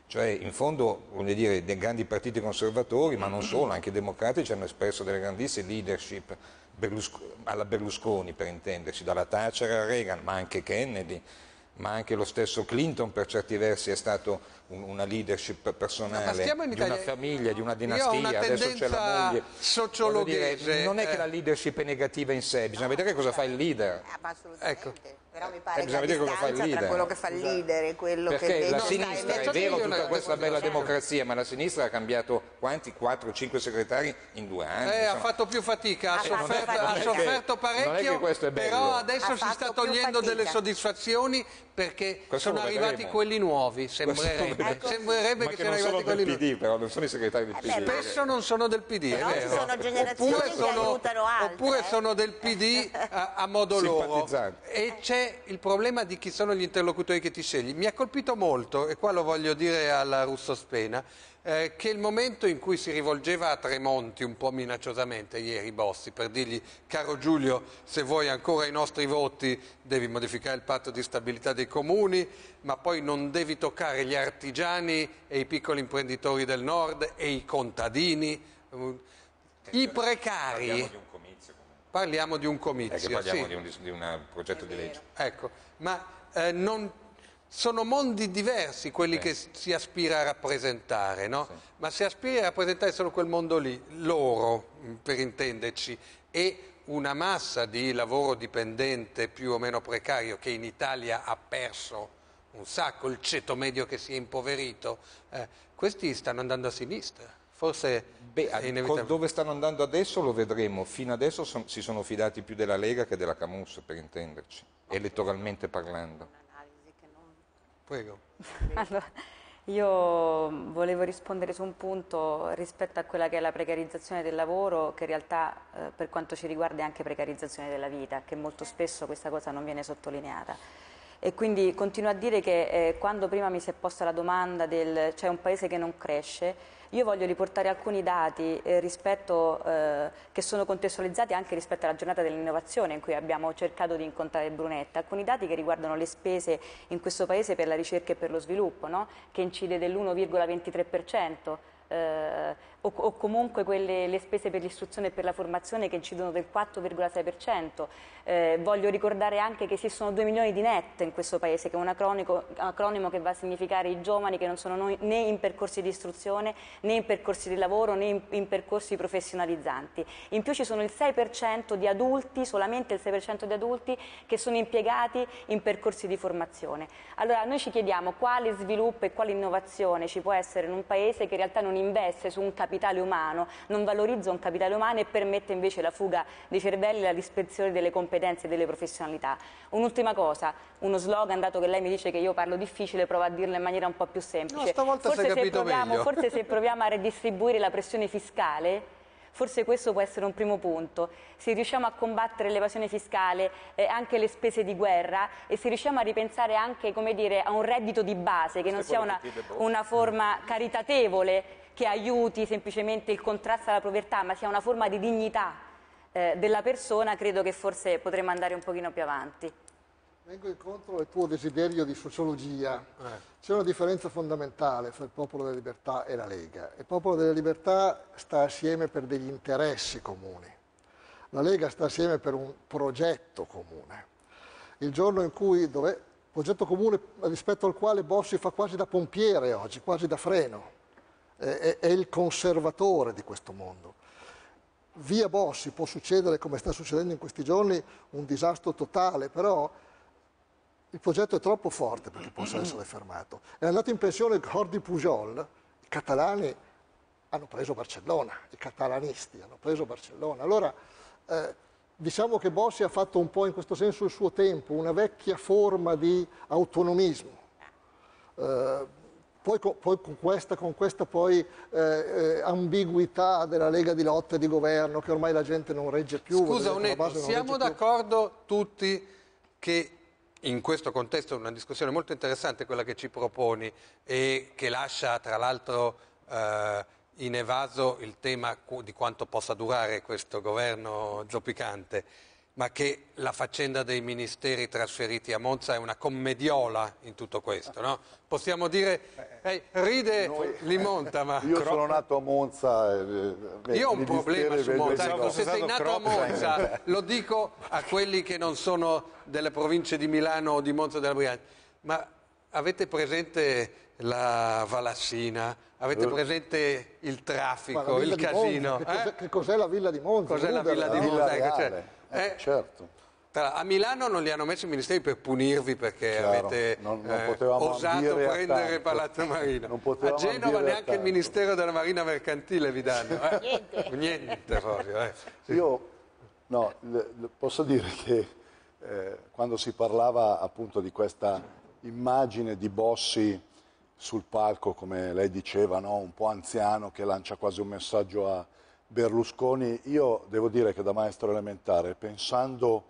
Cioè, in fondo, voglio dire, dei grandi partiti conservatori, ma non solo, anche i democratici hanno espresso delle grandissime leadership Berlusco- alla Berlusconi, per intenderci, dalla Thatcher a Reagan, ma anche Kennedy, ma anche lo stesso Clinton per certi versi è stato un, una leadership personale no, di una famiglia, di una dinastia, Io ho una adesso c'è la moglie. sociologhese. Dire, non è che la leadership è negativa in sé, bisogna vedere cosa fa il leader. Assolutamente. Ecco. Però mi pare Eh, che la bisogna vedere cosa fa il distanza tra leader. quello che fa il leader e quello Perché che invece la sta in sinistra, mezzo è vero a tutta questa bella tutto. democrazia, ma la sinistra ha cambiato quanti? quattro cinque segretari in due anni. Eh, ha insomma. fatto più fatica, ha, Eh, non è- sofferto, non ha è che- sofferto non è che parecchio, questo è bello. però adesso Ha si sta fatto più togliendo fatica. delle soddisfazioni perché Questo sono lo arrivati vedremo. quelli nuovi, Questo sembrerebbe, lo vedremo. sembrerebbe Ma che che siano non sono arrivati del quelli P nuovi. D, però non sono i segretari del P D. Spesso non sono del P D, è Però ci vero. sono generazioni Oppure che sono, aiutano altre, oppure eh. sono del P D a, a modo loro. Simpatizzanti. E c'è il problema di chi sono gli interlocutori che ti scegli. Mi ha colpito molto, e qua lo voglio dire alla Russo Spena, eh, che il momento in cui si rivolgeva a Tremonti un po' minacciosamente ieri Bossi per dirgli: caro Giulio, se vuoi ancora i nostri voti devi modificare il patto di stabilità dei comuni, ma poi non devi toccare gli artigiani e i piccoli imprenditori del nord e i contadini, i precari. Parliamo di un comizio. Parliamo di un comizio, È che parliamo sì. di, un, di un progetto di legge. Ecco, ma eh, non, sono mondi diversi quelli Sì. che si aspira a rappresentare, no? Sì. Ma si aspira a rappresentare solo quel mondo lì, loro, per intenderci, e una massa di lavoro dipendente più o meno precario che in Italia ha perso un sacco, il ceto medio che si è impoverito, eh, questi stanno andando a sinistra. Forse Beh, è a- inevitabile. dove stanno andando adesso lo vedremo. Fino adesso son- si sono fidati più della Lega che della Camus, per intenderci, elettoralmente parlando. Prego. Allora, io volevo rispondere su un punto rispetto a quella che è la precarizzazione del lavoro, che in realtà eh, per quanto ci riguarda è anche precarizzazione della vita, che molto spesso questa cosa non viene sottolineata. E quindi continuo a dire che eh, quando prima mi si è posta la domanda del c'è un paese che non cresce, io voglio riportare alcuni dati eh, rispetto, eh, che sono contestualizzati anche rispetto alla giornata dell'innovazione in cui abbiamo cercato di incontrare Brunetta, alcuni dati che riguardano le spese in questo paese per la ricerca e per lo sviluppo, no? Che incide dell'uno virgola ventitré per cento. Eh, o, o comunque quelle, le spese per l'istruzione e per la formazione che incidono del quattro virgola sei per cento. Eh, voglio ricordare anche che esistono due milioni di net in questo paese, che è un acronimo, acronimo che va a significare i giovani che non sono noi, né in percorsi di istruzione, né in percorsi di lavoro, né in, in percorsi professionalizzanti. In più ci sono il sei per cento di adulti, solamente il sei per cento di adulti che sono impiegati in percorsi di formazione. Allora noi ci chiediamo quale sviluppo e quale innovazione ci può essere in un paese che in realtà non investe su un capitale umano, non valorizza un capitale umano e permette invece la fuga dei cervelli e la dispersione delle competenze e delle professionalità. Un'ultima cosa, uno slogan, dato che lei mi dice che io parlo difficile, provo a dirlo in maniera un po' più semplice. No, stavolta forse, sei se capito proviamo, meglio. forse se proviamo a redistribuire la pressione fiscale, forse questo può essere un primo punto. Se riusciamo a combattere l'evasione fiscale, eh, anche le spese di guerra, e se riusciamo a ripensare anche, come dire, a un reddito di base che non sia una, una forma caritatevole che aiuti semplicemente il contrasto alla povertà, ma sia una forma di dignità eh, della persona, credo che forse potremmo andare un pochino più avanti. Vengo incontro al tuo desiderio di sociologia. C'è una differenza fondamentale fra il Popolo della Libertà e la Lega. Il Popolo della Libertà sta assieme per degli interessi comuni. La Lega sta assieme per un progetto comune. Il giorno in cui, dove, progetto comune rispetto al quale Bossi fa quasi da pompiere oggi, quasi da freno, è, è il conservatore di questo mondo. Via Bossi può succedere, come sta succedendo in questi giorni, un disastro totale, però il progetto è troppo forte perché possa essere fermato. È andato in pensione Jordi Pujol, i catalani hanno preso Barcellona, i catalanisti hanno preso Barcellona. Allora, eh, diciamo che Bossi ha fatto un po' in questo senso il suo tempo, una vecchia forma di autonomismo. Eh, poi, con, poi con questa, con questa poi, eh, eh, ambiguità della Lega di lotta e di governo che ormai la gente non regge più. Scusa, Onetti, siamo d'accordo tutti che in questo contesto è una discussione molto interessante quella che ci proponi e che lascia tra l'altro eh, inevaso il tema di quanto possa durare questo governo zoppicante, ma che la faccenda dei ministeri trasferiti a Monza è una commediola in tutto questo, no? Possiamo dire, eh, ride Noi, Limonta, ma... Io sono nato a Monza... Eh, io ho un problema su Monza, ecco, se sei nato a Monza, lo dico a quelli che non sono delle province di Milano o di Monza o della Brianza, ma avete presente la Valassina? Avete presente il traffico, il casino? Che cos'è, eh? che cos'è la villa di Monza? Cos'è la villa di Monza? Cioè, eh, certo. Tra, a Milano non li hanno messi i ministeri per punirvi perché Chiaro, avete non, non eh, osato prendere Palazzo Marino. A Genova neanche il Ministero della Marina Mercantile vi danno. Eh? Niente. Niente proprio. Eh. Sì. Io no, le, le posso dire che eh, quando si parlava appunto di questa immagine di Bossi sul palco, come lei diceva, no? Un po' anziano che lancia quasi un messaggio a Berlusconi, io devo dire che da maestro elementare, pensando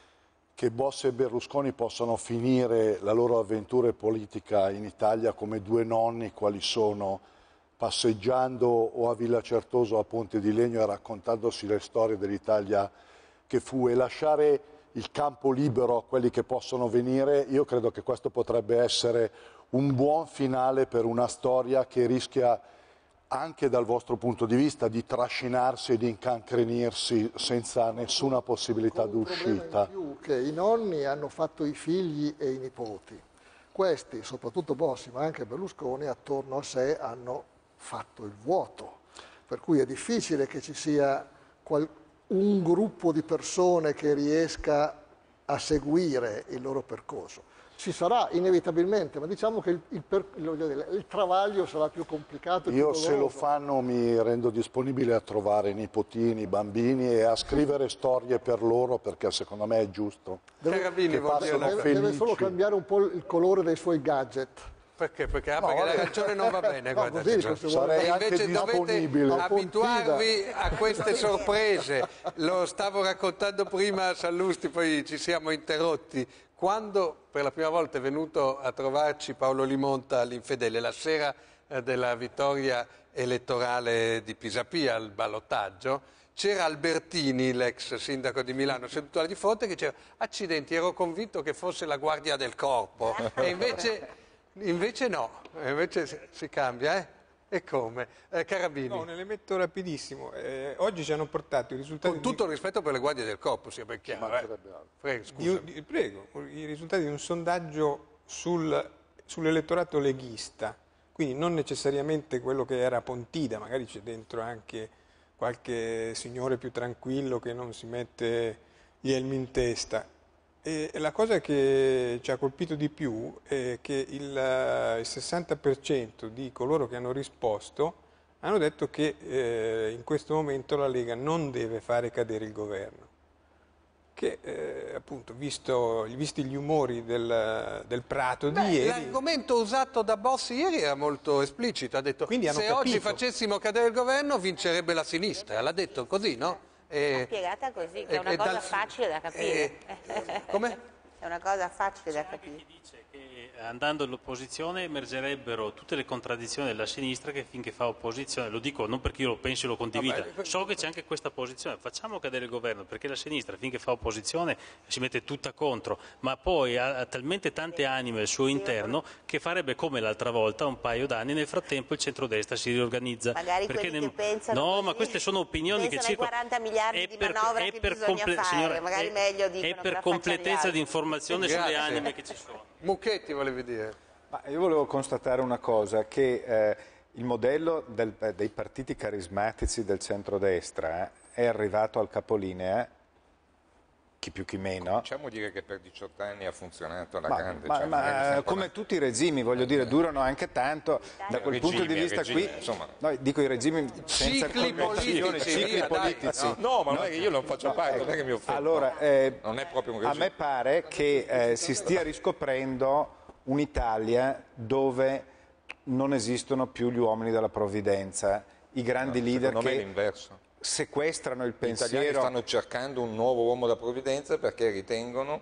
che Bossi e Berlusconi possano finire la loro avventura politica in Italia come due nonni quali sono, passeggiando o a Villa Certoso o a Ponte di Legno e raccontandosi le storie dell'Italia che fu, e lasciare il campo libero a quelli che possono venire, io credo che questo potrebbe essere un buon finale per una storia che rischia, anche dal vostro punto di vista, di trascinarsi e di incancrenirsi senza nessuna possibilità d'uscita. Più che i nonni hanno fatto i figli e i nipoti. Questi, soprattutto Bossi, ma anche Berlusconi, attorno a sé hanno fatto il vuoto. Per cui è difficile che ci sia qual- un gruppo di persone che riesca a seguire il loro percorso. Ci sarà inevitabilmente, ma diciamo che il, il, per, il, il travaglio sarà più complicato. E Io più se lo fanno mi rendo disponibile a trovare nipotini, bambini e a scrivere storie per loro, perché secondo me è giusto. Deve, che deve, deve solo cambiare un po' il colore dei suoi gadget. Perché? Perché, ah, no, perché la canzone non va bene. No, così, e invece dovete abituarvi a queste sorprese. Lo stavo raccontando prima a Sallusti, poi ci siamo interrotti. Quando per la prima volta è venuto a trovarci Paolo Limonta all'Infedele, la sera eh, della vittoria elettorale di Pisapia al ballottaggio, c'era Albertini, l'ex sindaco di Milano, seduto là di fronte, che diceva: accidenti, ero convinto che fosse la guardia del corpo, e invece, invece no, invece si, si cambia, eh? E come? Eh, Carabini. No, un elemento rapidissimo. Eh, oggi ci hanno portato i risultati... Con tutto il rispetto per le guardie del corpo, sia ben chiaro. Eh? Prego, scusa. Di, prego, i risultati di un sondaggio sul, sull'elettorato leghista, quindi non necessariamente quello che era Pontida, magari c'è dentro anche qualche signore più tranquillo che non si mette gli elmi in testa. E la cosa che ci ha colpito di più è che il, il sessanta per cento di coloro che hanno risposto hanno detto che eh, in questo momento la Lega non deve fare cadere il governo. Che eh, appunto, visto, visti gli umori del, del Prato di Beh, ieri... L'argomento usato da Bossi ieri era molto esplicito, ha detto: se capito. oggi facessimo cadere il governo vincerebbe la sinistra, l'ha detto così, no? È spiegata così, che è una cosa dal... facile da capire. E... Come? È una cosa facile da capire. Dice che andando all'opposizione emergerebbero tutte le contraddizioni della sinistra, che finché fa opposizione, lo dico non perché io lo penso e lo condivida, Vabbè, so che c'è anche questa posizione, facciamo cadere il governo, perché la sinistra finché fa opposizione si mette tutta contro, ma poi ha, ha talmente tante anime al suo interno che farebbe come l'altra volta, un paio d'anni, nel frattempo il centrodestra si riorganizza. Magari perché quelli ne... che pensano No, così, ma queste sono opinioni che circolano. quaranta miliardi di manovra che per bisogna comple... fare, signora, magari è, meglio dicono, è per completezza di informazione sulle anime che ci sono. Mucchetti volevi dire? Ma io volevo constatare una cosa, che eh, il modello del, dei partiti carismatici del centrodestra è arrivato al capolinea, chi più chi meno. Facciamo dire che per diciotto anni ha funzionato alla ma, grande. Ma, cioè, ma come una... tutti i regimi, voglio dire, durano anche tanto, da quel regimi, punto di vista regimi, qui, insomma. No, dico i regimi senza connotazioni, cicli politici. No, no, ma non è che io non faccio parte, non è che mi offendo. Allora, eh, non è proprio un a me pare che eh, si stia riscoprendo un'Italia dove non esistono più gli uomini della provvidenza, i grandi no, leader che... me è l'inverso. Sequestrano il pensiero. Gli italiani stanno cercando un nuovo uomo da provvidenza perché ritengono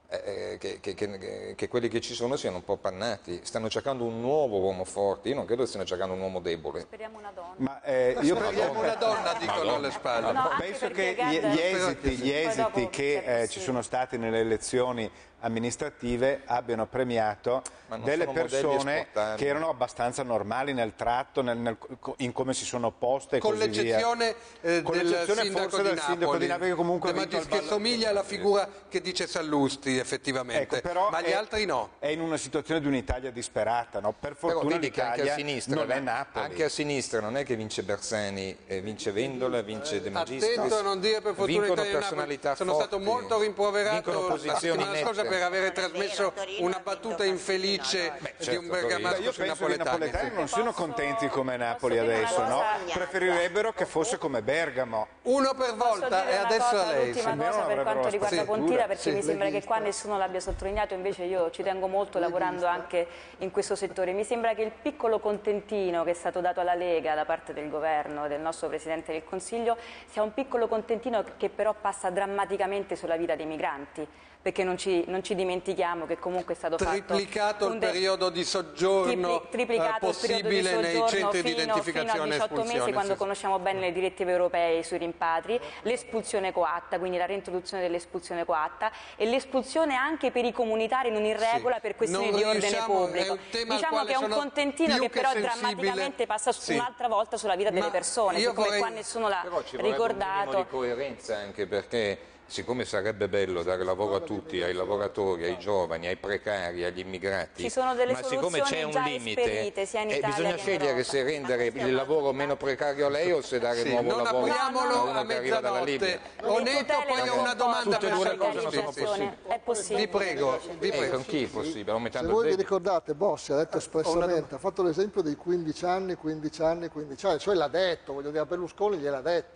eh, che, che, che, che quelli che ci sono siano un po' appannati. Stanno cercando un nuovo uomo forte, io non credo che stiano cercando un uomo debole. Speriamo una donna. Ma eh, io Speriamo una donna, dicono alle spalle. No, penso che perché gli, Gad- gli esiti, gli Poi esiti dopo, che se eh, ci sono stati nelle elezioni amministrative abbiano premiato non delle sono modelli persone spontanei. che erano abbastanza normali nel tratto, nel, nel, in come si sono poste e Con così via. l'eccezione eh, Con del l'eccezione sindaco, forse di, del Napoli, sindaco di Napoli, che comunque ha ma vinto il che ballo- somiglia alla figura che dice Sallusti effettivamente, Ecco, però ma gli è- altri no. È in una situazione di un'Italia disperata, no? Per Però fortuna vedi che anche a l'Italia sinistra, non è no? Napoli. Anche a sinistra non è che vince Bersani, eh, vince Vendola, vince De Magistris. Attento a non dire per fortuna Vincono Italia e Napoli. personalità Sono forti, stato molto rimproverato vincono la posizioni settimana scorsa nette. per avere trasmesso una battuta infelice Beh, di certo, un Beh, bergamasco io sui penso che i napoletani. napoletani non sono contenti come Napoli posso dire una adesso, no? cosa? Preferirebbero che fosse come Bergamo. Uno per Posso volta dire e una adesso cosa, a lei. l'ultima almeno cosa per avrebbero quanto la riguarda spazzatura. Pontida, perché Sì. mi sembra che qua nessuno l'abbia sottolineato, invece io ci tengo molto lavorando anche in questo settore. Mi sembra che il piccolo contentino che è stato dato alla Lega da parte del governo, del nostro Presidente del Consiglio, sia un piccolo contentino che però passa drammaticamente sulla vita dei migranti, perché non ci, non ci dimentichiamo che comunque è stato Triplicato fatto il un de- periodo di soggiorno Tripli- triplicato eh, il periodo di possibile nei soggiorno centri di fino, identificazione fino a e diciotto mesi, espulsione. quando sì, sì. conosciamo bene le direttive europee sui rimpatri, l'espulsione coatta, quindi la reintroduzione dell'espulsione coatta e l'espulsione anche per i comunitari non in regola Sì. per questioni Non di ordine riusciamo- pubblico. è un tema al Diciamo quale che è un sono contentino più che che però sensibile. drammaticamente passa Sì. un'altra volta sulla vita delle Ma persone, io siccome vorrei- qua nessuno l'ha Però ci vorrebbe un minimo ricordato. di coerenza, anche perché siccome sarebbe bello dare lavoro a tutti, ai lavoratori, ai giovani, ai precari, agli immigrati, Ci sono delle ma siccome c'è soluzioni un già limite, esperite, sia in eh, Italia bisogna che in scegliere Europa. se rendere il lavoro meno precario a lei o se dare Sì, nuovo non lavoro apriamolo a a uno che arriva dalla Libia. mezzanotte. Oneto, poi ho una domanda Tutte e per due le cose Sallusti. non sono possibili. È possibile. Vi prego, vi Eh, prego. con chi è possibile? Se Aumentando voi il vi debito? ricordate, Bossi ha detto espressamente, ha fatto l'esempio dei quindici anni, quindici anni, quindici anni, cioè l'ha detto, voglio dire, a Berlusconi gliel'ha detto.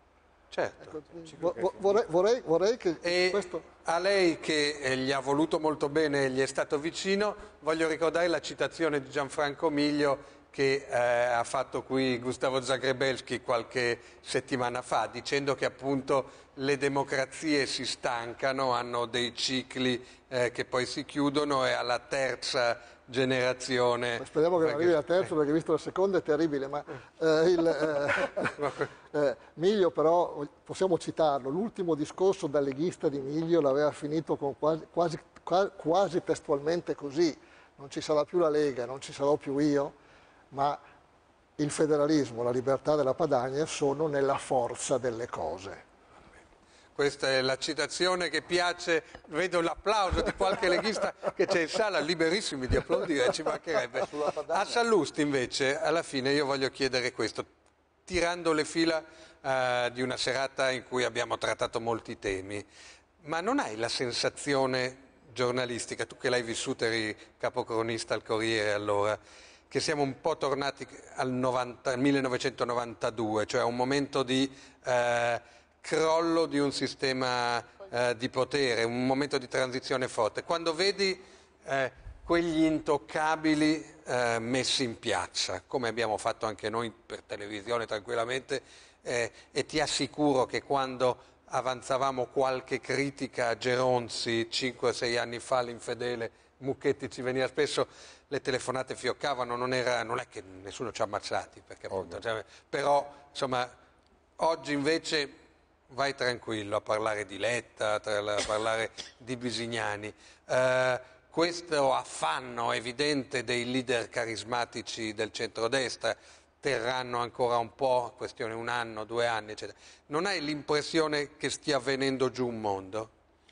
Certo. Vo- vo- Vorrei, vorrei, vorrei che E questo... a lei che eh, gli ha voluto molto bene e gli è stato vicino, voglio ricordare la citazione di Gianfranco Miglio che eh, ha fatto qui Gustavo Zagrebelsky qualche settimana fa, dicendo che appunto le democrazie si stancano, hanno dei cicli eh, che poi si chiudono e alla terza generazione... Speriamo che non perché- arrivi la terza perché visto la seconda è terribile, ma eh, il, eh, eh, Miglio però, possiamo citarlo, l'ultimo discorso da leghista di Miglio l'aveva finito con quasi, quasi, qua- quasi testualmente così: non ci sarà più la Lega, non ci sarò più io, ma il federalismo, la libertà della Padania sono nella forza delle cose. Questa è la citazione che piace, vedo l'applauso di qualche leghista che c'è in sala, liberissimi di applaudire, ci mancherebbe. A Sallusti invece, alla fine io voglio chiedere questo, tirando le fila eh, di una serata in cui abbiamo trattato molti temi, ma non hai la sensazione giornalistica, tu che l'hai vissuta, eri capocronista al Corriere allora, che siamo un po' tornati al novanta, millenovecentonovantadue, cioè a un momento di... Eh, crollo di un sistema eh, di potere, un momento di transizione forte. Quando vedi eh, quegli intoccabili eh, messi in piazza, come abbiamo fatto anche noi per televisione tranquillamente, eh, e ti assicuro che quando avanzavamo qualche critica a Geronzi cinque sei anni fa, l'infedele Mucchetti ci veniva spesso, le telefonate fioccavano, non, era, non è che nessuno ci ha ammazzati, perché appunto, cioè, però insomma oggi invece... vai tranquillo a parlare di Letta, a parlare di Bisignani. Eh, questo affanno evidente dei leader carismatici del centrodestra terranno ancora un po', questione un anno, due anni, eccetera. Non hai l'impressione che stia venendo giù un mondo?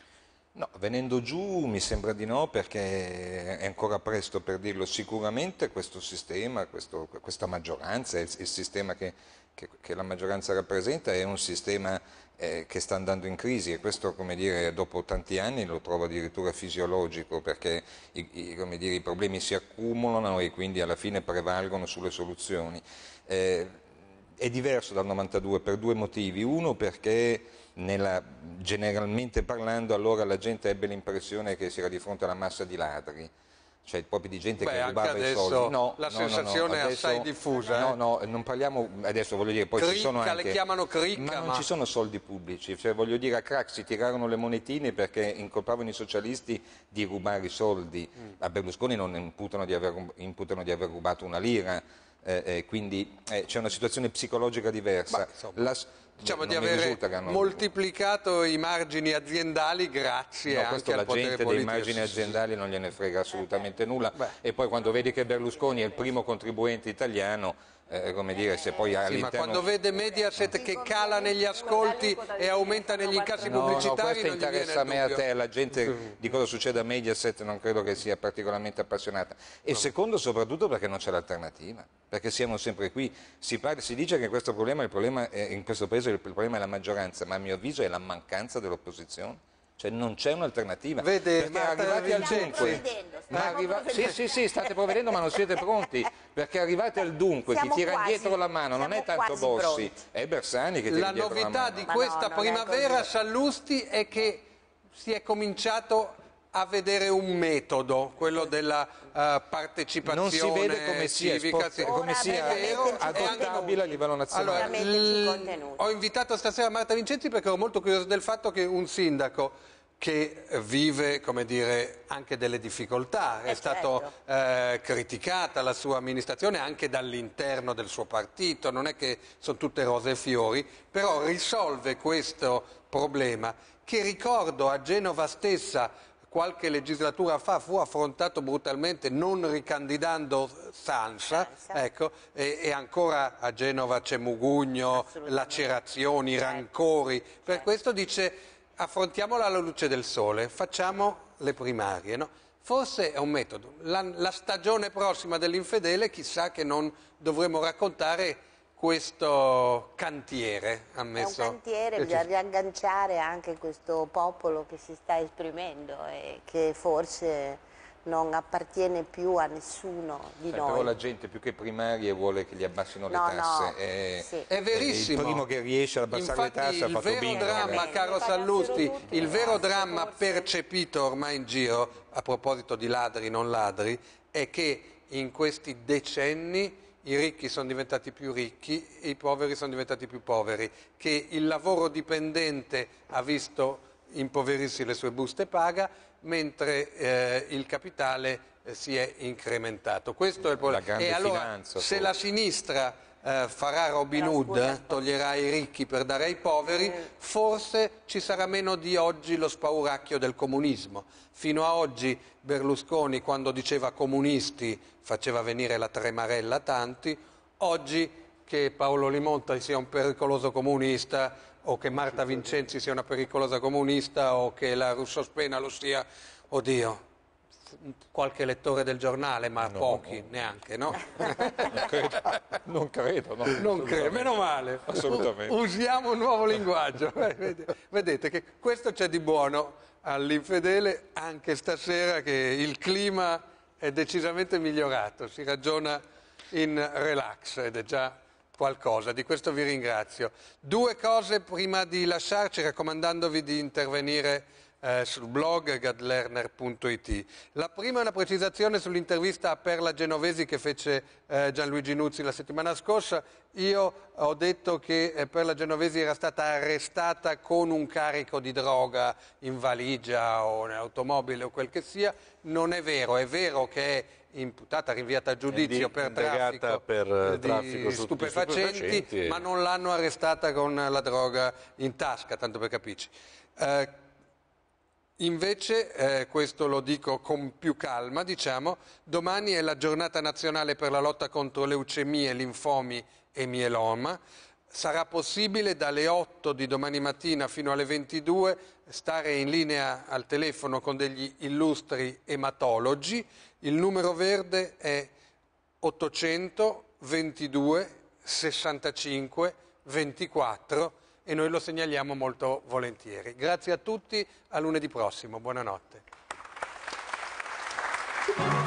No, venendo giù mi sembra di no, perché è ancora presto per dirlo. Sicuramente questo sistema, questo, questa maggioranza, il, il sistema che, che, che la maggioranza rappresenta è un sistema eh, che sta andando in crisi, e questo, come dire, dopo tanti anni lo trovo addirittura fisiologico, perché i, i, come dire, i problemi si accumulano e quindi alla fine prevalgono sulle soluzioni. Eh, è diverso dal novantadue per due motivi. Uno, perché nella, generalmente parlando allora la gente ebbe l'impressione che si era di fronte alla massa di ladri. cioè proprio di gente Beh, che anche rubava i adesso soldi. No, la no, no, sensazione no, è adesso- assai diffusa. No, eh. no, non parliamo, adesso voglio dire, poi Cricca, ci sono le anche... chiamano cricca, ma non ma- ci sono soldi pubblici, cioè voglio dire a Craxi tirarono le monetine perché incolpavano i socialisti di rubare i soldi, Mm. a Berlusconi non imputano di aver, imputano di aver rubato una lira, eh, eh, quindi eh, c'è una situazione psicologica diversa. Ma, insomma, La- Diciamo non di mi avere risulta che hanno- moltiplicato i margini aziendali grazie No, anche questo al la potere gente dei politico. margini aziendali non gliene frega assolutamente nulla e poi quando vedi che Berlusconi è il primo contribuente italiano, eh, come dire, se poi Sì, ma all'interno... quando vede Mediaset che cala negli ascolti e aumenta negli incassi No, no, pubblicitari questo non gli viene interessa a il me e a dubbio. te, la gente di cosa succede a Mediaset non credo che sia particolarmente appassionata. E secondo soprattutto perché non c'è l'alternativa, perché siamo sempre qui. Si, parla, si dice che questo problema, il problema è, in questo paese il problema è la maggioranza, ma a mio avviso è la mancanza dell'opposizione. Cioè non c'è un'alternativa. Vede, perché Marta arrivati al Vincenzi. dunque, ma arriva- sì, sì, sì, state provvedendo ma non siete pronti, perché arrivate al dunque, Siamo chi tira quasi, indietro la mano non è siamo tanto quasi Bossi, pronti. è Bersani che tira La indietro la novità mano. di Ma questa no, non è primavera, così. Sallusti, è che si è cominciato a vedere un metodo, quello della eh, partecipazione Non si vede come sia, civica. espor- come sia È vero, e anche- adottabile a livello nazionale. Allora, l- ho invitato stasera Marta Vincenzi perché ero molto curioso del fatto che un sindaco che vive, come dire, anche delle difficoltà, è stato eh, criticata la sua amministrazione anche dall'interno del suo partito, non è che sono tutte rose e fiori, però risolve questo problema che, ricordo, a Genova stessa qualche legislatura fa fu affrontato brutalmente non ricandidando Sansa, ecco, e, e ancora a Genova c'è mugugno, lacerazioni, rancori, per questo dice affrontiamola alla luce del sole, facciamo le primarie, no? Forse è un metodo. La, la stagione prossima dell'infedele chissà che non dovremo raccontare questo cantiere, ammesso. È un cantiere, che bisogna ci- riagganciare anche questo popolo che si sta esprimendo e che forse non appartiene più a nessuno di Eh, noi. però la gente più che primarie vuole che gli abbassino le No, tasse. no, È, sì. È verissimo. Il primo che riesce ad abbassare Infatti, le tasse ha il fatto vero bingo. dramma, magari. caro Sallusti, il vero dramma percepito ormai in giro, a proposito di ladri non ladri, è che in questi decenni i ricchi sono diventati più ricchi, i poveri sono diventati più poveri, che il lavoro dipendente ha visto impoverirsi le sue buste paga, mentre eh, il capitale eh, si è incrementato. Questo è il problema. grande E allora, finanza, se forse. la sinistra eh, farà Robin Hood, toglierà ai ricchi per dare ai poveri, forse ci sarà meno di oggi lo spauracchio del comunismo. Fino a oggi Berlusconi, quando diceva comunisti, faceva venire la tremarella a tanti. Oggi che Paolo Limonta sia un pericoloso comunista, o che Marta Vincenzi sia una pericolosa comunista, o che la Russo Spena lo sia, oddio, qualche lettore del giornale, ma No, pochi, no. neanche, no? Non credo, non credo. No, Non credo, meno male. Assolutamente. U- usiamo un nuovo linguaggio. Eh, vede- Vedete che questo c'è di buono all'infedele anche stasera, che il clima è decisamente migliorato, si ragiona in relax ed è già qualcosa, di questo vi ringrazio. Due cose prima di lasciarci, raccomandandovi di intervenire eh, sul blog gadlerner punto it. La prima è una precisazione sull'intervista a Perla Genovesi che fece eh, Gianluigi Nuzzi la settimana scorsa. Io ho detto che eh, Perla Genovesi era stata arrestata con un carico di droga in valigia o in automobile o quel che sia. Non è vero, è vero che è imputata, rinviata a giudizio È per indagata traffico, per, eh, eh, di traffico su- stupefacenti, stupefacenti e- ma non l'hanno arrestata con la droga in tasca, tanto per capirci. Eh, Invece, eh, questo lo dico con più calma, diciamo, domani è la giornata nazionale per la lotta contro leucemie, linfomi e mieloma. Sarà possibile dalle otto di domani mattina fino alle ventidue stare in linea al telefono con degli illustri ematologi. Il numero verde è ottocento ventidue sessantacinque ventiquattro e noi lo segnaliamo molto volentieri. Grazie a tutti, a lunedì prossimo, buonanotte.